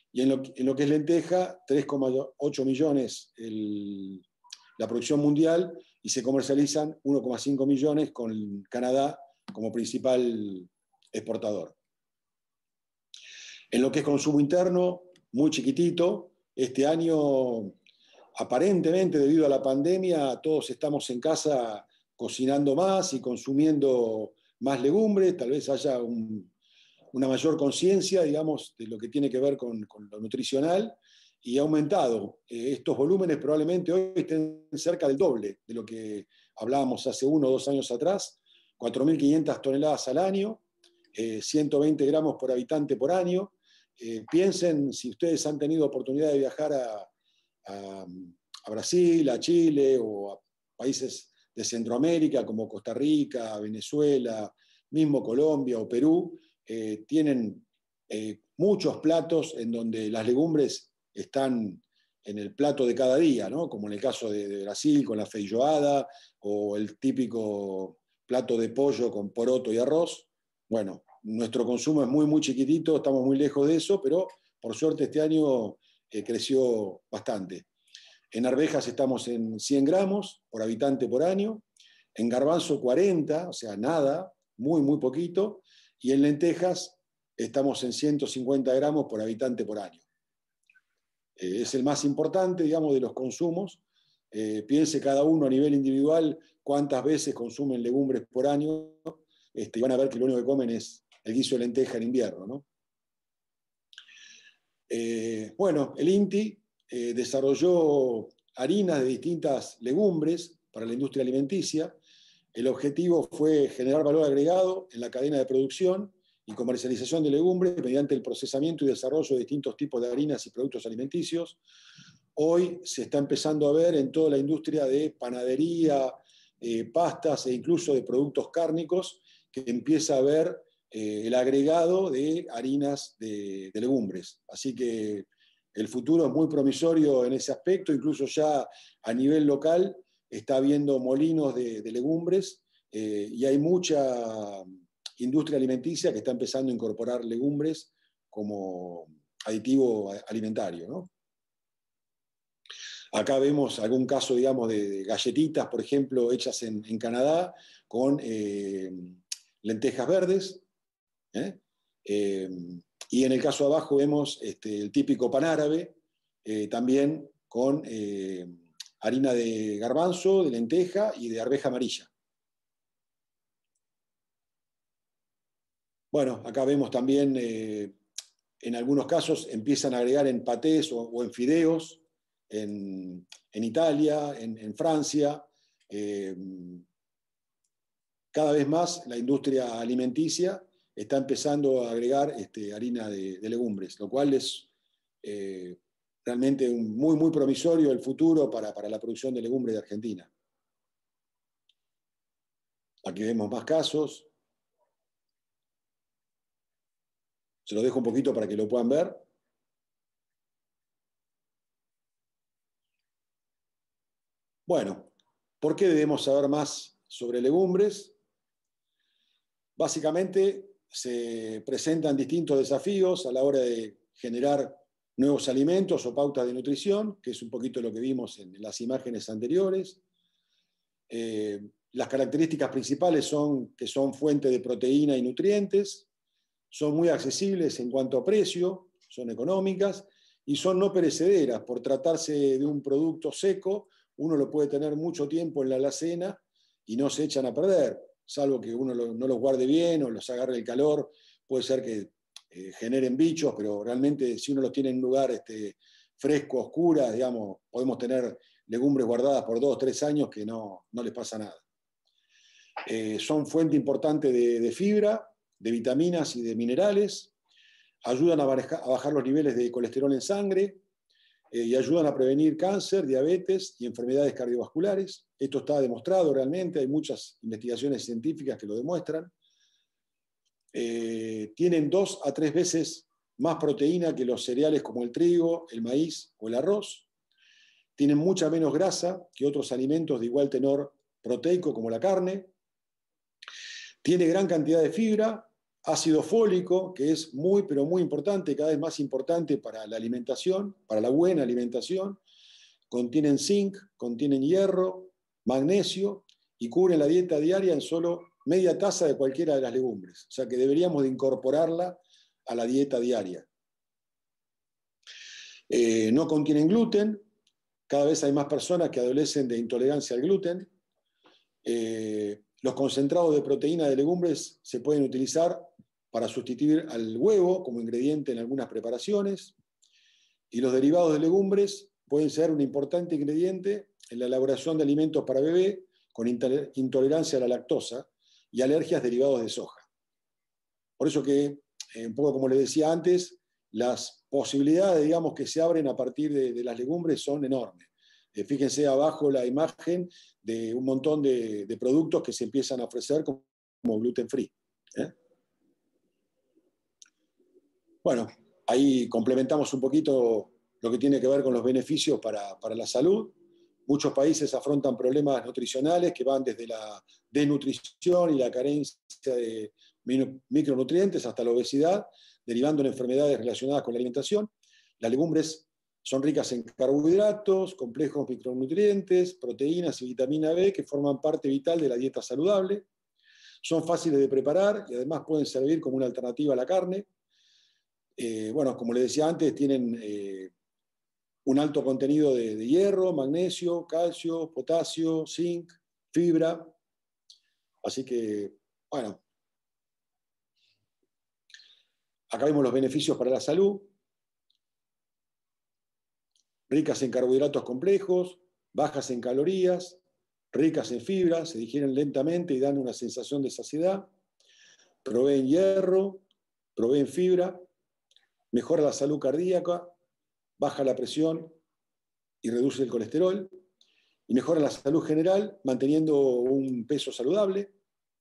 Speaker 9: y en lo que es lenteja, 3,8 millones la producción mundial, y se comercializan 1,5 millones con Canadá como principal exportador. En lo que es consumo interno, muy chiquitito. Este año, aparentemente, debido a la pandemia, todos estamos en casa cocinando más y consumiendo más legumbres. Tal vez haya una mayor conciencia, digamos, de lo que tiene que ver con lo nutricional, y ha aumentado. Estos volúmenes probablemente hoy estén cerca del doble de lo que hablábamos hace 1 o 2 años atrás, 4.500 toneladas al año, 120 gramos por habitante por año. Piensen, si ustedes han tenido oportunidad de viajar a Brasil, a Chile o a países de Centroamérica como Costa Rica, Venezuela, mismo Colombia o Perú, tienen muchos platos en donde las legumbres están en el plato de cada día, ¿no? Como en el caso de Brasil con la feijoada, o el típico plato de pollo con poroto y arroz. Bueno, nuestro consumo es muy, muy chiquitito, estamos muy lejos de eso, pero por suerte este año creció bastante. En arvejas estamos en 100 gramos por habitante por año, en garbanzo 40, o sea, nada, muy, muy poquito, y en lentejas estamos en 150 gramos por habitante por año. Es el más importante, digamos, de los consumos. Piense cada uno a nivel individual cuántas veces consumen legumbres por año, y van a ver que lo único que comen es el guiso de lenteja en invierno, ¿no? Bueno, el INTI desarrolló harinas de distintas legumbres para la industria alimenticia. El objetivo fue generar valor agregado en la cadena de producción y comercialización de legumbres mediante el procesamiento y desarrollo de distintos tipos de harinas y productos alimenticios. Hoy se está empezando a ver en toda la industria de panadería, pastas e incluso de productos cárnicos, que empieza a ver el agregado de harinas de legumbres. Así que el futuro es muy promisorio en ese aspecto. Incluso ya a nivel local está habiendo molinos de legumbres, y hay mucha industria alimenticia que está empezando a incorporar legumbres como aditivo alimentario, ¿no? Acá vemos algún caso, digamos, de galletitas, por ejemplo, hechas en Canadá con lentejas verdes. Y en el caso de abajo vemos el típico pan árabe, también con harina de garbanzo, de lenteja y de arveja amarilla. Bueno, acá vemos también, en algunos casos empiezan a agregar en patés o en fideos, en Italia, en Francia. Cada vez más la industria alimenticia está empezando a agregar harina de legumbres, lo cual es realmente muy, muy promisorio el futuro para la producción de legumbres de Argentina. Aquí vemos más casos. Se los dejo un poquito para que lo puedan ver. Bueno, ¿por qué debemos saber más sobre legumbres? Básicamente se presentan distintos desafíos a la hora de generar nuevos alimentos o pautas de nutrición, que es un poquito lo que vimos en las imágenes anteriores. Las características principales son que son fuente de proteína y nutrientes, son muy accesibles en cuanto a precio, son económicas y son no perecederas. Por tratarse de un producto seco, uno lo puede tener mucho tiempo en la alacena y no se echan a perder, salvo que uno no los guarde bien o los agarre el calor. Puede ser que generen bichos, pero realmente si uno los tiene en un lugar fresco, oscura, digamos, podemos tener legumbres guardadas por 2 o 3 años que no les pasa nada. Son fuente importante de fibra, de vitaminas y de minerales, ayudan a bajar los niveles de colesterol en sangre, y ayudan a prevenir cáncer, diabetes y enfermedades cardiovasculares. Esto está demostrado realmente, hay muchas investigaciones científicas que lo demuestran. Tienen 2 a 3 veces más proteína que los cereales como el trigo, el maíz o el arroz. Tienen mucha menos grasa que otros alimentos de igual tenor proteico como la carne. Tiene gran cantidad de fibra, ácido fólico, que es muy, pero muy importante, cada vez más importante para la alimentación, para la buena alimentación. Contienen zinc, contienen hierro, magnesio y cubren la dieta diaria en solo media taza de cualquiera de las legumbres. O sea que deberíamos de incorporarla a la dieta diaria. No contienen gluten. Cada vez hay más personas que adolecen de intolerancia al gluten. Los concentrados de proteína de legumbres se pueden utilizar para sustituir al huevo como ingrediente en algunas preparaciones. Y los derivados de legumbres pueden ser un importante ingrediente en la elaboración de alimentos para bebé con intolerancia a la lactosa y alergias derivadas de soja. Por eso que, un poco como les decía antes, las posibilidades, digamos, que se abren a partir de las legumbres son enormes. Fíjense abajo la imagen de un montón de productos que se empiezan a ofrecer como gluten free. Bueno, ahí complementamos un poquito lo que tiene que ver con los beneficios para la salud. Muchos países afrontan problemas nutricionales que van desde la desnutrición y la carencia de micronutrientes hasta la obesidad, derivando en enfermedades relacionadas con la alimentación. Las legumbres son ricas en carbohidratos, complejos micronutrientes, proteínas y vitamina B que forman parte vital de la dieta saludable. Son fáciles de preparar y además pueden servir como una alternativa a la carne. Bueno, como les decía antes, tienen un alto contenido de hierro, magnesio, calcio, potasio, zinc, fibra. Así que, bueno, acá vemos los beneficios para la salud. Ricas en carbohidratos complejos, bajas en calorías, ricas en fibra, se digieren lentamente y dan una sensación de saciedad. Proveen hierro, proveen fibra, mejora la salud cardíaca, baja la presión y reduce el colesterol, y mejora la salud general manteniendo un peso saludable.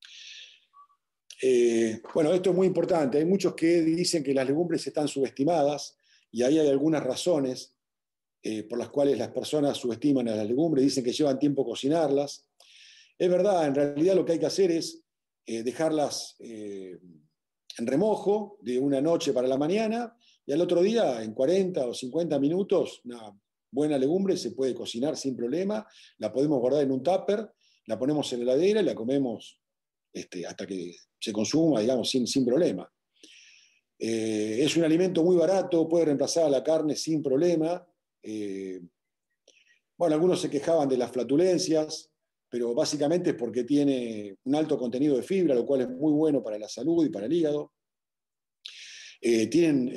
Speaker 9: Bueno, esto es muy importante. Hay muchos que dicen que las legumbres están subestimadas y ahí hay algunas razones por las cuales las personas subestiman a las legumbres, dicen que llevan tiempo cocinarlas. Es verdad, en realidad lo que hay que hacer es dejarlas en remojo de una noche para la mañana y al otro día, en 40 o 50 minutos, una buena legumbre se puede cocinar sin problema, la podemos guardar en un tupper, la ponemos en la heladera y la comemos hasta que se consuma, digamos, sin problema. Es un alimento muy barato, puede reemplazar a la carne sin problema. Bueno, algunos se quejaban de las flatulencias, pero básicamente es porque tiene un alto contenido de fibra, lo cual es muy bueno para la salud y para el hígado. Tienen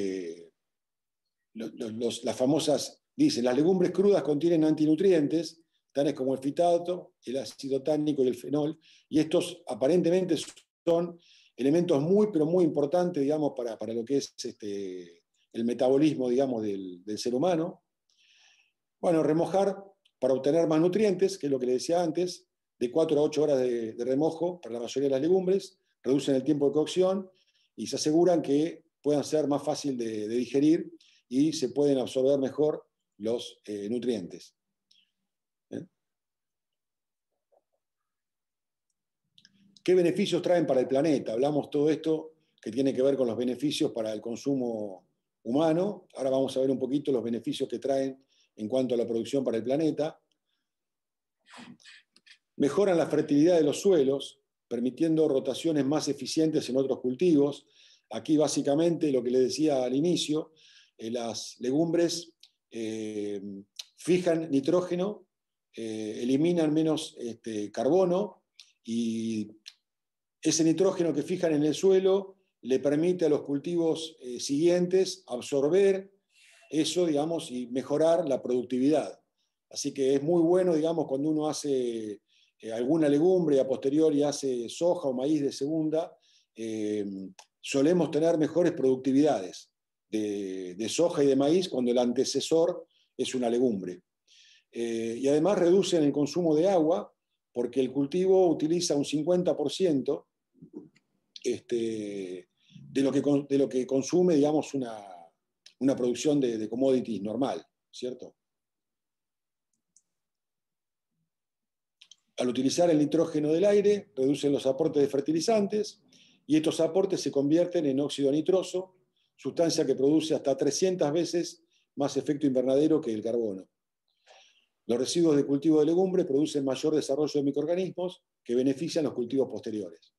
Speaker 9: las famosas, dicen, las legumbres crudas contienen antinutrientes, tales como el fitato, el ácido tánico y el fenol, y estos aparentemente son elementos muy, pero muy importantes, digamos, para lo que es el metabolismo, digamos, del ser humano. Bueno, remojar para obtener más nutrientes, que es lo que le decía antes, de 4 a 8 horas de remojo para la mayoría de las legumbres, reducen el tiempo de cocción y se aseguran que puedan ser más fácil de digerir y se pueden absorber mejor los nutrientes. ¿Qué beneficios traen para el planeta? Hablamos todo esto que tiene que ver con los beneficios para el consumo humano. Ahora vamos a ver un poquito los beneficios que traen en cuanto a la producción para el planeta. Mejoran la fertilidad de los suelos, permitiendo rotaciones más eficientes en otros cultivos. Aquí básicamente lo que les decía al inicio, las legumbres fijan nitrógeno, eliminan menos carbono y ese nitrógeno que fijan en el suelo le permite a los cultivos siguientes absorber eso, digamos, y mejorar la productividad. Así que es muy bueno, digamos, cuando uno hace alguna legumbre y a posteriori hace soja o maíz de segunda, solemos tener mejores productividades de soja y de maíz cuando el antecesor es una legumbre. Y además reducen el consumo de agua porque el cultivo utiliza un 50% de lo que consume, digamos, una producción de commodities normal, ¿cierto? Al utilizar el nitrógeno del aire, reducen los aportes de fertilizantes y estos aportes se convierten en óxido nitroso, sustancia que produce hasta 300 veces más efecto invernadero que el carbono. Los residuos de cultivo de legumbre producen mayor desarrollo de microorganismos que benefician los cultivos posteriores.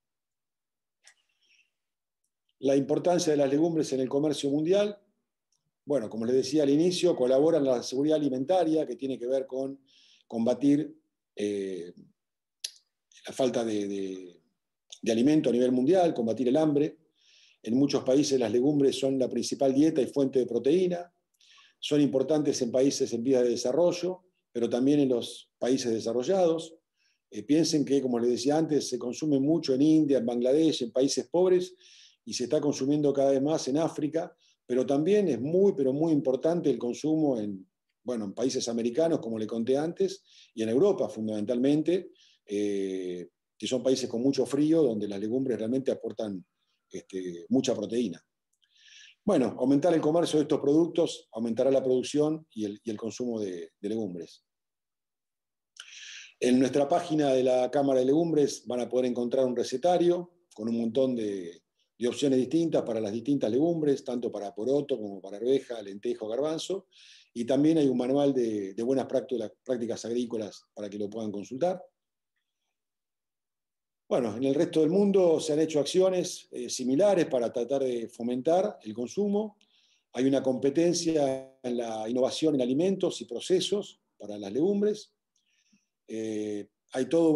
Speaker 9: La importancia de las legumbres en el comercio mundial. Bueno, como les decía al inicio, colaboran en la seguridad alimentaria, que tiene que ver con combatir la falta de alimento a nivel mundial, combatir el hambre. En muchos países las legumbres son la principal dieta y fuente de proteína. Son importantes en países en vías de desarrollo, pero también en los países desarrollados. Piensen que, como les decía antes, se consume mucho en India, en Bangladesh, en países pobres, y se está consumiendo cada vez más en África, pero también es muy, pero muy importante el consumo en países americanos, como le conté antes, y en Europa fundamentalmente, que son países con mucho frío, donde las legumbres realmente aportan mucha proteína. Bueno, aumentar el comercio de estos productos aumentará la producción y el consumo de legumbres. En nuestra página de la Cámara de Legumbres van a poder encontrar un recetario con un montón de opciones distintas para las distintas legumbres, tanto para poroto como para arveja, lentejo, garbanzo, y también hay un manual de buenas prácticas agrícolas para que lo puedan consultar. Bueno, en el resto del mundo se han hecho acciones similares para tratar de fomentar el consumo. Hay una competencia en la innovación en alimentos y procesos para las legumbres. Hay todo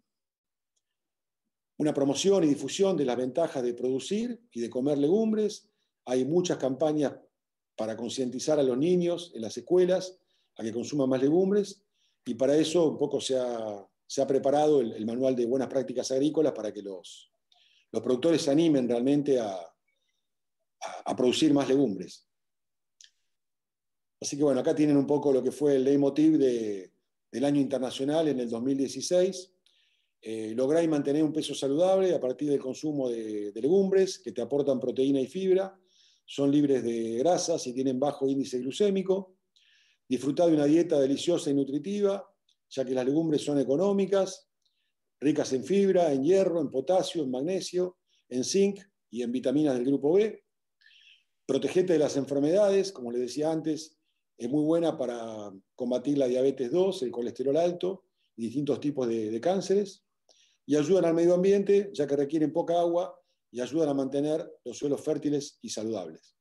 Speaker 9: una promoción y difusión de las ventajas de producir y de comer legumbres. Hay muchas campañas para concientizar a los niños en las escuelas a que consuman más legumbres, y para eso un poco se ha preparado el manual de buenas prácticas agrícolas para que los productores se animen realmente a producir más legumbres. Así que bueno, acá tienen un poco lo que fue el leitmotiv del año internacional en el 2016. Lograr y mantener un peso saludable a partir del consumo de legumbres que te aportan proteína y fibra, son libres de grasas y tienen bajo índice glucémico. Disfrutar de una dieta deliciosa y nutritiva, ya que las legumbres son económicas, ricas en fibra, en hierro, en potasio, en magnesio, en zinc y en vitaminas del grupo B. Protegerte de las enfermedades, como les decía antes, es muy buena para combatir la diabetes 2, el colesterol alto y distintos tipos de cánceres. Y ayudan al medio ambiente, ya que requieren poca agua, y ayudan a mantener los suelos fértiles y saludables.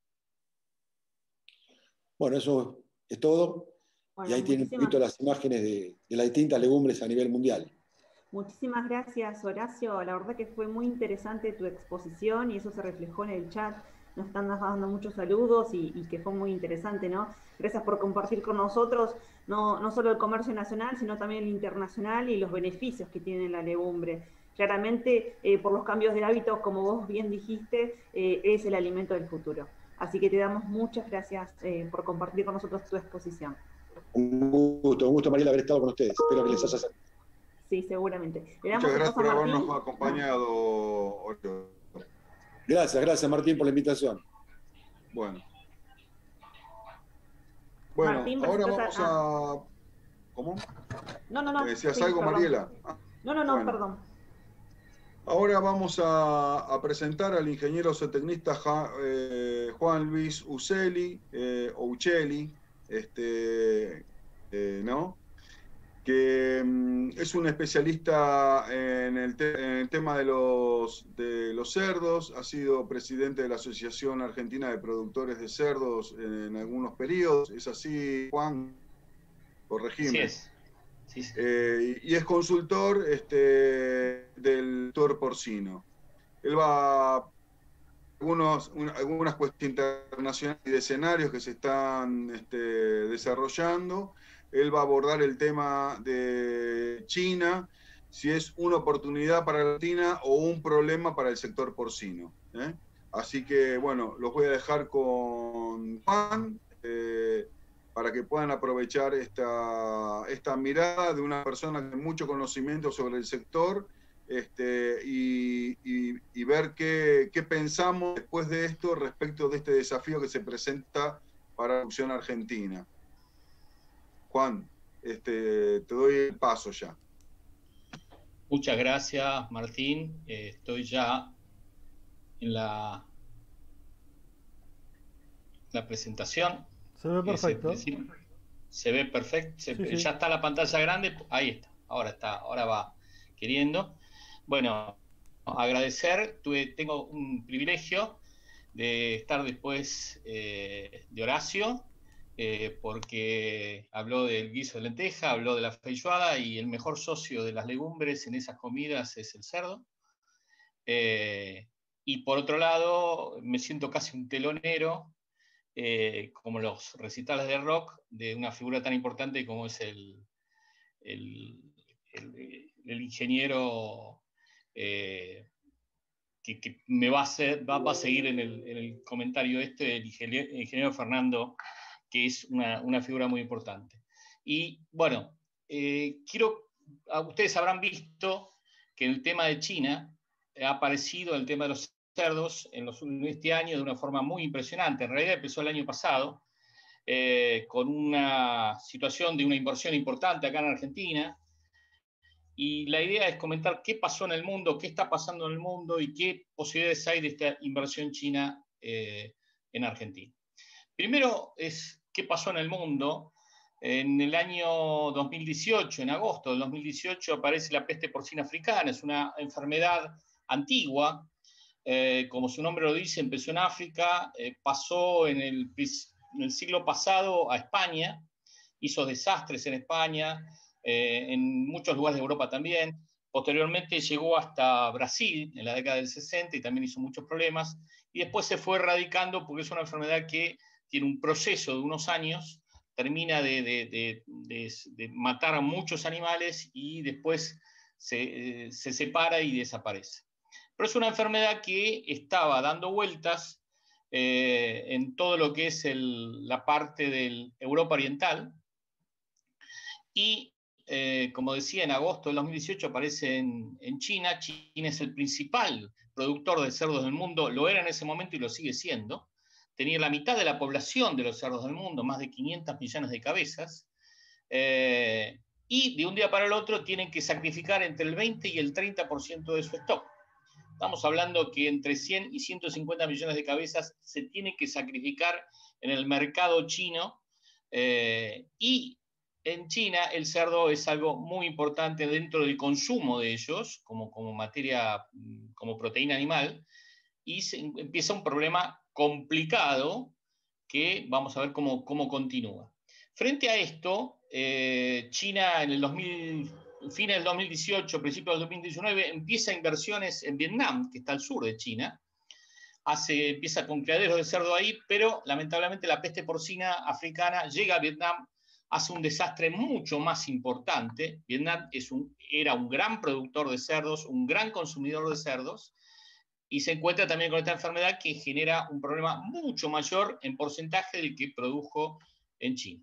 Speaker 9: Bueno, eso es todo. Bueno, y ahí tienen visto las imágenes de las distintas legumbres a nivel mundial.
Speaker 3: Muchísimas gracias, Horacio. La verdad que fue muy interesante tu exposición y eso se reflejó en el chat. Nos están dando muchos saludos y que fue muy interesante, ¿no? Gracias por compartir con nosotros no solo el comercio nacional, sino también el internacional y los beneficios que tiene la legumbre. Claramente, por los cambios de hábitos, como vos bien dijiste, es el alimento del futuro. Así que te damos muchas gracias por compartir con nosotros tu exposición.
Speaker 9: Un gusto, Mariela, haber estado con ustedes. Espero que les haya servido.
Speaker 3: Sí, seguramente.
Speaker 4: Muchas gracias por habernos acompañado.
Speaker 9: Gracias Martín por la invitación.
Speaker 4: Bueno,
Speaker 3: Martín,
Speaker 4: ahora vamos a... ¿Cómo?
Speaker 3: No.
Speaker 4: ¿Decías algo, perdón. Mariela?
Speaker 3: No, perdón.
Speaker 4: Ahora vamos a presentar al ingeniero zootecnista Juan Luis Uccelli, ¿no? Que es un especialista en el tema de los cerdos, ha sido presidente de la Asociación Argentina de Productores de Cerdos en algunos periodos. ¿Es así, Juan? Corregime.
Speaker 10: Sí.
Speaker 4: Y es consultor del sector porcino. Él va a algunas cuestiones internacionales y de escenarios que se están desarrollando. Él va a abordar el tema de China, si es una oportunidad para la Argentina o un problema para el sector porcino. Así que, bueno, los voy a dejar con Juan para que puedan aprovechar esta mirada de una persona con mucho conocimiento sobre el sector y ver qué pensamos después de esto respecto de este desafío que se presenta para la producción argentina. Juan, te doy el paso ya.
Speaker 10: Muchas gracias, Martín. Estoy ya la presentación.
Speaker 1: Se ve perfecto.
Speaker 10: Se ve perfecto.
Speaker 1: Sí.
Speaker 10: Ya está la pantalla grande. Ahí está. Ahora va queriendo. Bueno, agradecer. Tengo un privilegio de estar después de Horacio, porque habló del guiso de lenteja, habló de la feijoada, y el mejor socio de las legumbres en esas comidas es el cerdo. Y por otro lado, me siento casi un telonero, como los recitales de rock, de una figura tan importante como es el ingeniero que me va a seguir en el comentario el ingeniero Fernando, que es una figura muy importante. Y bueno, ustedes habrán visto que el tema de China ha aparecido, el tema de los cerdos, en este año de una forma muy impresionante. En realidad empezó el año pasado, con una situación de una inversión importante acá en Argentina, y la idea es comentar qué pasó en el mundo, qué está pasando en el mundo y qué posibilidades hay de esta inversión china en Argentina. Primero es qué pasó en el mundo. En el año 2018, en agosto del 2018, aparece la peste porcina africana. Es una enfermedad antigua, como su nombre lo dice, empezó en África, pasó en el siglo pasado a España, hizo desastres en España, en muchos lugares de Europa también. Posteriormente llegó hasta Brasil en la década del 60 y también hizo muchos problemas, y después se fue erradicando porque es una enfermedad que tiene un proceso de unos años, termina de matar a muchos animales y después se separa y desaparece. Pero es una enfermedad que estaba dando vueltas en todo lo que es la parte de Europa Oriental, y como decía, en agosto del 2018 aparece en China. China es el principal productor de cerdos del mundo, lo era en ese momento y lo sigue siendo. Tenía la mitad de la población de los cerdos del mundo, más de 500 millones de cabezas, y de un día para el otro tienen que sacrificar entre el 20 y el 30% de su stock. Estamos hablando que entre 100 y 150 millones de cabezas se tienen que sacrificar en el mercado chino, y en China el cerdo es algo muy importante dentro del consumo de ellos, como materia, como proteína animal, y empieza un problema complicado que vamos a ver cómo continúa. Frente a esto, China en fines del 2018, principios del 2019, empieza inversiones en Vietnam, que está al sur de China. Empieza con criaderos de cerdo ahí, pero lamentablemente la peste porcina africana llega a Vietnam, hace un desastre mucho más importante. Vietnam era un gran productor de cerdos, un gran consumidor de cerdos, y se encuentra también con esta enfermedad que genera un problema mucho mayor en porcentaje del que produjo en China.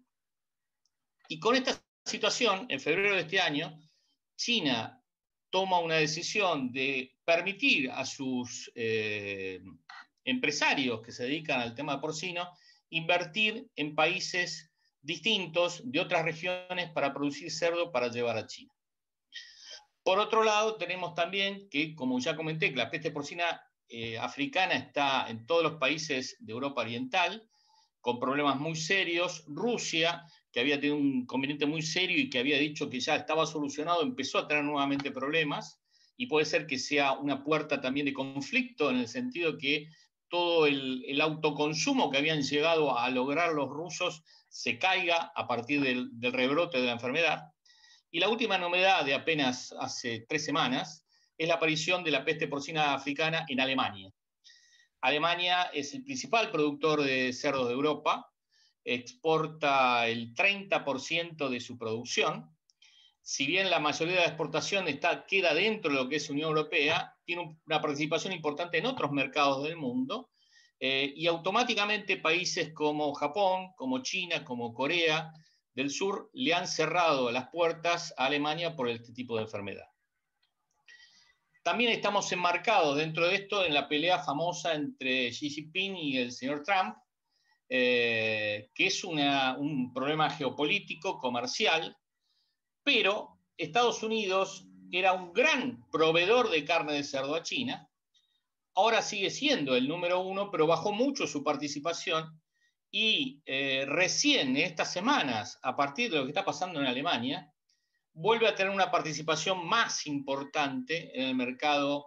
Speaker 10: Y con esta situación, en febrero de este año, China toma una decisión de permitir a sus empresarios que se dedican al tema porcino invertir en países distintos de otras regiones para producir cerdo para llevar a China. Por otro lado, tenemos también que, como ya comenté, que la peste porcina africana está en todos los países de Europa Oriental, con problemas muy serios. Rusia, que había tenido un inconveniente muy serio y que había dicho que ya estaba solucionado, empezó a tener nuevamente problemas, y puede ser que sea una puerta también de conflicto, en el sentido que todo el autoconsumo que habían llegado a lograr los rusos se caiga a partir del rebrote de la enfermedad. Y la última novedad de apenas hace 3 semanas es la aparición de la peste porcina africana en Alemania. Alemania es el principal productor de cerdos de Europa, exporta el 30% de su producción. Si bien la mayoría de la exportación queda dentro de lo que es Unión Europea, tiene una participación importante en otros mercados del mundo, y automáticamente países como Japón, como China, como Corea del Sur le han cerrado las puertas a Alemania por este tipo de enfermedad. También estamos enmarcados dentro de esto en la pelea famosa entre Xi Jinping y el señor Trump, que es un problema geopolítico, comercial, pero Estados Unidos era un gran proveedor de carne de cerdo a China, ahora sigue siendo el número 1, pero bajó mucho su participación y recién en estas semanas, a partir de lo que está pasando en Alemania, vuelve a tener una participación más importante en el mercado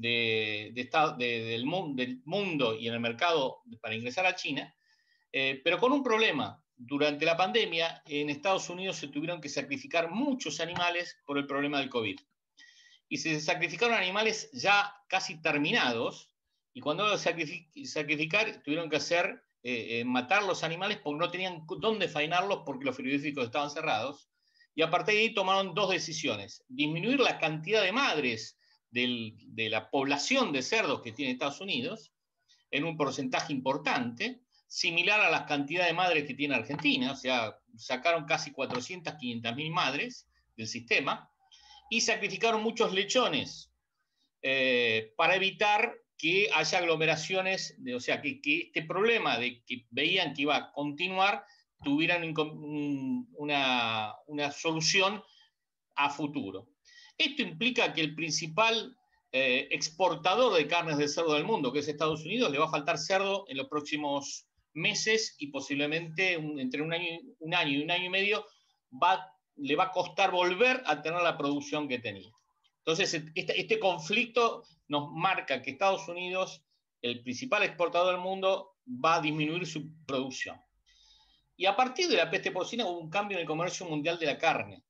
Speaker 10: del mundo y en el mercado para ingresar a China, pero con un problema. Durante la pandemia, en Estados Unidos se tuvieron que sacrificar muchos animales por el problema del COVID. Y se sacrificaron animales ya casi terminados, y cuando los sacrificar, tuvieron que hacer matar los animales porque no tenían dónde faenarlos porque los frigoríficos estaban cerrados. Y a partir de ahí tomaron dos decisiones: disminuir la cantidad de madres de la población de cerdos que tiene Estados Unidos en un porcentaje importante, similar a la cantidad de madres que tiene Argentina, o sea, sacaron casi 400, 500.000 madres del sistema, y sacrificaron muchos lechones para evitar que haya aglomeraciones, o sea, que este problema de que veían que iba a continuar tuvieran una solución a futuro. Esto implica que el principal exportador de carnes de cerdo del mundo, que es Estados Unidos, le va a faltar cerdo en los próximos meses y posiblemente entre un año y un año y medio le va a costar volver a tener la producción que tenía. Entonces, este conflicto nos marca que Estados Unidos, el principal exportador del mundo, va a disminuir su producción. Y a partir de la peste porcina hubo un cambio en el comercio mundial de la carne.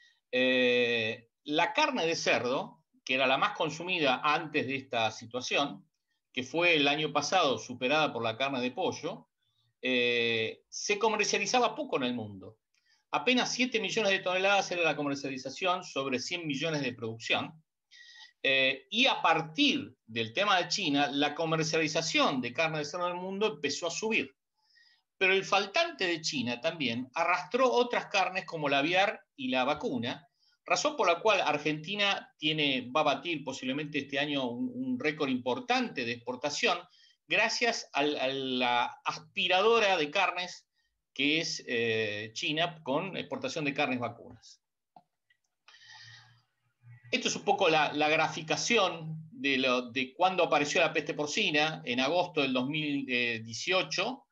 Speaker 10: La carne de cerdo, que era la más consumida antes de esta situación, que fue el año pasado superada por la carne de pollo, se comercializaba poco en el mundo. Apenas 7 millones de toneladas era la comercialización sobre 100 millones de producción. Y a partir del tema de China, la comercialización de carne de cerdo en el mundo empezó a subir. Pero el faltante de China también arrastró otras carnes como la aviar y la vacuna, razón por la cual Argentina va a batir posiblemente este año un récord importante de exportación, gracias a la aspiradora de carnes que es China, con exportación de carnes vacunas. Esto es un poco la graficación de cuando apareció la peste porcina, en agosto del 2018.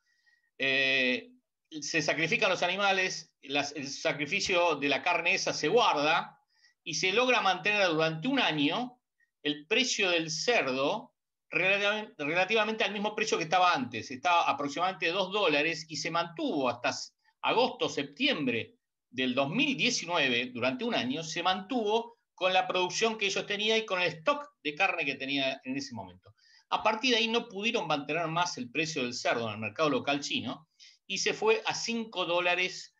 Speaker 10: Se sacrifican los animales, el sacrificio de la carne esa se guarda y se logra mantener durante un año el precio del cerdo relativamente al mismo precio que estaba antes. Estaba aproximadamente $2 y se mantuvo hasta agosto, septiembre del 2019, durante un año, se mantuvo con la producción que ellos tenían y con el stock de carne que tenía en ese momento. A partir de ahí no pudieron mantener más el precio del cerdo en el mercado local chino y se fue a $5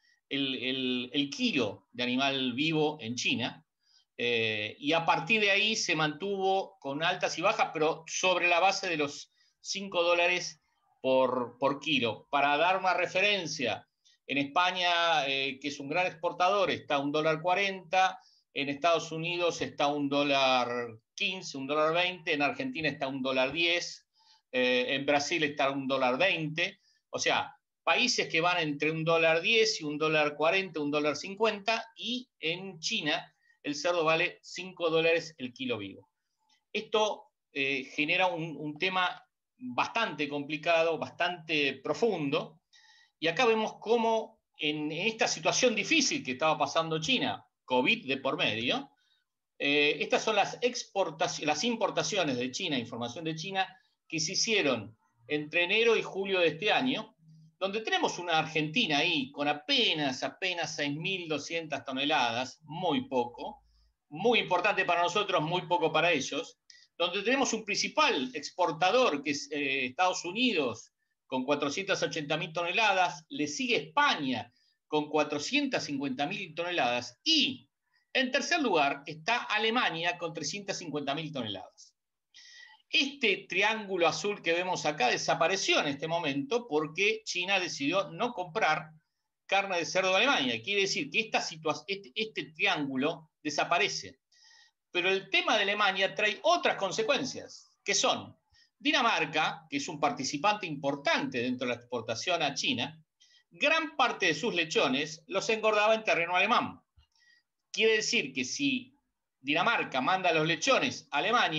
Speaker 10: el kilo de animal vivo en China. Y a partir de ahí se mantuvo con altas y bajas, pero sobre la base de los $5 por kilo. Para dar una referencia, en España, que es un gran exportador, está a $1.40, en Estados Unidos está a $1.15, $1.20, en Argentina está a $1.10, en Brasil está a $1.20, o sea, países que van entre $1.10 y $1.40, $1.50, y en China el cerdo vale $5 el kilo vivo. Esto genera un tema bastante complicado, bastante profundo, y acá vemos cómo en esta situación difícil que estaba pasando China, COVID de por medio, estas son las importaciones de China, información de China, que se hicieron entre enero y julio de este año, donde tenemos una Argentina ahí con apenas 6.200 toneladas, muy poco, muy importante para nosotros, muy poco para ellos, donde tenemos un principal exportador, que es Estados Unidos, con 480.000 toneladas, le sigue España, con 450.000 toneladas, y en tercer lugar está Alemania, con 350.000 toneladas. Este triángulo azul que vemos acá desapareció en este momento porque China decidió no comprar carne de cerdo de Alemania. Quiere decir que este triángulo desaparece. Pero el tema de Alemania trae otras consecuencias, que son Dinamarca, que es un participante importante dentro de la exportación a China, gran parte de sus lechones los engordaba en terreno alemán. Quiere decir que si Dinamarca manda los lechones a Alemania,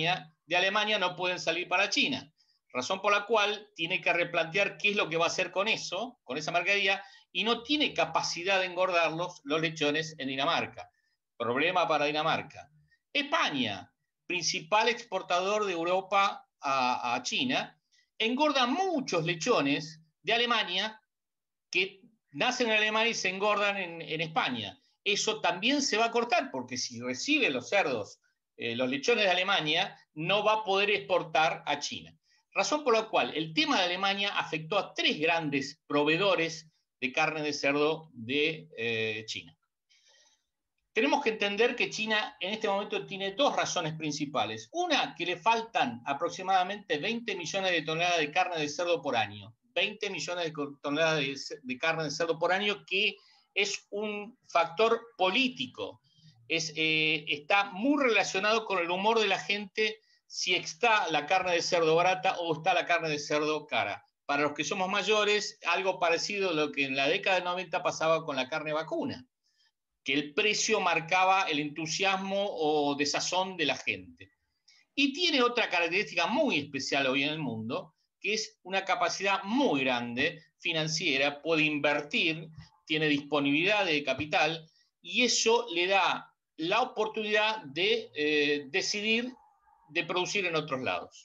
Speaker 10: de Alemania no pueden salir para China. Razón por la cual tiene que replantear qué es lo que va a hacer con eso, con esa mercadería, y no tiene capacidad de engordarlos los lechones en Dinamarca. Problema para Dinamarca. España, principal exportador de Europa a China, engorda muchos lechones de Alemania que nacen en Alemania y se engordan en España. Eso también se va a cortar, porque si recibe los cerdos, los lechones de Alemania, no va a poder exportar a China. Razón por la cual el tema de Alemania afectó a 3 grandes proveedores de carne de cerdo de China. Tenemos que entender que China en este momento tiene 2 razones principales. Una, que le faltan aproximadamente 20 millones de toneladas de carne de cerdo por año. 20 millones de toneladas de carne de cerdo por año, que es un factor político. Está muy relacionado con el humor de la gente, si está la carne de cerdo barata o está la carne de cerdo cara. Para los que somos mayores, algo parecido a lo que en la década del 90 pasaba con la carne vacuna, que el precio marcaba el entusiasmo o desazón de la gente. Y tiene otra característica muy especial hoy en el mundo, que es una capacidad muy grande financiera, puede invertir, tiene disponibilidad de capital, y eso le da la oportunidad de decidir de producir en otros lados.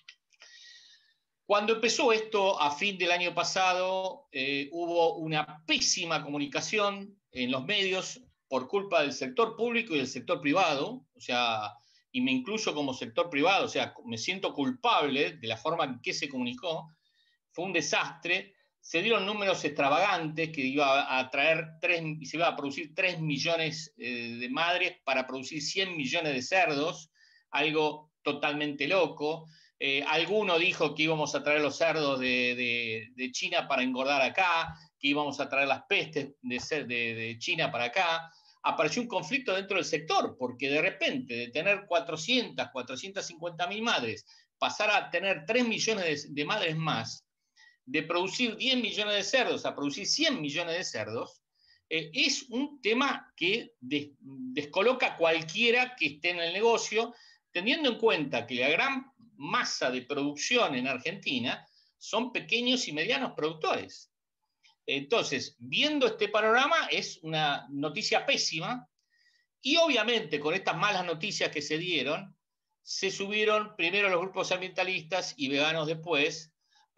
Speaker 10: Cuando empezó esto a fin del año pasado, hubo una pésima comunicación en los medios por culpa del sector público y del sector privado, o sea, y me incluyo como sector privado, o sea, me siento culpable de la forma en que se comunicó. Fue un desastre. Se dieron números extravagantes, que iba a traer se iba a producir 3 millones de madres para producir 100 millones de cerdos, algo totalmente loco. Alguno dijo que íbamos a traer los cerdos de China para engordar acá, que íbamos a traer las pestes de China para acá. Apareció un conflicto dentro del sector, porque de repente de tener 450.000 madres, pasar a tener 3 millones de madres más, de producir 10 millones de cerdos a producir 100 millones de cerdos, es un tema que descoloca a cualquiera que esté en el negocio, teniendo en cuenta que la gran masa de producción en Argentina son pequeños y medianos productores. Entonces, viendo este panorama, es una noticia pésima, y obviamente con estas malas noticias que se dieron, se subieron primero los grupos ambientalistas y veganos después.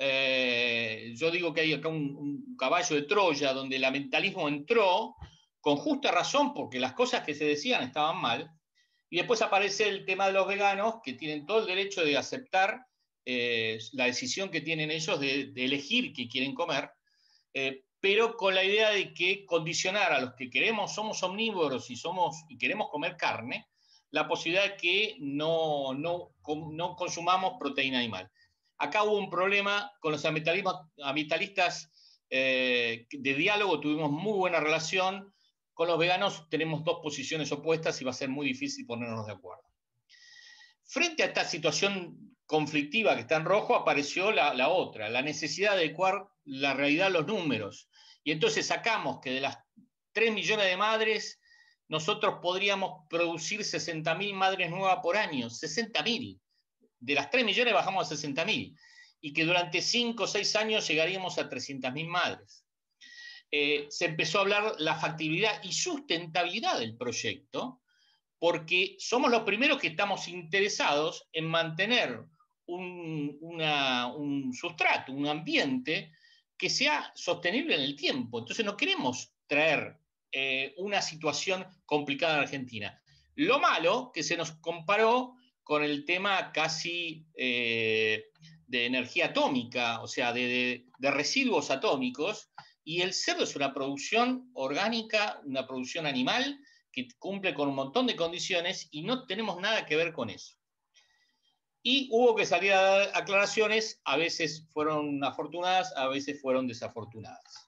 Speaker 10: Yo digo que hay acá un caballo de Troya donde el ambientalismo entró con justa razón porque las cosas que se decían estaban mal, y después aparece el tema de los veganos, que tienen todo el derecho de aceptar la decisión que tienen ellos de elegir qué quieren comer, pero con la idea de que condicionar a los que somos omnívoros y queremos comer carne, la posibilidad de que no consumamos proteína animal. Acá hubo un problema con los ambientalistas de diálogo, tuvimos muy buena relación. Con los veganos tenemos 2 posiciones opuestas y va a ser muy difícil ponernos de acuerdo. Frente a esta situación conflictiva que está en rojo, apareció la otra, la necesidad de adecuar la realidad a los números. Y entonces sacamos que de las 3 millones de madres, nosotros podríamos producir 60.000 madres nuevas por año, 60.000. De las 3 millones bajamos a 60.000. Y que durante 5 o 6 años llegaríamos a 300.000 madres. Se empezó a hablar la factibilidad y sustentabilidad del proyecto, porque somos los primeros que estamos interesados en mantener un sustrato, un ambiente que sea sostenible en el tiempo. Entonces no queremos traer una situación complicada en Argentina. Lo malo que se nos comparó con el tema casi de energía atómica, o sea, de residuos atómicos, y el cerdo es una producción orgánica, una producción animal que cumple con un montón de condiciones y no tenemos nada que ver con eso. Y hubo que salir a dar aclaraciones, a veces fueron afortunadas, a veces fueron desafortunadas.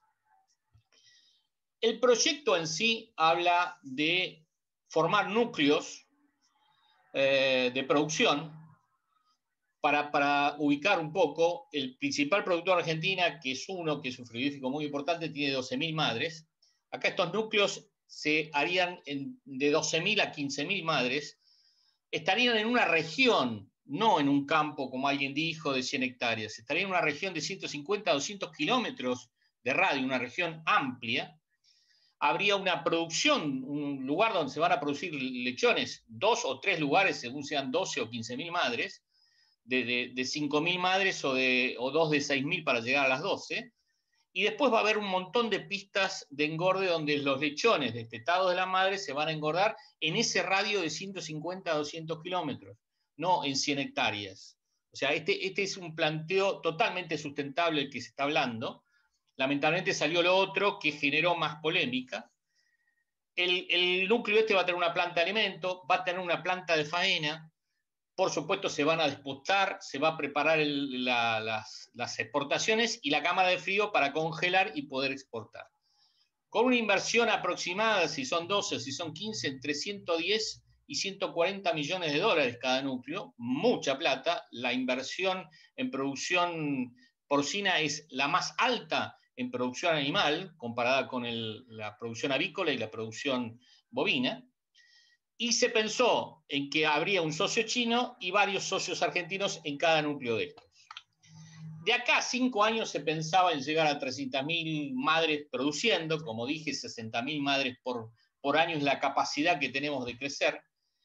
Speaker 10: El proyecto en sí habla de formar núcleos de producción. Para ubicar un poco, el principal productor de Argentina, que es un frigorífico muy importante, tiene 12.000 madres. Acá estos núcleos se harían de 12.000 a 15.000 madres. Estarían en una región no en un campo, como alguien dijo, de 100 hectáreas. Estaría en una región de 150 a 200 kilómetros de radio, una región amplia. Habría una producción, un lugar donde se van a producir lechones, 2 o 3 lugares, según sean 12 o 15.000 madres, de 5.000 madres o 2 de 6.000 para llegar a las 12. Y después va a haber un montón de pistas de engorde donde los lechones destetados de la madre se van a engordar en ese radio de 150 a 200 kilómetros, no en 100 hectáreas. O sea, este es un planteo totalmente sustentable el que se está hablando. Lamentablemente salió lo otro que generó más polémica. El núcleo este va a tener una planta de alimento, va a tener una planta de faena. Por supuesto, se van a despostar, se va a preparar las exportaciones y la cámara de frío para congelar y poder exportar. Con una inversión aproximada, si son 12 o si son 15, entre 110 y 140 millones de dólares cada núcleo, mucha plata. La inversión en producción porcina es la más alta en producción animal, comparada con la producción avícola y la producción bovina. Y se pensó en que habría un socio chino y varios socios argentinos en cada núcleo de estos. De acá a 5 años se pensaba en llegar a 300.000 madres produciendo, como dije, 60.000 madres por año es la capacidad que tenemos de crecer,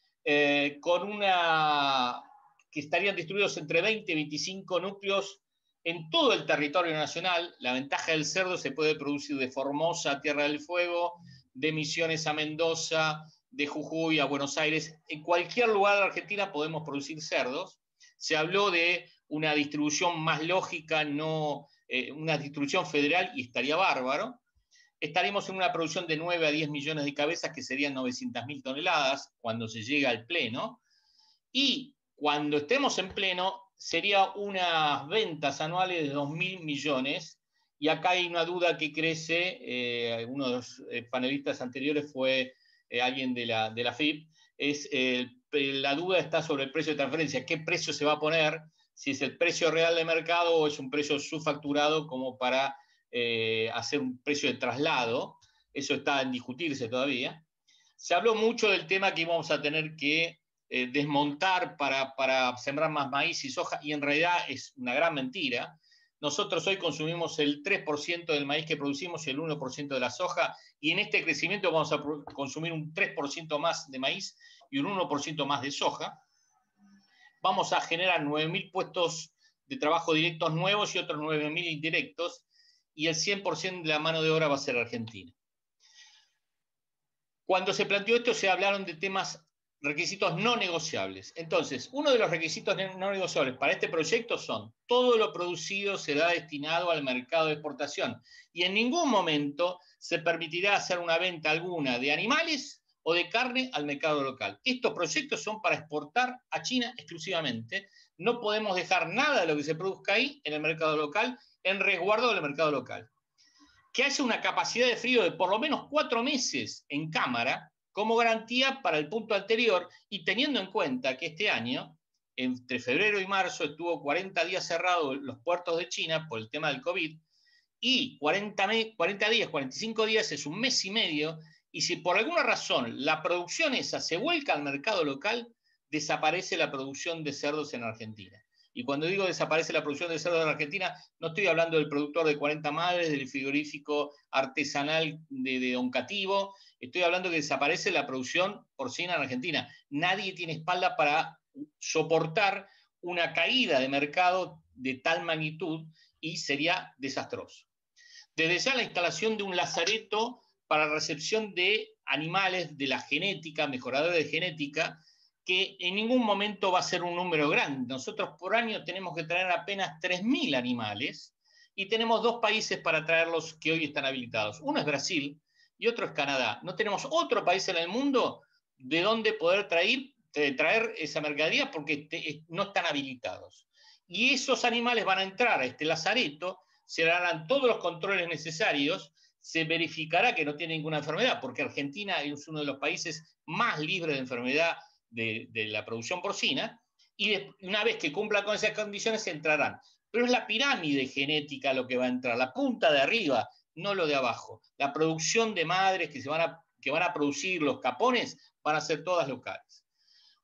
Speaker 10: que estarían distribuidos entre 20 y 25 núcleos en todo el territorio nacional. La ventaja del cerdo se puede producir de Formosa a Tierra del Fuego, de Misiones a Mendoza, de Jujuy a Buenos Aires. En cualquier lugar de Argentina podemos producir cerdos. Se habló de una distribución más lógica, no una distribución federal, y estaría bárbaro. Estaremos en una producción de 9 a 10 millones de cabezas, que serían 900.000 toneladas cuando se llega al pleno. Y cuando estemos en pleno, sería unas ventas anuales de 2.000 millones. Y acá hay una duda que crece. Uno de los panelistas anteriores fue alguien de la FIP. La duda está sobre el precio de transferencia. ¿Qué precio se va a poner? Si es el precio real de mercado o es un precio subfacturado como para hacer un precio de traslado. Eso está en discutirse todavía. Se habló mucho del tema que íbamos a tener que desmontar para sembrar más maíz y soja, y en realidad es una gran mentira. Nosotros hoy consumimos el 3% del maíz que producimos y el 1% de la soja, y en este crecimiento vamos a consumir un 3% más de maíz y un 1% más de soja. Vamos a generar 9.000 puestos de trabajo directos nuevos y otros 9.000 indirectos, y el 100% de la mano de obra va a ser argentina. Cuando se planteó esto, se hablaron de requisitos no negociables. Entonces, uno de los requisitos no negociables para este proyecto son: todo lo producido será destinado al mercado de exportación y en ningún momento se permitirá hacer una venta alguna de animales o de carne al mercado local. Estos proyectos son para exportar a China exclusivamente. No podemos dejar nada de lo que se produzca ahí en el mercado local, en resguardo del mercado local. Que haya una capacidad de frío de por lo menos 4 meses en cámara, como garantía para el punto anterior, y teniendo en cuenta que este año, entre febrero y marzo, estuvo 40 días cerrados los puertos de China por el tema del COVID, y 40 días, 45 días es un mes y medio, y si por alguna razón la producción esa se vuelca al mercado local, desaparece la producción de cerdos en Argentina. Y cuando digo desaparece la producción de cerdos en Argentina, no estoy hablando del productor de 40 madres, del frigorífico artesanal de Oncativo, estoy hablando que desaparece la producción porcina en Argentina. Nadie tiene espalda para soportar una caída de mercado de tal magnitud y sería desastroso. Desde ya la instalación de un lazareto para recepción de animales de la genética, mejoradores de genética, que en ningún momento va a ser un número grande. Nosotros por año tenemos que traer apenas 3.000 animales y tenemos 2 países para traerlos que hoy están habilitados. Uno es Brasil y otro es Canadá. No tenemos otro país en el mundo de donde poder traer esa mercadería porque no están habilitados. Y esos animales van a entrar a este lazareto, se harán todos los controles necesarios, se verificará que no tiene ninguna enfermedad, porque Argentina es uno de los países más libres de enfermedad de la producción porcina, y una vez que cumplan con esas condiciones entrarán. Pero es la pirámide genética lo que va a entrar, la punta de arriba, no lo de abajo. La producción de madres que van a producir los capones van a ser todas locales.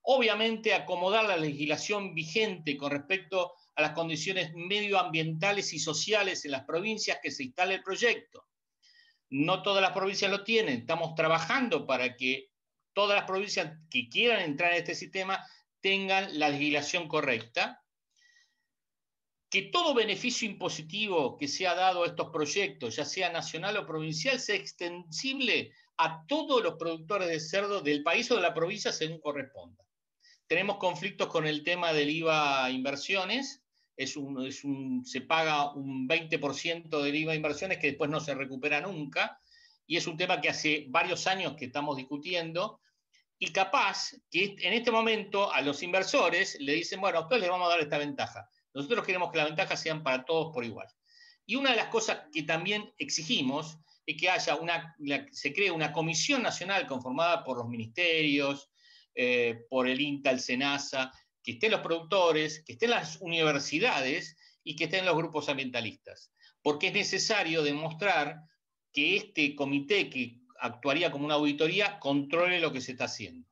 Speaker 10: obviamente acomodar la legislación vigente con respecto a las condiciones medioambientales y sociales en las provincias que se instale el proyecto. No todas las provincias lo tienen, estamos trabajando para que todas las provincias que quieran entrar en este sistema tengan la legislación correcta. Que todo beneficio impositivo que se ha dado a estos proyectos, ya sea nacional o provincial, sea extensible a todos los productores de cerdo del país o de la provincia según corresponda. Tenemos conflictos con el tema del IVA inversiones, se paga un 20% del IVA inversiones que después no se recupera nunca, y es un tema que hace varios años que estamos discutiendo, y capaz que en este momento a los inversores le dicen, bueno, a ustedes les vamos a dar esta ventaja. Nosotros queremos que las ventajas sean para todos por igual. Y una de las cosas que también exigimos es que se cree una comisión nacional conformada por los ministerios, por el INTA, el SENASA, que estén los productores, que estén las universidades y que estén los grupos ambientalistas. Porque es necesario demostrar que este comité que actuaría como una auditoría controle lo que se está haciendo.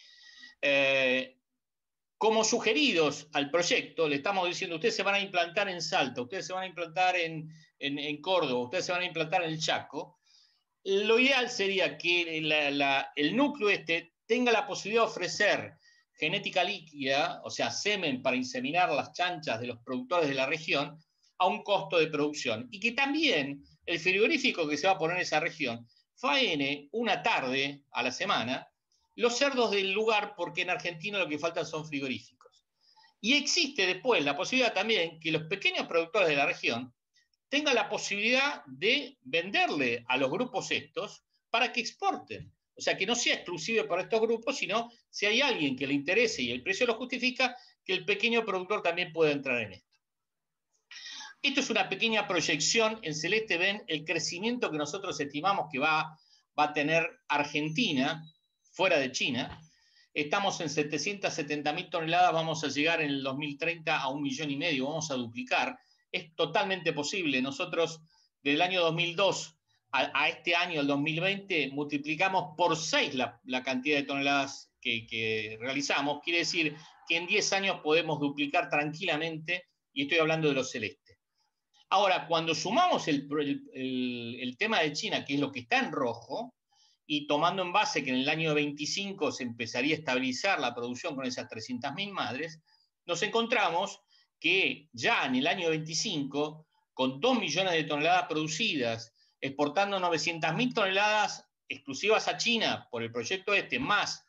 Speaker 10: Como sugeridos al proyecto, le estamos diciendo, ustedes se van a implantar en Salta, ustedes se van a implantar en Córdoba, ustedes se van a implantar en el Chaco. Lo ideal sería que el núcleo tenga la posibilidad de ofrecer genética líquida, o sea, semen para inseminar las chanchas de los productores de la región, a un costo de producción. Y que también el frigorífico que se va a poner en esa región faene una tarde a la semana los cerdos del lugar, porque en Argentina lo que faltan son frigoríficos. Y existe después la posibilidad también que los pequeños productores de la región tengan la posibilidad de venderle a los grupos estos para que exporten. O sea, que no sea exclusivo para estos grupos, sino si hay alguien que le interese y el precio lo justifica, que el pequeño productor también pueda entrar en esto. Esto es una pequeña proyección. En celeste ven el crecimiento que nosotros estimamos que va a tener Argentina, fuera de China. Estamos en 770.000 toneladas, vamos a llegar en el 2030 a 1,5 millones, vamos a duplicar. Es totalmente posible. Nosotros, del año 2002 a este año, el 2020, multiplicamos por 6 la cantidad de toneladas que realizamos. Quiere decir que en 10 años podemos duplicar tranquilamente, y estoy hablando de los celestes. Ahora, cuando sumamos el tema de China, que es lo que está en rojo, y tomando en base que en el año 25 se empezaría a estabilizar la producción con esas 300.000 madres, nos encontramos que ya en el año 25, con 2 millones de toneladas producidas, exportando 900.000 toneladas exclusivas a China por el proyecto más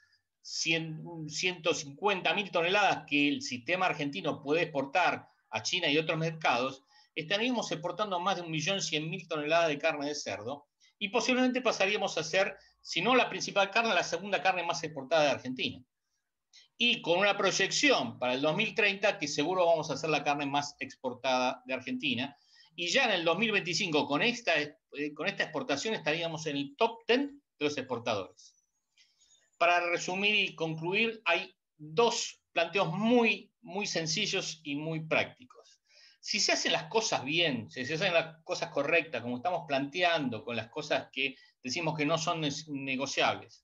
Speaker 10: 150.000 toneladas que el sistema argentino puede exportar a China y otros mercados, estaríamos exportando más de 1.100.000 toneladas de carne de cerdo, y posiblemente pasaríamos a ser, si no la principal carne, la segunda carne más exportada de Argentina. Y con una proyección para el 2030 que seguro vamos a ser la carne más exportada de Argentina. Y ya en el 2025, con esta exportación, estaríamos en el top 10 de los exportadores. Para resumir y concluir, hay dos planteos muy, muy sencillos y muy prácticos. Si se hacen las cosas bien, si se hacen las cosas correctas, como estamos planteando, con las cosas que decimos que no son negociables,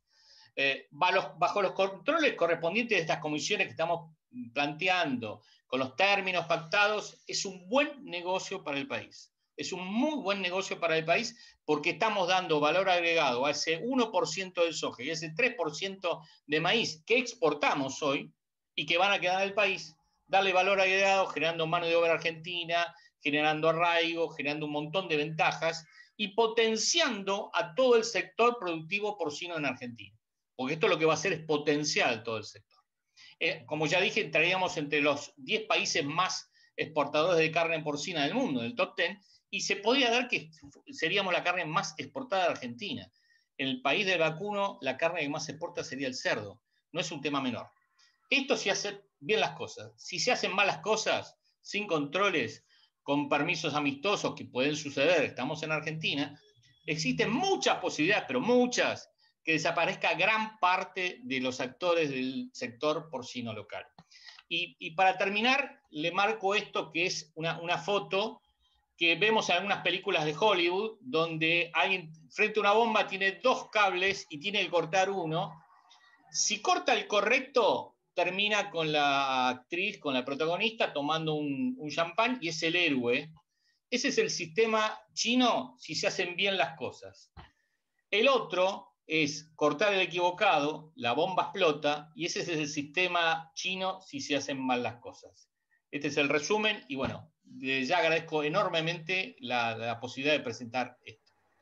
Speaker 10: bajo los controles correspondientes de estas comisiones que estamos planteando, con los términos pactados, es un buen negocio para el país. Es un muy buen negocio para el país porque estamos dando valor agregado a ese 1% del soja y ese 3% de maíz que exportamos hoy y que van a quedar en el país, darle valor agregado, generando mano de obra argentina, generando arraigo, generando un montón de ventajas y potenciando a todo el sector productivo porcino en Argentina. Porque esto lo que va a hacer es potenciar todo el sector. Como ya dije, entraríamos entre los 10 países más exportadores de carne porcina del mundo, del top 10, y se podría dar que seríamos la carne más exportada de Argentina. En el país del vacuno, la carne que más se exporta sería el cerdo. No es un tema menor. Esto si hace bien las cosas. Si se hacen malas cosas, sin controles, con permisos amistosos que pueden suceder, estamos en Argentina, existen muchas posibilidades, pero muchas, que desaparezca gran parte de los actores del sector porcino local. Y para terminar, le marco esto que es una foto que vemos en algunas películas de Hollywood, donde alguien frente a una bomba tiene 2 cables y tiene que cortar uno. Si corta el correcto, termina con la actriz, con la protagonista, tomando un champán y es el héroe. Ese es el sistema chino si se hacen bien las cosas. El otro es cortar el equivocado, la bomba explota, y ese es el sistema chino si se hacen mal las cosas. Este es el resumen, y bueno, ya agradezco enormemente la posibilidad de presentar esto.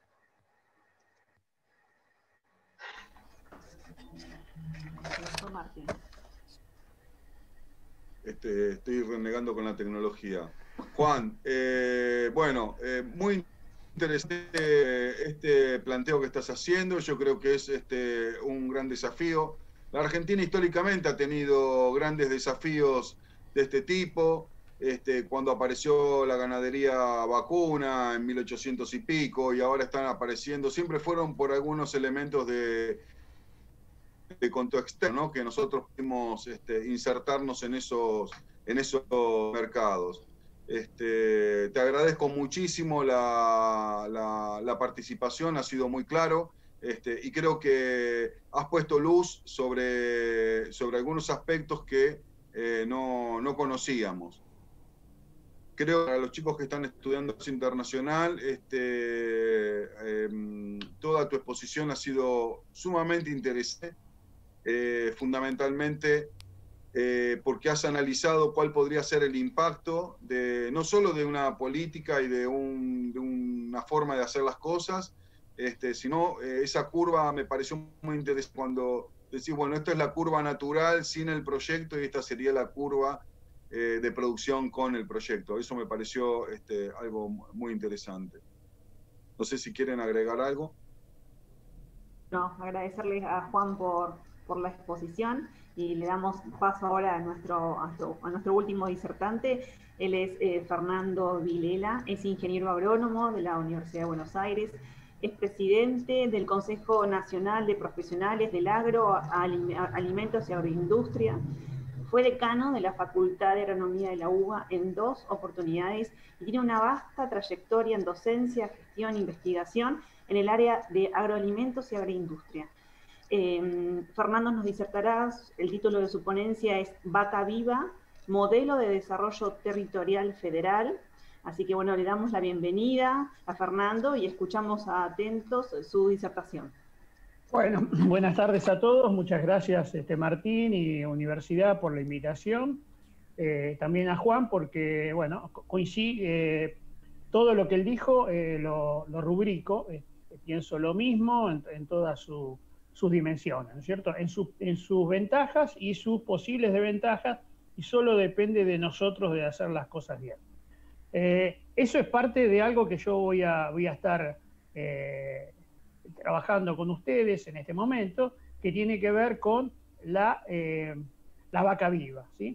Speaker 4: Estoy renegando con la tecnología. Juan, bueno, muy interesante este planteo que estás haciendo. Yo creo que es un gran desafío. La Argentina históricamente ha tenido grandes desafíos de este tipo. Cuando apareció la ganadería vacuna en 1800 y pico, y ahora están apareciendo, siempre fueron por algunos elementos de contexto externo, ¿no? Que nosotros pudimos insertarnos en esos mercados. Te agradezco muchísimo la participación, ha sido muy claro, y creo que has puesto luz sobre algunos aspectos que no conocíamos. Creo que para los chicos que están estudiando internacional, toda tu exposición ha sido sumamente interesante, fundamentalmente porque has analizado cuál podría ser el impacto no solo de una política y de una forma de hacer las cosas, sino esa curva me pareció muy interesante cuando decís, bueno, esta es la curva natural sin el proyecto y esta sería la curva de producción con el proyecto. Eso me pareció algo muy interesante. No sé si quieren agregar algo.
Speaker 3: No, agradecerles a Juan por la exposición y le damos paso ahora a nuestro último disertante. Él es Fernando Vilela, es ingeniero agrónomo de la Universidad de Buenos Aires, es presidente del Consejo Nacional de Profesionales del Agro, Alimentos y Agroindustria. Fue decano de la Facultad de Agronomía de la UBA en 2 oportunidades y tiene una vasta trayectoria en docencia, gestión e investigación en el área de agroalimentos y agroindustria. Fernando nos disertará, el título de su ponencia es Vaca Viva, Modelo de Desarrollo Territorial Federal. Así que bueno, le damos la bienvenida a Fernando y escuchamos atentos su disertación.
Speaker 11: Bueno, buenas tardes a todos. Muchas gracias Martín y Universidad por la invitación. También a Juan porque, bueno, coincide todo lo que él dijo, lo rubrico. Pienso lo mismo en todas sus dimensiones, ¿no es cierto? En sus ventajas y sus posibles desventajas, y solo depende de nosotros de hacer las cosas bien. Eso es parte de algo que yo voy a estar trabajando con ustedes en este momento, que tiene que ver con la vaca viva, ¿sí?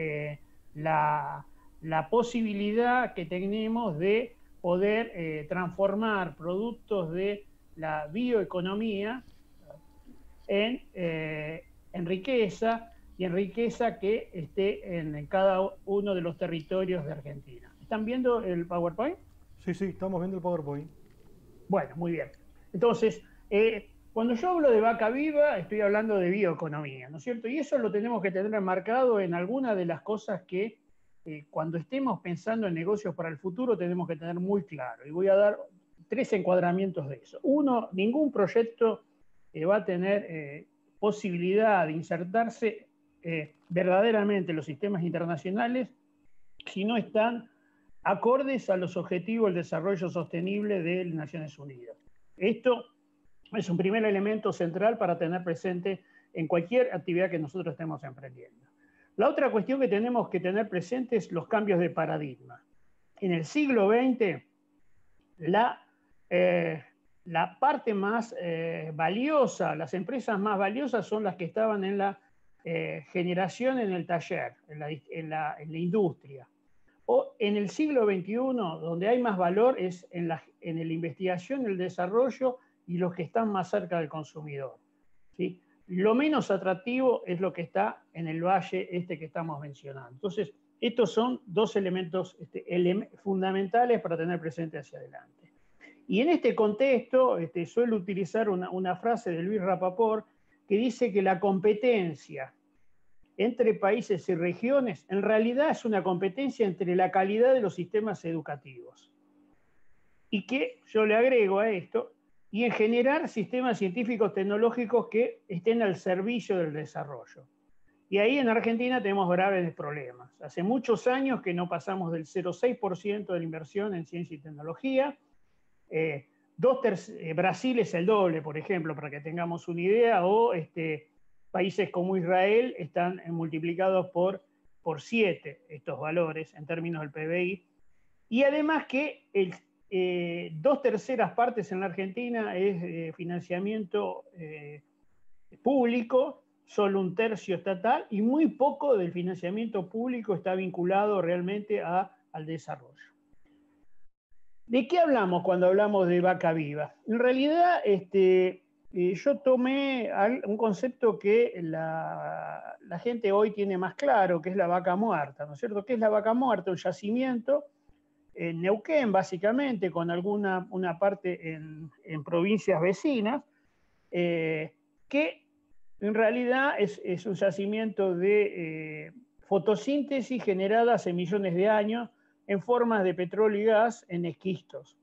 Speaker 11: La posibilidad que tenemos de poder transformar productos de la bioeconomía en riqueza, y en riqueza que esté en cada uno de los territorios de Argentina. ¿Están viendo el PowerPoint?
Speaker 1: Sí, estamos viendo el PowerPoint.
Speaker 11: Bueno, muy bien. Entonces, cuando yo hablo de vaca viva, estoy hablando de bioeconomía, ¿no es cierto? Y eso lo tenemos que tener marcado en alguna de las cosas que cuando estemos pensando en negocios para el futuro tenemos que tener muy claro. Y voy a dar 3 encuadramientos de eso. Uno, ningún proyecto va a tener posibilidad de insertarse verdaderamente en los sistemas internacionales si no están acordes a los objetivos del desarrollo sostenible de las Naciones Unidas. Esto es un primer elemento central para tener presente en cualquier actividad que nosotros estemos emprendiendo. La otra cuestión que tenemos que tener presente es los cambios de paradigma. En el siglo XX, la parte más valiosa, las empresas más valiosas son las que estaban en la generación en el taller, en la industria. O en el siglo XXI, donde hay más valor es en la investigación, el desarrollo y los que están más cerca del consumidor, ¿sí? Lo menos atractivo es lo que está en el valle que estamos mencionando. Entonces, estos son 2 elementos fundamentales para tener presente hacia adelante. Y en este contexto suelo utilizar una frase de Luis Rapaport que dice que la competencia entre países y regiones, en realidad es una competencia entre la calidad de los sistemas educativos. Y que yo le agrego a esto, y en generar sistemas científicos tecnológicos que estén al servicio del desarrollo. Y ahí en Argentina tenemos graves problemas. Hace muchos años que no pasamos del 0,6% de la inversión en ciencia y tecnología. Brasil es el doble, por ejemplo, para que tengamos una idea, o países como Israel están multiplicados por 7 estos valores en términos del PBI. Y además que 2/3 partes en la Argentina es financiamiento público, solo 1/3 estatal, y muy poco del financiamiento público está vinculado realmente al desarrollo. ¿De qué hablamos cuando hablamos de vaca viva? En realidad, yo tomé un concepto que la gente hoy tiene más claro, que es la vaca muerta, ¿no es cierto? ¿Qué es la vaca muerta? Un yacimiento en Neuquén, básicamente, con una parte en provincias vecinas, que en realidad es un yacimiento de fotosíntesis generada hace millones de años en formas de petróleo y gas en esquistos.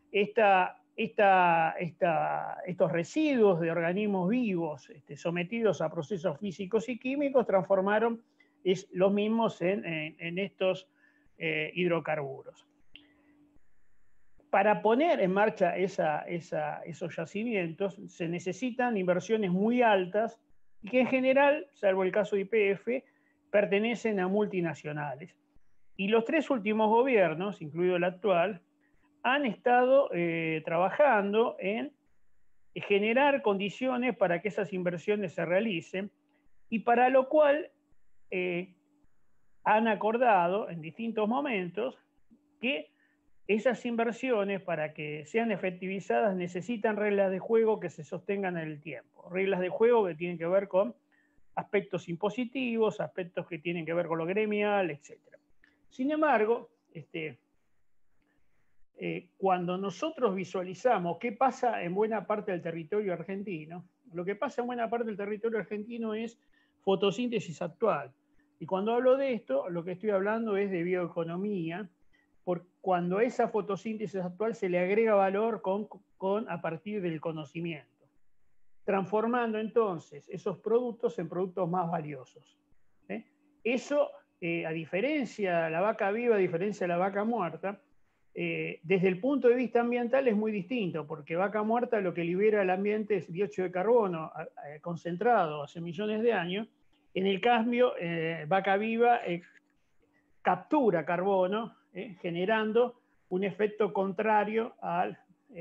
Speaker 11: Estos residuos de organismos vivos sometidos a procesos físicos y químicos transformaron los mismos en estos hidrocarburos. Para poner en marcha esos yacimientos se necesitan inversiones muy altas y que en general, salvo el caso de YPF, pertenecen a multinacionales. Y los 3 últimos gobiernos, incluido el actual, han estado trabajando en generar condiciones para que esas inversiones se realicen y para lo cual han acordado en distintos momentos que esas inversiones, para que sean efectivizadas, necesitan reglas de juego que se sostengan en el tiempo. Reglas de juego que tienen que ver con aspectos impositivos, aspectos que tienen que ver con lo gremial, etc. Sin embargo, cuando nosotros visualizamos qué pasa en buena parte del territorio argentino, lo que pasa en buena parte del territorio argentino es fotosíntesis actual. Y cuando hablo de esto, lo que estoy hablando es de bioeconomía, cuando a esa fotosíntesis actual se le agrega valor a partir del conocimiento, transformando entonces esos productos en productos más valiosos. Eso, a diferencia de la vaca viva, a diferencia de la vaca muerta, desde el punto de vista ambiental es muy distinto, porque vaca muerta lo que libera al ambiente es dióxido de carbono concentrado hace millones de años. En el cambio, vaca viva captura carbono, generando un efecto contrario al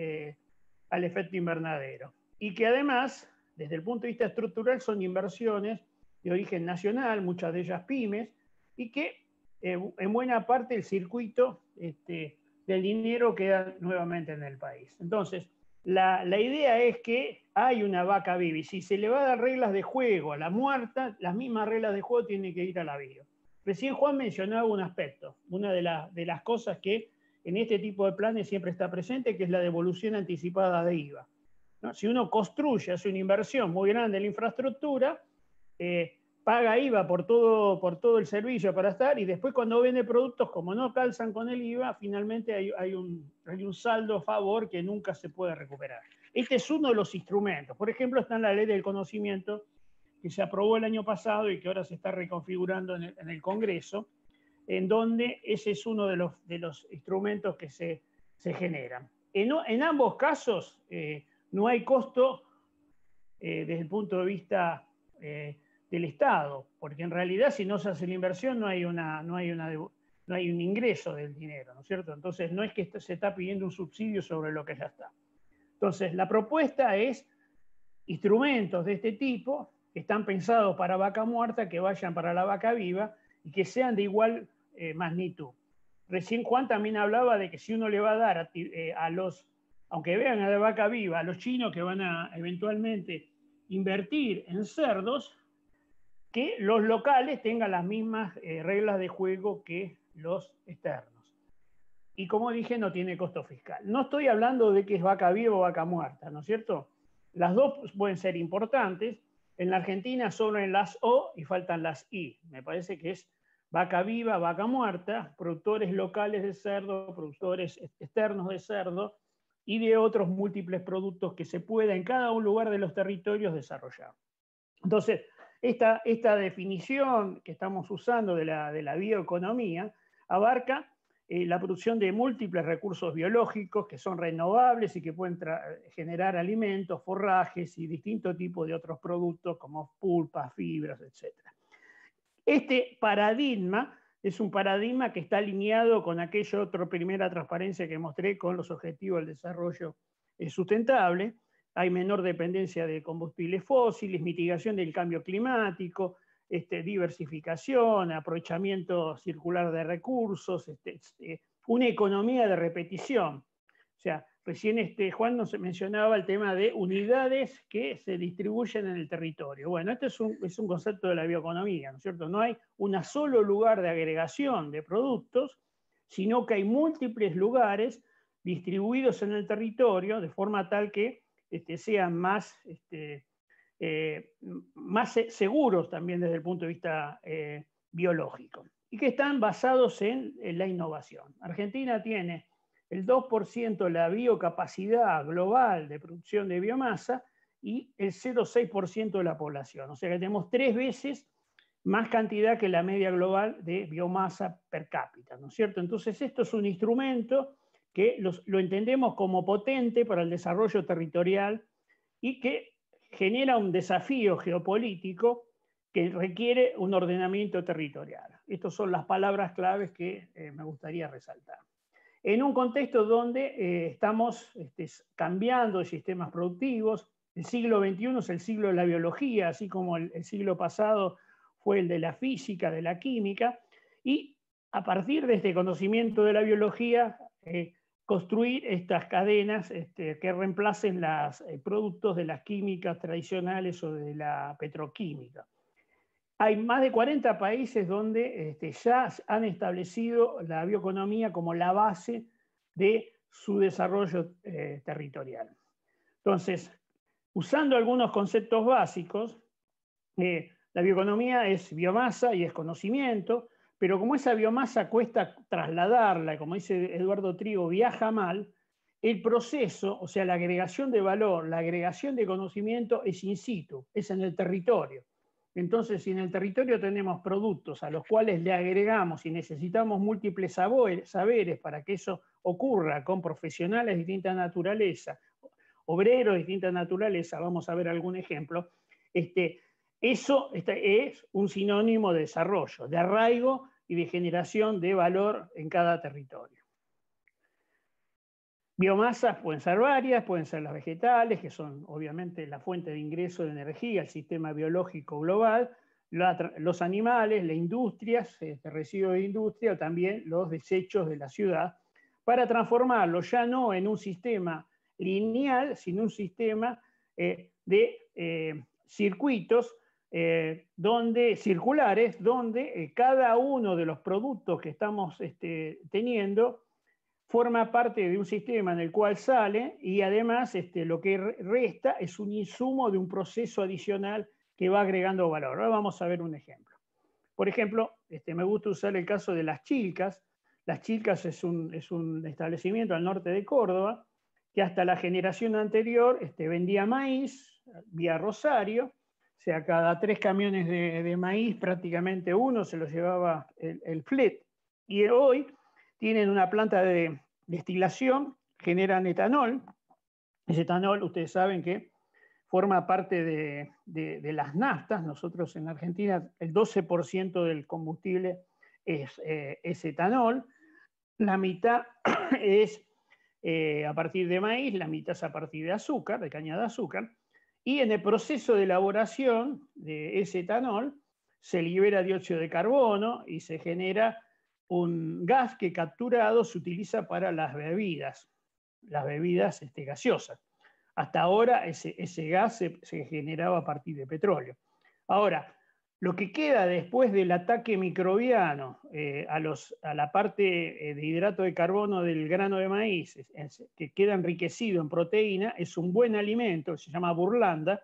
Speaker 11: efecto invernadero. Y que además, desde el punto de vista estructural, son inversiones de origen nacional, muchas de ellas pymes, y que en buena parte el circuito del dinero queda nuevamente en el país. Entonces, la idea es que hay una vaca viva, y si se le va a dar reglas de juego a la muerta, las mismas reglas de juego tienen que ir a la viva. Recién Juan mencionaba un aspecto, una de las cosas que en este tipo de planes siempre está presente, que es la devolución anticipada de IVA, ¿no? Si uno construye, hace una inversión muy grande en la infraestructura, paga IVA por todo el servicio para estar, y después cuando vende productos, como no calzan con el IVA, finalmente hay un saldo a favor que nunca se puede recuperar. Este es uno de los instrumentos. Por ejemplo, está en la ley del conocimiento, que se aprobó el año pasado y que ahora se está reconfigurando en el Congreso, en donde ese es uno de los instrumentos que se generan. En ambos casos no hay costo desde el punto de vista del Estado, porque en realidad si no se hace la inversión no hay un ingreso del dinero, ¿no es cierto? Entonces no es que se está pidiendo un subsidio sobre lo que ya está. Entonces la propuesta es instrumentos de este tipo que están pensados para vaca muerta, que vayan para la vaca viva y que sean de igual magnitud. Recién Juan también hablaba de que si uno le va a dar aunque vean a la vaca viva, a los chinos que van a eventualmente invertir en cerdos, que los locales tengan las mismas reglas de juego que los externos. Y como dije, no tiene costo fiscal. No estoy hablando de que es vaca viva o vaca muerta, ¿no es cierto? Las dos pueden ser importantes, En la Argentina solo en las O y faltan las I. Me parece que es vaca viva, vaca muerta, productores locales de cerdo, productores externos de cerdo y de otros múltiples productos que se pueda en cada un lugar de los territorios desarrollar. Entonces, esta definición que estamos usando de la bioeconomía abarca la producción de múltiples recursos biológicos que son renovables y que pueden generar alimentos, forrajes y distintos tipos de otros productos como pulpas, fibras, etc. Este paradigma es un paradigma que está alineado con aquella otra primera transparencia que mostré con los objetivos del desarrollo sustentable. Hay menor dependencia de combustibles fósiles, mitigación del cambio climático, diversificación, aprovechamiento circular de recursos, una economía de repetición. O sea, recién Juan nos mencionaba el tema de unidades que se distribuyen en el territorio. Bueno, este es un concepto de la bioeconomía, ¿no es cierto? No hay un solo lugar de agregación de productos, sino que hay múltiples lugares distribuidos en el territorio de forma tal que sean más seguros también desde el punto de vista biológico y que están basados en la innovación. Argentina tiene el 2% de la biocapacidad global de producción de biomasa y el 0,6% de la población. O sea que tenemos 3 veces más cantidad que la media global de biomasa per cápita, ¿no es cierto? Entonces esto es un instrumento que lo entendemos como potente para el desarrollo territorial y que genera un desafío geopolítico que requiere un ordenamiento territorial. Estas son las palabras claves que me gustaría resaltar. En un contexto donde estamos cambiando de sistemas productivos, el siglo XXI es el siglo de la biología, así como el siglo pasado fue el de la física, de la química, y a partir de este conocimiento de la biología, construir estas cadenas que reemplacen los productos de las químicas tradicionales o de la petroquímica. Hay más de 40 países donde ya han establecido la bioeconomía como la base de su desarrollo territorial. Entonces, usando algunos conceptos básicos, la bioeconomía es biomasa y es conocimiento, pero como esa biomasa cuesta trasladarla, como dice Eduardo Trigo, viaja mal, el proceso, o sea, la agregación de valor, la agregación de conocimiento es in situ, es en el territorio. Entonces, si en el territorio tenemos productos a los cuales le agregamos y necesitamos múltiples saberes para que eso ocurra con profesionales de distinta naturaleza, obreros de distinta naturaleza, vamos a ver algún ejemplo, eso es un sinónimo de desarrollo, de arraigo y de generación de valor en cada territorio. Biomasas pueden ser varias, pueden ser las vegetales, que son obviamente la fuente de ingreso de energía al sistema biológico global, los animales, las industrias, residuos de industria, o también los desechos de la ciudad, para transformarlo ya no en un sistema lineal, sino un sistema de circuitos circulares, donde cada uno de los productos que estamos teniendo forma parte de un sistema en el cual sale y además lo que resta es un insumo de un proceso adicional que va agregando valor. Ahora vamos a ver un ejemplo. Por ejemplo, me gusta usar el caso de Las Chilcas. Las Chilcas es un establecimiento al norte de Córdoba que hasta la generación anterior vendía maíz vía Rosario. O sea, cada 3 camiones de maíz, prácticamente uno se lo llevaba el flet. Y hoy tienen una planta de destilación, generan etanol. Ese etanol, ustedes saben que forma parte de las naftas. Nosotros en Argentina el 12% del combustible es etanol. La mitad es a partir de maíz, la mitad es a partir de azúcar, de caña de azúcar. Y en el proceso de elaboración de ese etanol se libera dióxido de carbono y se genera un gas que capturado se utiliza para las bebidas gaseosas. Hasta ahora ese gas se generaba a partir de petróleo. Ahora, lo que queda después del ataque microbiano a la parte de hidrato de carbono del grano de maíz, que queda enriquecido en proteína, es un buen alimento, se llama burlanda,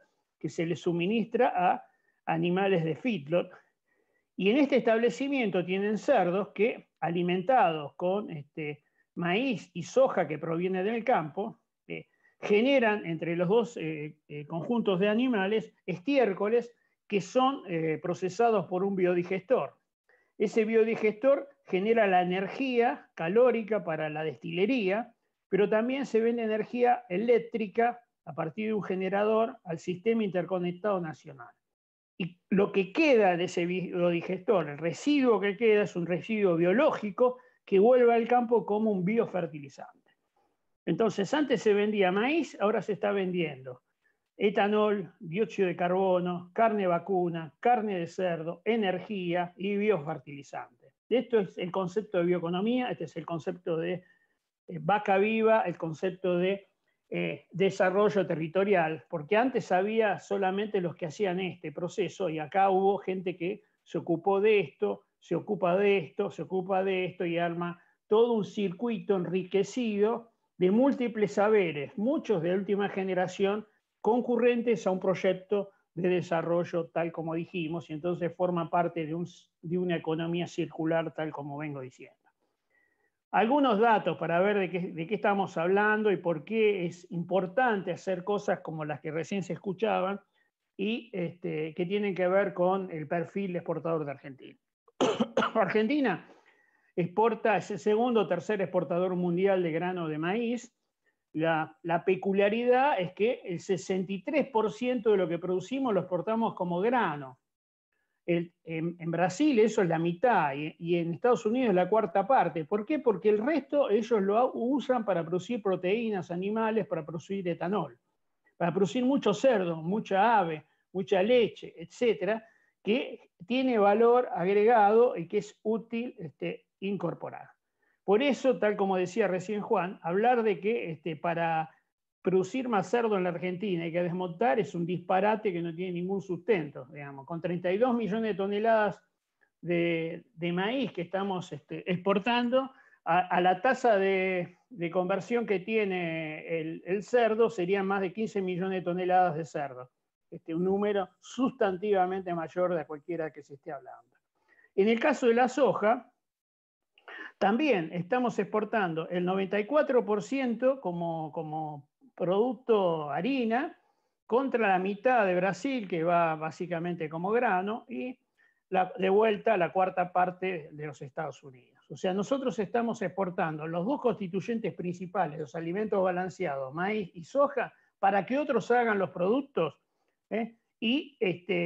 Speaker 11: que se le suministra a animales de feedlot. Y en este establecimiento tienen cerdos que, alimentados con maíz y soja que proviene del campo, generan entre los dos conjuntos de animales estiércoles que son procesados por un biodigestor. Ese biodigestor genera la energía calórica para la destilería, pero también se vende energía eléctrica a partir de un generador al sistema interconectado nacional. Y lo que queda de ese biodigestor, el residuo que queda, es un residuo biológico que vuelve al campo como un biofertilizante. Entonces, antes se vendía maíz, ahora se está vendiendo etanol, dióxido de carbono, carne vacuna, carne de cerdo, energía y biofertilizante. Esto es el concepto de bioeconomía, este es el concepto de vaca viva, el concepto de desarrollo territorial, porque antes había solamente los que hacían este proceso y acá hubo gente que se ocupó de esto, se ocupa de esto, se ocupa de esto y arma todo un circuito enriquecido de múltiples saberes, muchos de última generación, concurrentes a un proyecto de desarrollo tal como dijimos, y entonces forma parte de una economía circular tal como vengo diciendo. Algunos datos para ver de qué estamos hablando y por qué es importante hacer cosas como las que recién se escuchaban y que tienen que ver con el perfil exportador de Argentina. Argentina exporta, es el segundo o tercer exportador mundial de grano de maíz. La peculiaridad es que el 63% de lo que producimos lo exportamos como grano. En Brasil eso es la mitad y en Estados Unidos la cuarta parte. ¿Por qué? Porque el resto ellos lo usan para producir proteínas animales, para producir etanol, para producir mucho cerdo, mucha ave, mucha leche, etcétera, que tiene valor agregado y que es útil incorporar. Por eso, tal como decía recién Juan, hablar de que para producir más cerdo en la Argentina hay que desmontar es un disparate que no tiene ningún sustento, digamos. Con 32 millones de toneladas de maíz que estamos exportando, a la tasa de conversión que tiene el cerdo serían más de 15 millones de toneladas de cerdo. Un número sustantivamente mayor de cualquiera que se esté hablando. En el caso de la soja, también estamos exportando el 94% como producto harina, contra la mitad de Brasil, que va básicamente como grano, y de vuelta a la cuarta parte de los Estados Unidos. O sea, nosotros estamos exportando los dos constituyentes principales, los alimentos balanceados, maíz y soja, para que otros hagan los productos y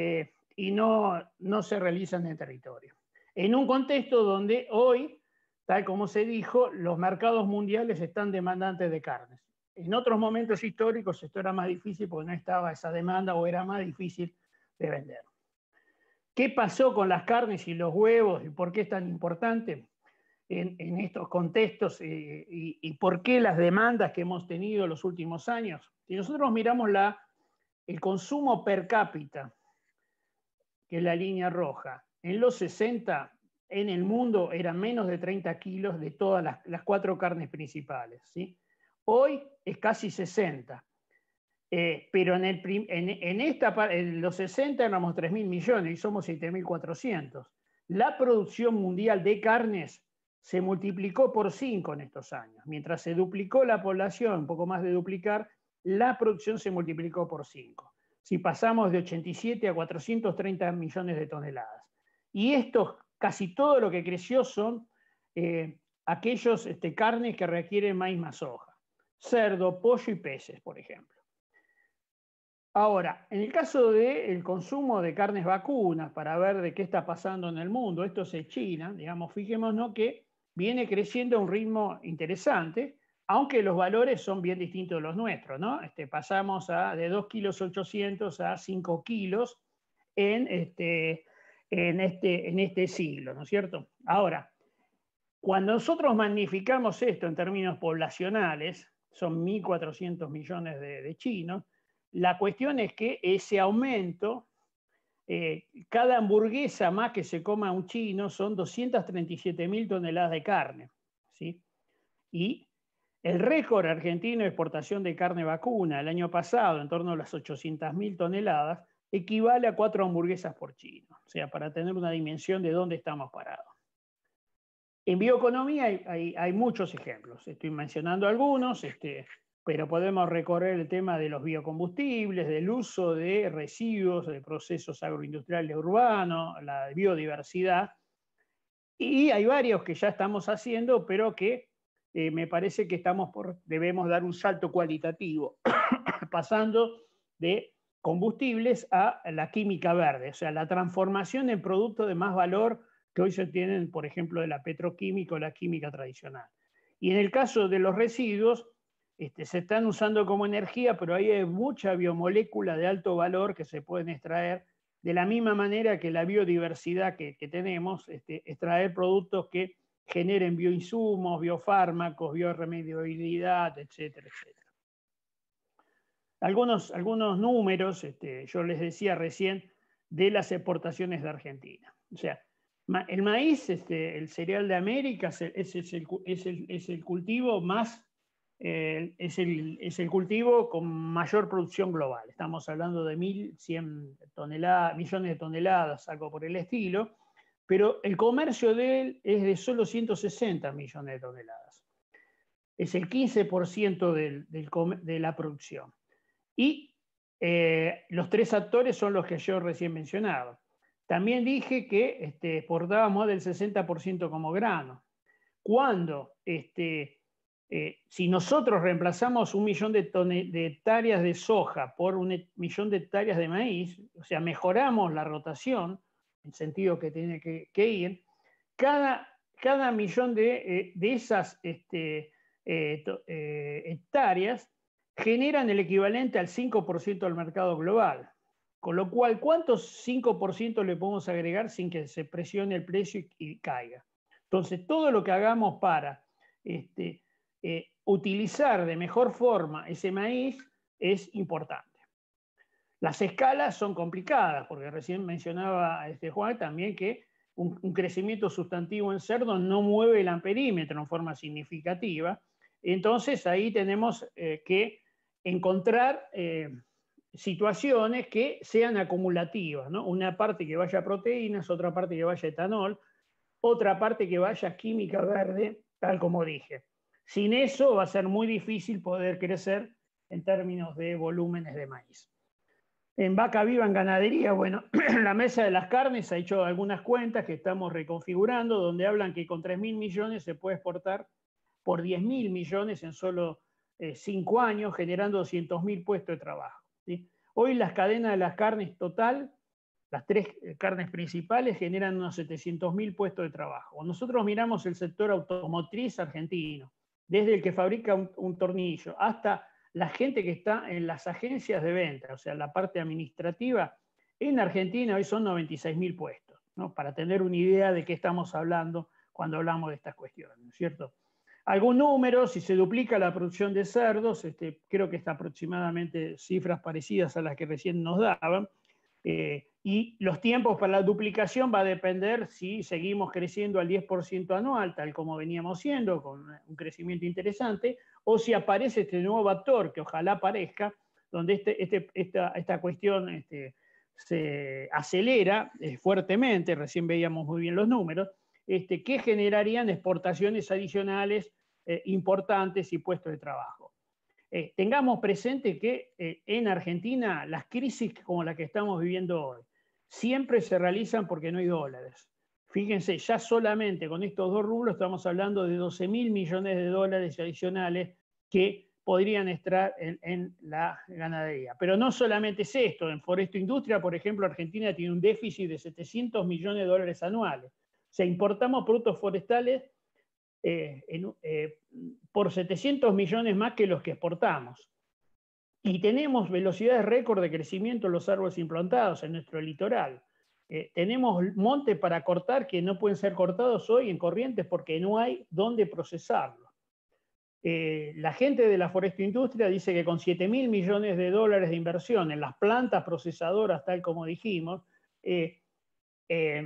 Speaker 11: no se realizan en el territorio. En un contexto donde hoy, tal como se dijo, los mercados mundiales están demandantes de carnes. En otros momentos históricos esto era más difícil porque no estaba esa demanda o era más difícil de vender. ¿Qué pasó con las carnes y los huevos y por qué es tan importante en estos contextos y por qué las demandas que hemos tenido en los últimos años? Si nosotros miramos el consumo per cápita, que es la línea roja, en los 60 en el mundo eran menos de 30 kilos de todas las cuatro carnes principales, ¿sí? Hoy es casi 60. Pero en los 60 éramos 3.000 millones y somos 7.400. La producción mundial de carnes se multiplicó por 5 en estos años. Mientras se duplicó la población, un poco más de duplicar, la producción se multiplicó por 5. Si pasamos de 87 a 430 millones de toneladas. Y esto, casi todo lo que creció son aquellos carnes que requieren maíz más soja. Cerdo, pollo y peces, por ejemplo. Ahora, en el caso del consumo de carnes vacunas, para ver de qué está pasando en el mundo, esto es China, digamos, fijémonos que viene creciendo a un ritmo interesante, aunque los valores son bien distintos de los nuestros, ¿no? Pasamos de 2,8 kilos a 5 kilos en este siglo, ¿no es cierto? Ahora, cuando nosotros magnificamos esto en términos poblacionales, son 1.400 millones de chinos, la cuestión es que ese aumento, cada hamburguesa más que se coma un chino son 237.000 toneladas de carne, ¿sí? Y El récord argentino de exportación de carne vacuna el año pasado, en torno a las 800.000 toneladas, equivale a 4 hamburguesas por chino. O sea, para tener una dimensión de dónde estamos parados. En bioeconomía hay muchos ejemplos. Estoy mencionando algunos, pero podemos recorrer el tema de los biocombustibles, del uso de residuos, de procesos agroindustriales urbanos, la biodiversidad. Y hay varios que ya estamos haciendo, pero que me parece que debemos dar un salto cualitativo, pasando de combustibles a la química verde, o sea, la transformación en productos de más valor que hoy se tienen, por ejemplo, de la petroquímica o la química tradicional. Y en el caso de los residuos, se están usando como energía, pero ahí hay mucha biomolécula de alto valor que se pueden extraer, de la misma manera que la biodiversidad que tenemos, extraer productos que generen bioinsumos, biofármacos, bioremediabilidad, etcétera, etcétera. Algunos números, yo les decía recién, de las exportaciones de Argentina. O sea, el maíz, el cereal de América, es el cultivo más, es el cultivo con mayor producción global. Estamos hablando de 1.100 millones de toneladas, algo por el estilo, pero el comercio de él es de solo 160 millones de toneladas. Es el 15% de la producción. Y los 3 actores son los que yo recién mencionaba. También dije que exportábamos del 60% como grano. Cuando, si nosotros reemplazamos 1 millón de hectáreas de soja por 1 millón de hectáreas de maíz, o sea, mejoramos la rotación, en sentido que tiene que ir, cada millón de esas hectáreas generan el equivalente al 5% del mercado global. Con lo cual, ¿cuántos 5% le podemos agregar sin que se presione el precio y caiga? Entonces, todo lo que hagamos para utilizar de mejor forma ese maíz es importante. Las escalas son complicadas, porque recién mencionaba Juan también que un crecimiento sustantivo en cerdo no mueve el amperímetro en forma significativa. Entonces, ahí tenemos que encontrar situaciones que sean acumulativas, ¿no? Una parte que vaya a proteínas, otra parte que vaya a etanol, otra parte que vaya a química verde, tal como dije. Sin eso va a ser muy difícil poder crecer en términos de volúmenes de maíz. En vaca viva, en ganadería, bueno, la mesa de las carnes ha hecho algunas cuentas que estamos reconfigurando, donde hablan que con 3.000 millones se puede exportar por 10.000 millones en solo 5 años, generando 200.000 puestos de trabajo, ¿sí? Hoy las cadenas de las carnes total, las 3 carnes principales, generan unos 700.000 puestos de trabajo. Nosotros miramos el sector automotriz argentino, desde el que fabrica un tornillo hasta la gente que está en las agencias de venta, o sea, la parte administrativa. En Argentina hoy son 96.000 puestos, ¿no? Para tener una idea de qué estamos hablando cuando hablamos de estas cuestiones, ¿no es cierto? Algún número, si se duplica la producción de cerdos, creo que está aproximadamente cifras parecidas a las que recién nos daban, y los tiempos para la duplicación va a depender si seguimos creciendo al 10% anual, tal como veníamos siendo, con un crecimiento interesante, o si aparece este nuevo actor, que ojalá aparezca, donde esta cuestión se acelera fuertemente, recién veíamos muy bien los números, que generarían exportaciones adicionales importantes y puestos de trabajo. Tengamos presente que en Argentina las crisis como la que estamos viviendo hoy siempre se realizan porque no hay dólares. Fíjense, ya solamente con estos 2 rubros estamos hablando de 12.000 millones de dólares adicionales que podrían estar en la ganadería. Pero no solamente es esto, en Foresto-Industria, por ejemplo, Argentina tiene un déficit de 700 millones de dólares anuales. O sea, importamos productos forestales por 700 millones más que los que exportamos. Y tenemos velocidades récord de crecimiento en los árboles implantados en nuestro litoral. Tenemos montes para cortar que no pueden ser cortados hoy en Corrientes porque no hay dónde procesarlo. La gente de la Foresto-Industria dice que con 7.000 millones de dólares de inversión en las plantas procesadoras, tal como dijimos,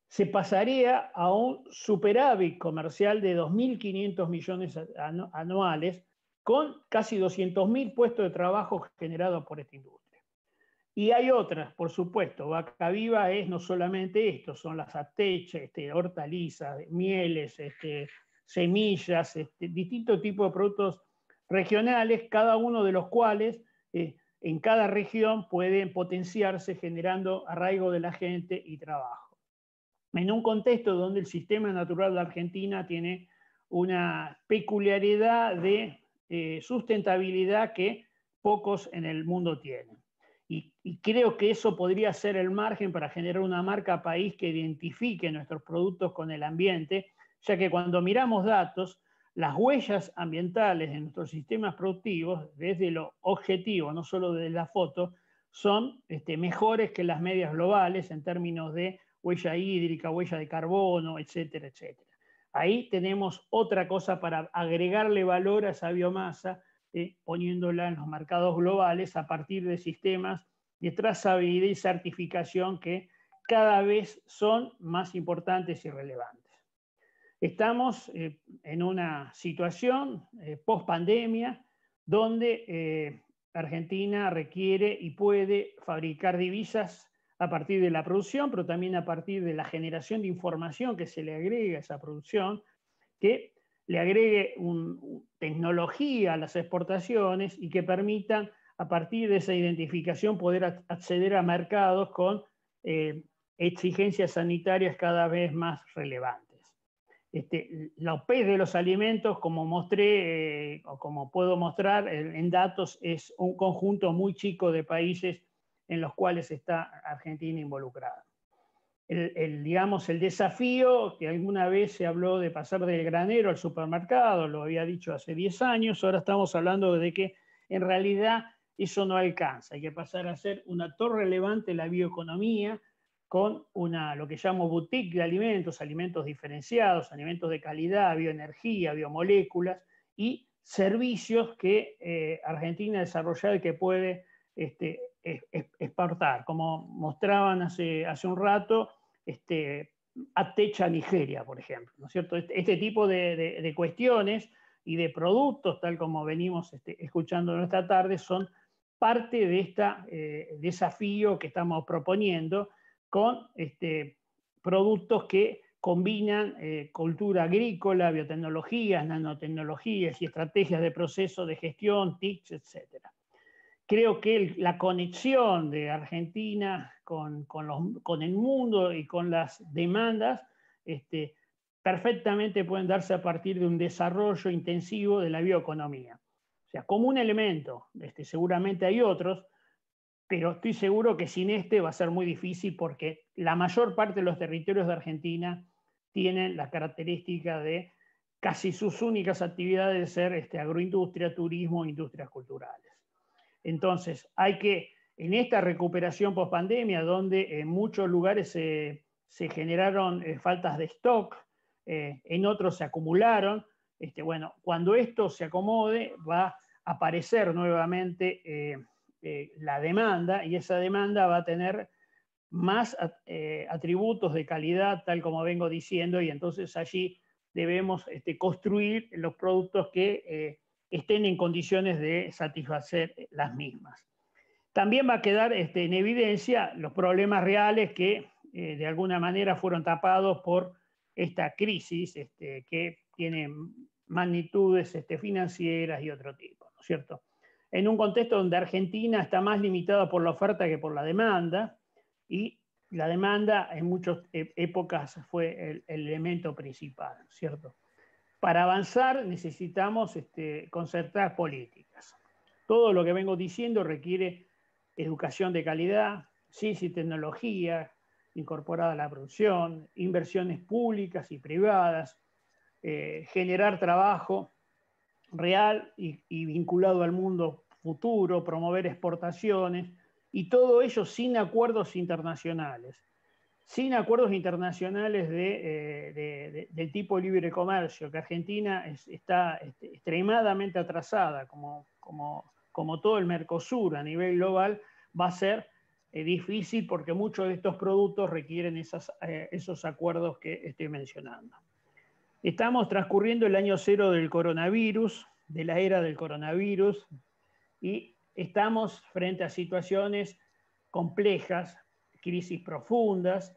Speaker 11: se pasaría a un superávit comercial de 2.500 millones anuales, con casi 200.000 puestos de trabajo generados por esta industria. Y hay otras, por supuesto. Vaca Viva es no solamente esto, son las aceches, hortalizas, mieles, semillas, distintos tipos de productos regionales, cada uno de los cuales en cada región pueden potenciarse generando arraigo de la gente y trabajo. En un contexto donde el sistema natural de Argentina tiene una peculiaridad de sustentabilidad que pocos en el mundo tienen. Y creo que eso podría ser el margen para generar una marca país que identifique nuestros productos con el ambiente, ya que cuando miramos datos, las huellas ambientales de nuestros sistemas productivos, desde lo objetivo, no solo desde la foto, son mejores que las medias globales en términos de huella hídrica, huella de carbono, etcétera, etcétera. Ahí tenemos otra cosa para agregarle valor a esa biomasa, poniéndola en los mercados globales a partir de sistemas de trazabilidad y certificación que cada vez son más importantes y relevantes. Estamos en una situación post-pandemia donde Argentina requiere y puede fabricar divisas a partir de la producción, pero también a partir de la generación de información que se le agrega a esa producción, que le agregue tecnología a las exportaciones y que permitan, a partir de esa identificación, poder acceder a mercados con exigencias sanitarias cada vez más relevantes. La OPEX de los alimentos, como mostré, o como puedo mostrar en datos, es un conjunto muy chico de países en los cuales está Argentina involucrada. Digamos, el desafío, que alguna vez se habló de pasar del granero al supermercado, lo había dicho hace 10 años, ahora estamos hablando de que en realidad eso no alcanza, hay que pasar a ser un actor relevante en la bioeconomía, con lo que llamo boutique de alimentos, alimentos diferenciados, alimentos de calidad, bioenergía, biomoléculas y servicios que Argentina ha desarrollado y que puede exportar, como mostraban hace un rato, Atecha Nigeria, por ejemplo, ¿no es cierto? Este tipo de cuestiones y de productos, tal como venimos escuchando en esta tarde, son parte de este desafío que estamos proponiendo con productos que combinan cultura agrícola, biotecnologías, nanotecnologías y estrategias de proceso de gestión, TICs, etcétera. Creo que la conexión de Argentina con el mundo y con las demandas perfectamente pueden darse a partir de un desarrollo intensivo de la bioeconomía. O sea, como un elemento, seguramente hay otros, pero estoy seguro que sin va a ser muy difícil porque la mayor parte de los territorios de Argentina tienen la característica de casi sus únicas actividades de ser agroindustria, turismo e industrias culturales. Entonces, hay que, en esta recuperación post-pandemia, donde en muchos lugares se generaron faltas de stock, en otros se acumularon, bueno, cuando esto se acomode, va a aparecer nuevamente la demanda, y esa demanda va a tener más atributos de calidad, tal como vengo diciendo, y entonces allí debemos construir los productos que estén en condiciones de satisfacer las mismas. También va a quedar en evidencia los problemas reales que de alguna manera fueron tapados por esta crisis que tiene magnitudes financieras y otro tipo, ¿no es cierto? En un contexto donde Argentina está más limitada por la oferta que por la demanda, y la demanda en muchas épocas fue el elemento principal, ¿cierto? Para avanzar necesitamos concertar políticas. Todo lo que vengo diciendo requiere educación de calidad, ciencia y tecnología incorporada a la producción, inversiones públicas y privadas, generar trabajo real y vinculado al mundo futuro, promover exportaciones, y todo ello sin acuerdos internacionales. Sin acuerdos internacionales del tipo libre comercio, que Argentina está extremadamente atrasada, como todo el Mercosur a nivel global, va a ser difícil porque muchos de estos productos requieren esos acuerdos que estoy mencionando. Estamos transcurriendo el año cero del coronavirus, de la era del coronavirus, y estamos frente a situaciones complejas, crisis profundas,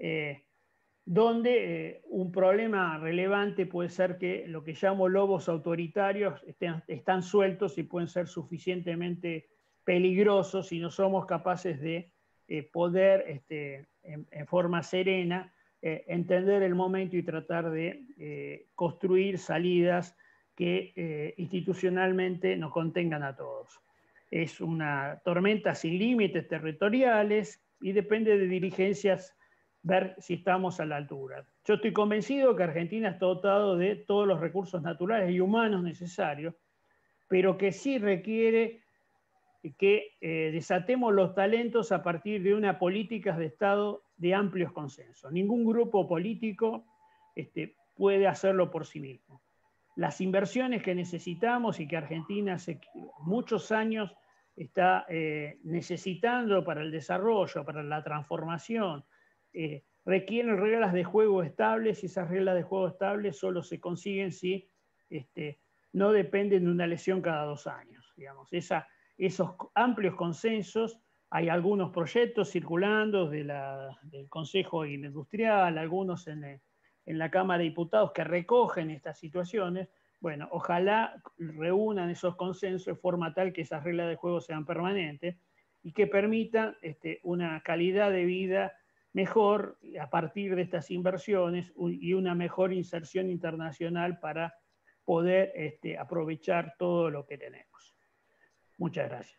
Speaker 11: donde un problema relevante puede ser que lo que llamo lobos autoritarios están sueltos y pueden ser suficientemente peligrosos si no somos capaces de poder, en forma serena, entender el momento y tratar de construir salidas que institucionalmente nos contengan a todos. Es una tormenta sin límites territoriales y depende de dirigencias ver si estamos a la altura. Yo estoy convencido que Argentina está dotado de todos los recursos naturales y humanos necesarios, pero que sí requiere que desatemos los talentos a partir de una política de Estado de amplios consensos. Ningún grupo político puede hacerlo por sí mismo. Las inversiones que necesitamos y que Argentina hace muchos años está necesitando para el desarrollo, para la transformación, requieren reglas de juego estables, y esas reglas de juego estables solo se consiguen si no dependen de una elección cada 2 años. Digamos. Esos amplios consensos, hay algunos proyectos circulando del Consejo Industrial, algunos en la Cámara de Diputados que recogen estas situaciones. Bueno, ojalá reúnan esos consensos de forma tal que esas reglas de juego sean permanentes y que permitan una calidad de vida mejor a partir de estas inversiones y una mejor inserción internacional para poder aprovechar todo lo que tenemos. Muchas gracias.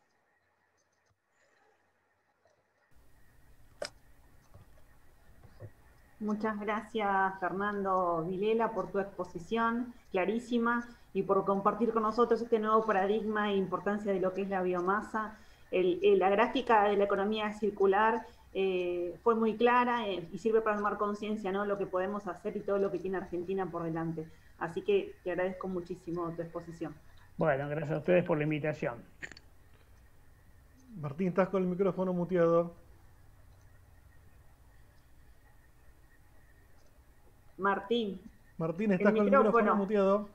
Speaker 3: Muchas gracias, Fernando Vilela, por tu exposición clarísima y por compartir con nosotros este nuevo paradigma e importancia de lo que es la biomasa. La gráfica de la economía circular fue muy clara y sirve para tomar conciencia, ¿no?, lo que podemos hacer y todo lo que tiene Argentina por delante. Así que te agradezco muchísimo tu exposición.
Speaker 11: Bueno, gracias a ustedes por la invitación.
Speaker 1: Martín, estás con el micrófono muteado.
Speaker 3: Martín,
Speaker 1: estás con el micrófono muteado.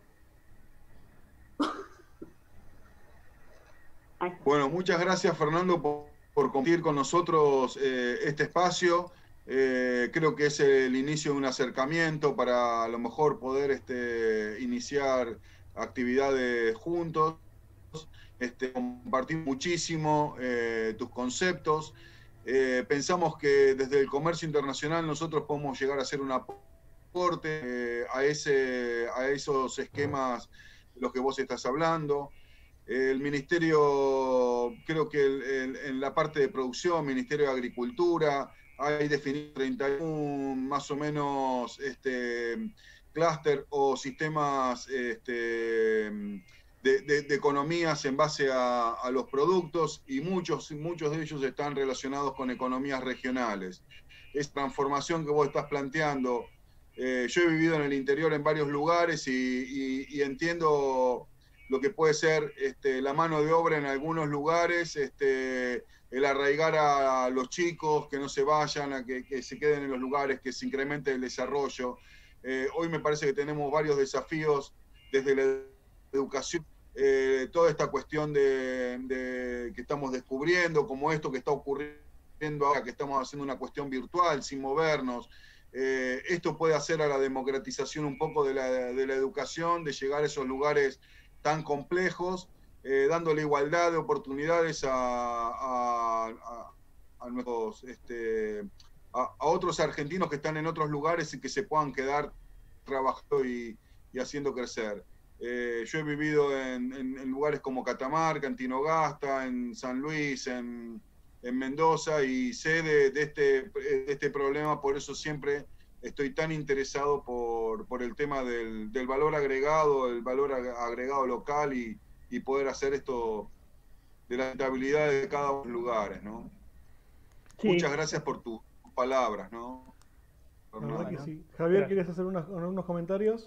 Speaker 4: Bueno, muchas gracias, Fernando, por compartir con nosotros este espacio. Creo que es el inicio de un acercamiento para a lo mejor poder iniciar actividades juntos. Compartir muchísimo tus conceptos. Pensamos que desde el comercio internacional nosotros podemos llegar a hacer un aporte a esos esquemas de los que vos estás hablando. El Ministerio, creo que en la parte de producción, Ministerio de Agricultura, hay definido 31 más o menos clúster o sistemas de economías en base a los productos, y muchos de ellos están relacionados con economías regionales. Esa transformación que vos estás planteando, yo he vivido en el interior en varios lugares y entiendo lo que puede ser la mano de obra en algunos lugares, el arraigar a los chicos, que no se vayan, que se queden en los lugares, que se incremente el desarrollo. Hoy me parece que tenemos varios desafíos desde la educación, toda esta cuestión que estamos descubriendo, como esto que está ocurriendo ahora, que estamos haciendo una cuestión virtual, sin movernos. Esto puede hacer a la democratización un poco de la educación, de llegar a esos lugares tan complejos, dándole igualdad de oportunidades a nuestros, a otros argentinos que están en otros lugares y que se puedan quedar trabajando y haciendo crecer. Yo he vivido en lugares como Catamarca, en Tinogasta, en San Luis, en Mendoza, y sé de este problema. Por eso siempre estoy tan interesado por el tema del valor agregado, el valor agregado local y poder hacer esto de la rentabilidad de cada uno de los lugares, ¿no? Sí. Muchas gracias por tus palabras, ¿no?
Speaker 1: La verdad que sí. Javier, ¿quieres hacer unos comentarios?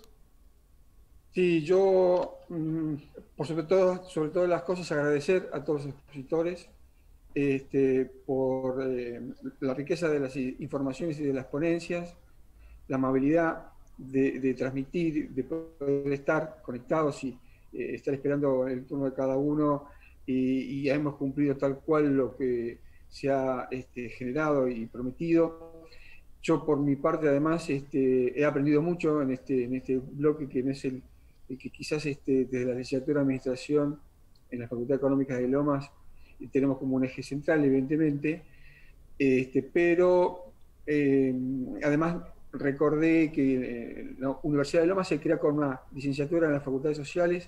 Speaker 2: Sí, yo, por sobre todas las cosas, agradecer a todos los expositores por la riqueza de las informaciones y de las ponencias, la amabilidad de transmitir, de poder estar conectados y estar esperando el turno de cada uno, y hemos cumplido tal cual lo que se ha generado y prometido. Yo por mi parte además he aprendido mucho en este bloque, que no es el que quizás desde la licenciatura de Administración en la Facultad de Económicas de Lomas tenemos como un eje central, evidentemente, pero además recordé que la Universidad de Lomas se crea con una licenciatura en las Facultades Sociales,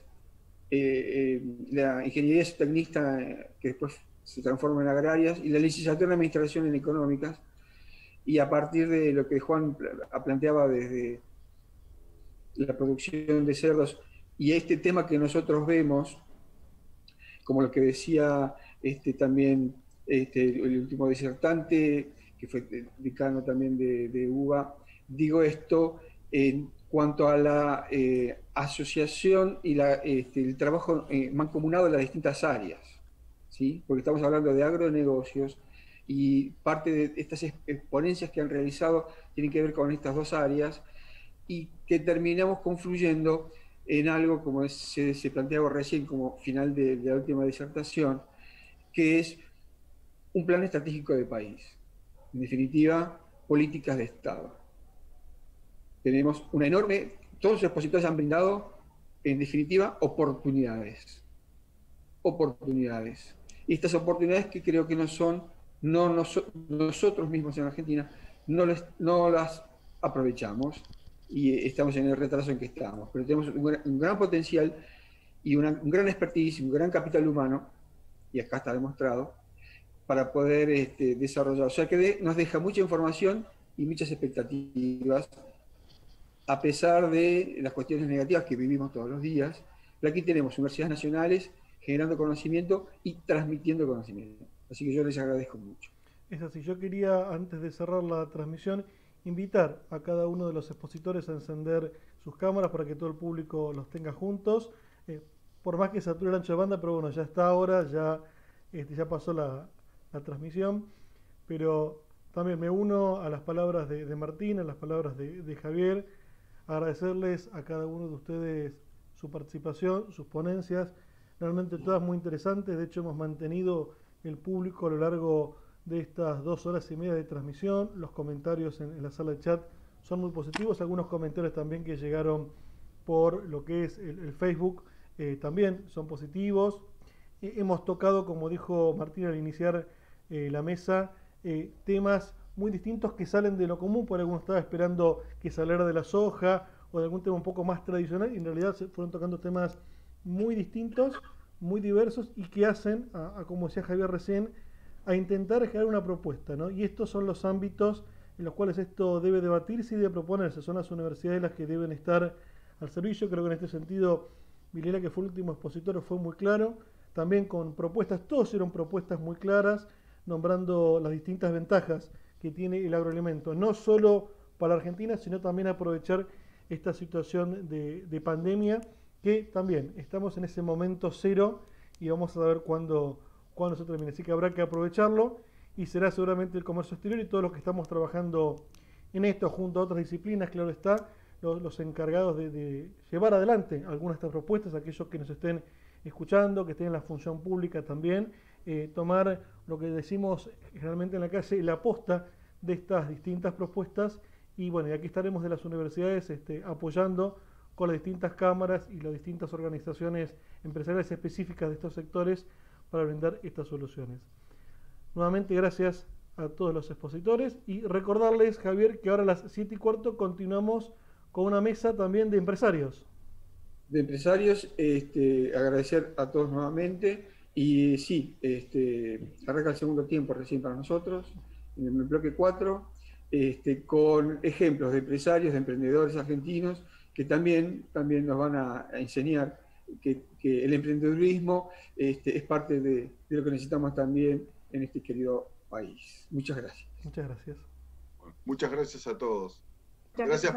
Speaker 2: la ingeniería tecnista, que después se transforma en agrarias, y la licenciatura en Administración en Económicas, y a partir de lo que Juan planteaba desde la producción de cerdos, y este tema que nosotros vemos, como lo que decía también el último disertante, que fue decano también de UBA, digo esto en cuanto a la asociación y el trabajo mancomunado en las distintas áreas, ¿sí? Porque estamos hablando de agronegocios, y parte de estas ponencias que han realizado tienen que ver con estas dos áreas, y que terminamos confluyendo en algo, como se planteaba recién como final de la última disertación, que es un plan estratégico de país. En definitiva, políticas de Estado. Tenemos una enorme... Todos los expositores han brindado, en definitiva, oportunidades. Oportunidades. Y estas oportunidades que creo que no son... nosotros mismos en Argentina no las aprovechamos, y estamos en el retraso en que estamos. Pero tenemos un gran potencial y un gran expertise, un gran capital humano, y acá está demostrado, para poder desarrollar. O sea que nos deja mucha información y muchas expectativas, a pesar de las cuestiones negativas que vivimos todos los días. Pero aquí tenemos universidades nacionales generando conocimiento y transmitiendo conocimiento. Así que yo les agradezco mucho.
Speaker 1: Es así. Yo quería, antes de cerrar la transmisión, invitar a cada uno de los expositores a encender sus cámaras para que todo el público los tenga juntos. Por más que sature el ancho de banda, pero bueno, ya está ahora, ya pasó la transmisión. Pero también me uno a las palabras de Martín, a las palabras de Javier, agradecerles a cada uno de ustedes su participación, sus ponencias, realmente todas muy interesantes. De hecho, hemos mantenido el público a lo largo de estas 2 horas y media de transmisión. Los comentarios en la sala de chat son muy positivos, algunos comentarios también que llegaron por lo que es el Facebook también son positivos. Hemos tocado, como dijo Martín al iniciar la mesa, temas muy distintos que salen de lo común. Por algunos estaba esperando que saliera de la soja o de algún tema un poco más tradicional, y en realidad se fueron tocando temas muy distintos, muy diversos, y que hacen, como decía Javier recién, a intentar generar una propuesta, ¿no? Y estos son los ámbitos en los cuales esto debe debatirse y debe proponerse. Son las universidades las que deben estar al servicio. Creo que en este sentido, Vilela, que fue el último expositor, fue muy claro, también con propuestas. Todos eran propuestas muy claras, nombrando las distintas ventajas que tiene el agroalimento, no solo para Argentina, sino también aprovechar esta situación de pandemia, que también estamos en ese momento cero y vamos a ver cuándo se termine. Así que habrá que aprovecharlo, y será seguramente el comercio exterior y todos los que estamos trabajando en esto, junto a otras disciplinas, claro está, los encargados de llevar adelante algunas de estas propuestas, aquellos que nos estén escuchando, que estén en la función pública también, tomar lo que decimos generalmente en la calle, la posta de estas distintas propuestas. Y bueno, y aquí estaremos de las universidades apoyando con las distintas cámaras y las distintas organizaciones empresariales específicas de estos sectores para brindar estas soluciones. Nuevamente, gracias a todos los expositores, y recordarles, Javier, que ahora a las 7:15 continuamos con una mesa también de empresarios.
Speaker 2: De empresarios, agradecer a todos nuevamente, y sí, arranca el segundo tiempo recién para nosotros, en el bloque 4, con ejemplos de empresarios, de emprendedores argentinos, que también nos van a enseñar que el emprendedurismo es parte de lo que necesitamos también en este querido país. Muchas gracias.
Speaker 1: Muchas gracias.
Speaker 4: Muchas gracias a todos. Gracias.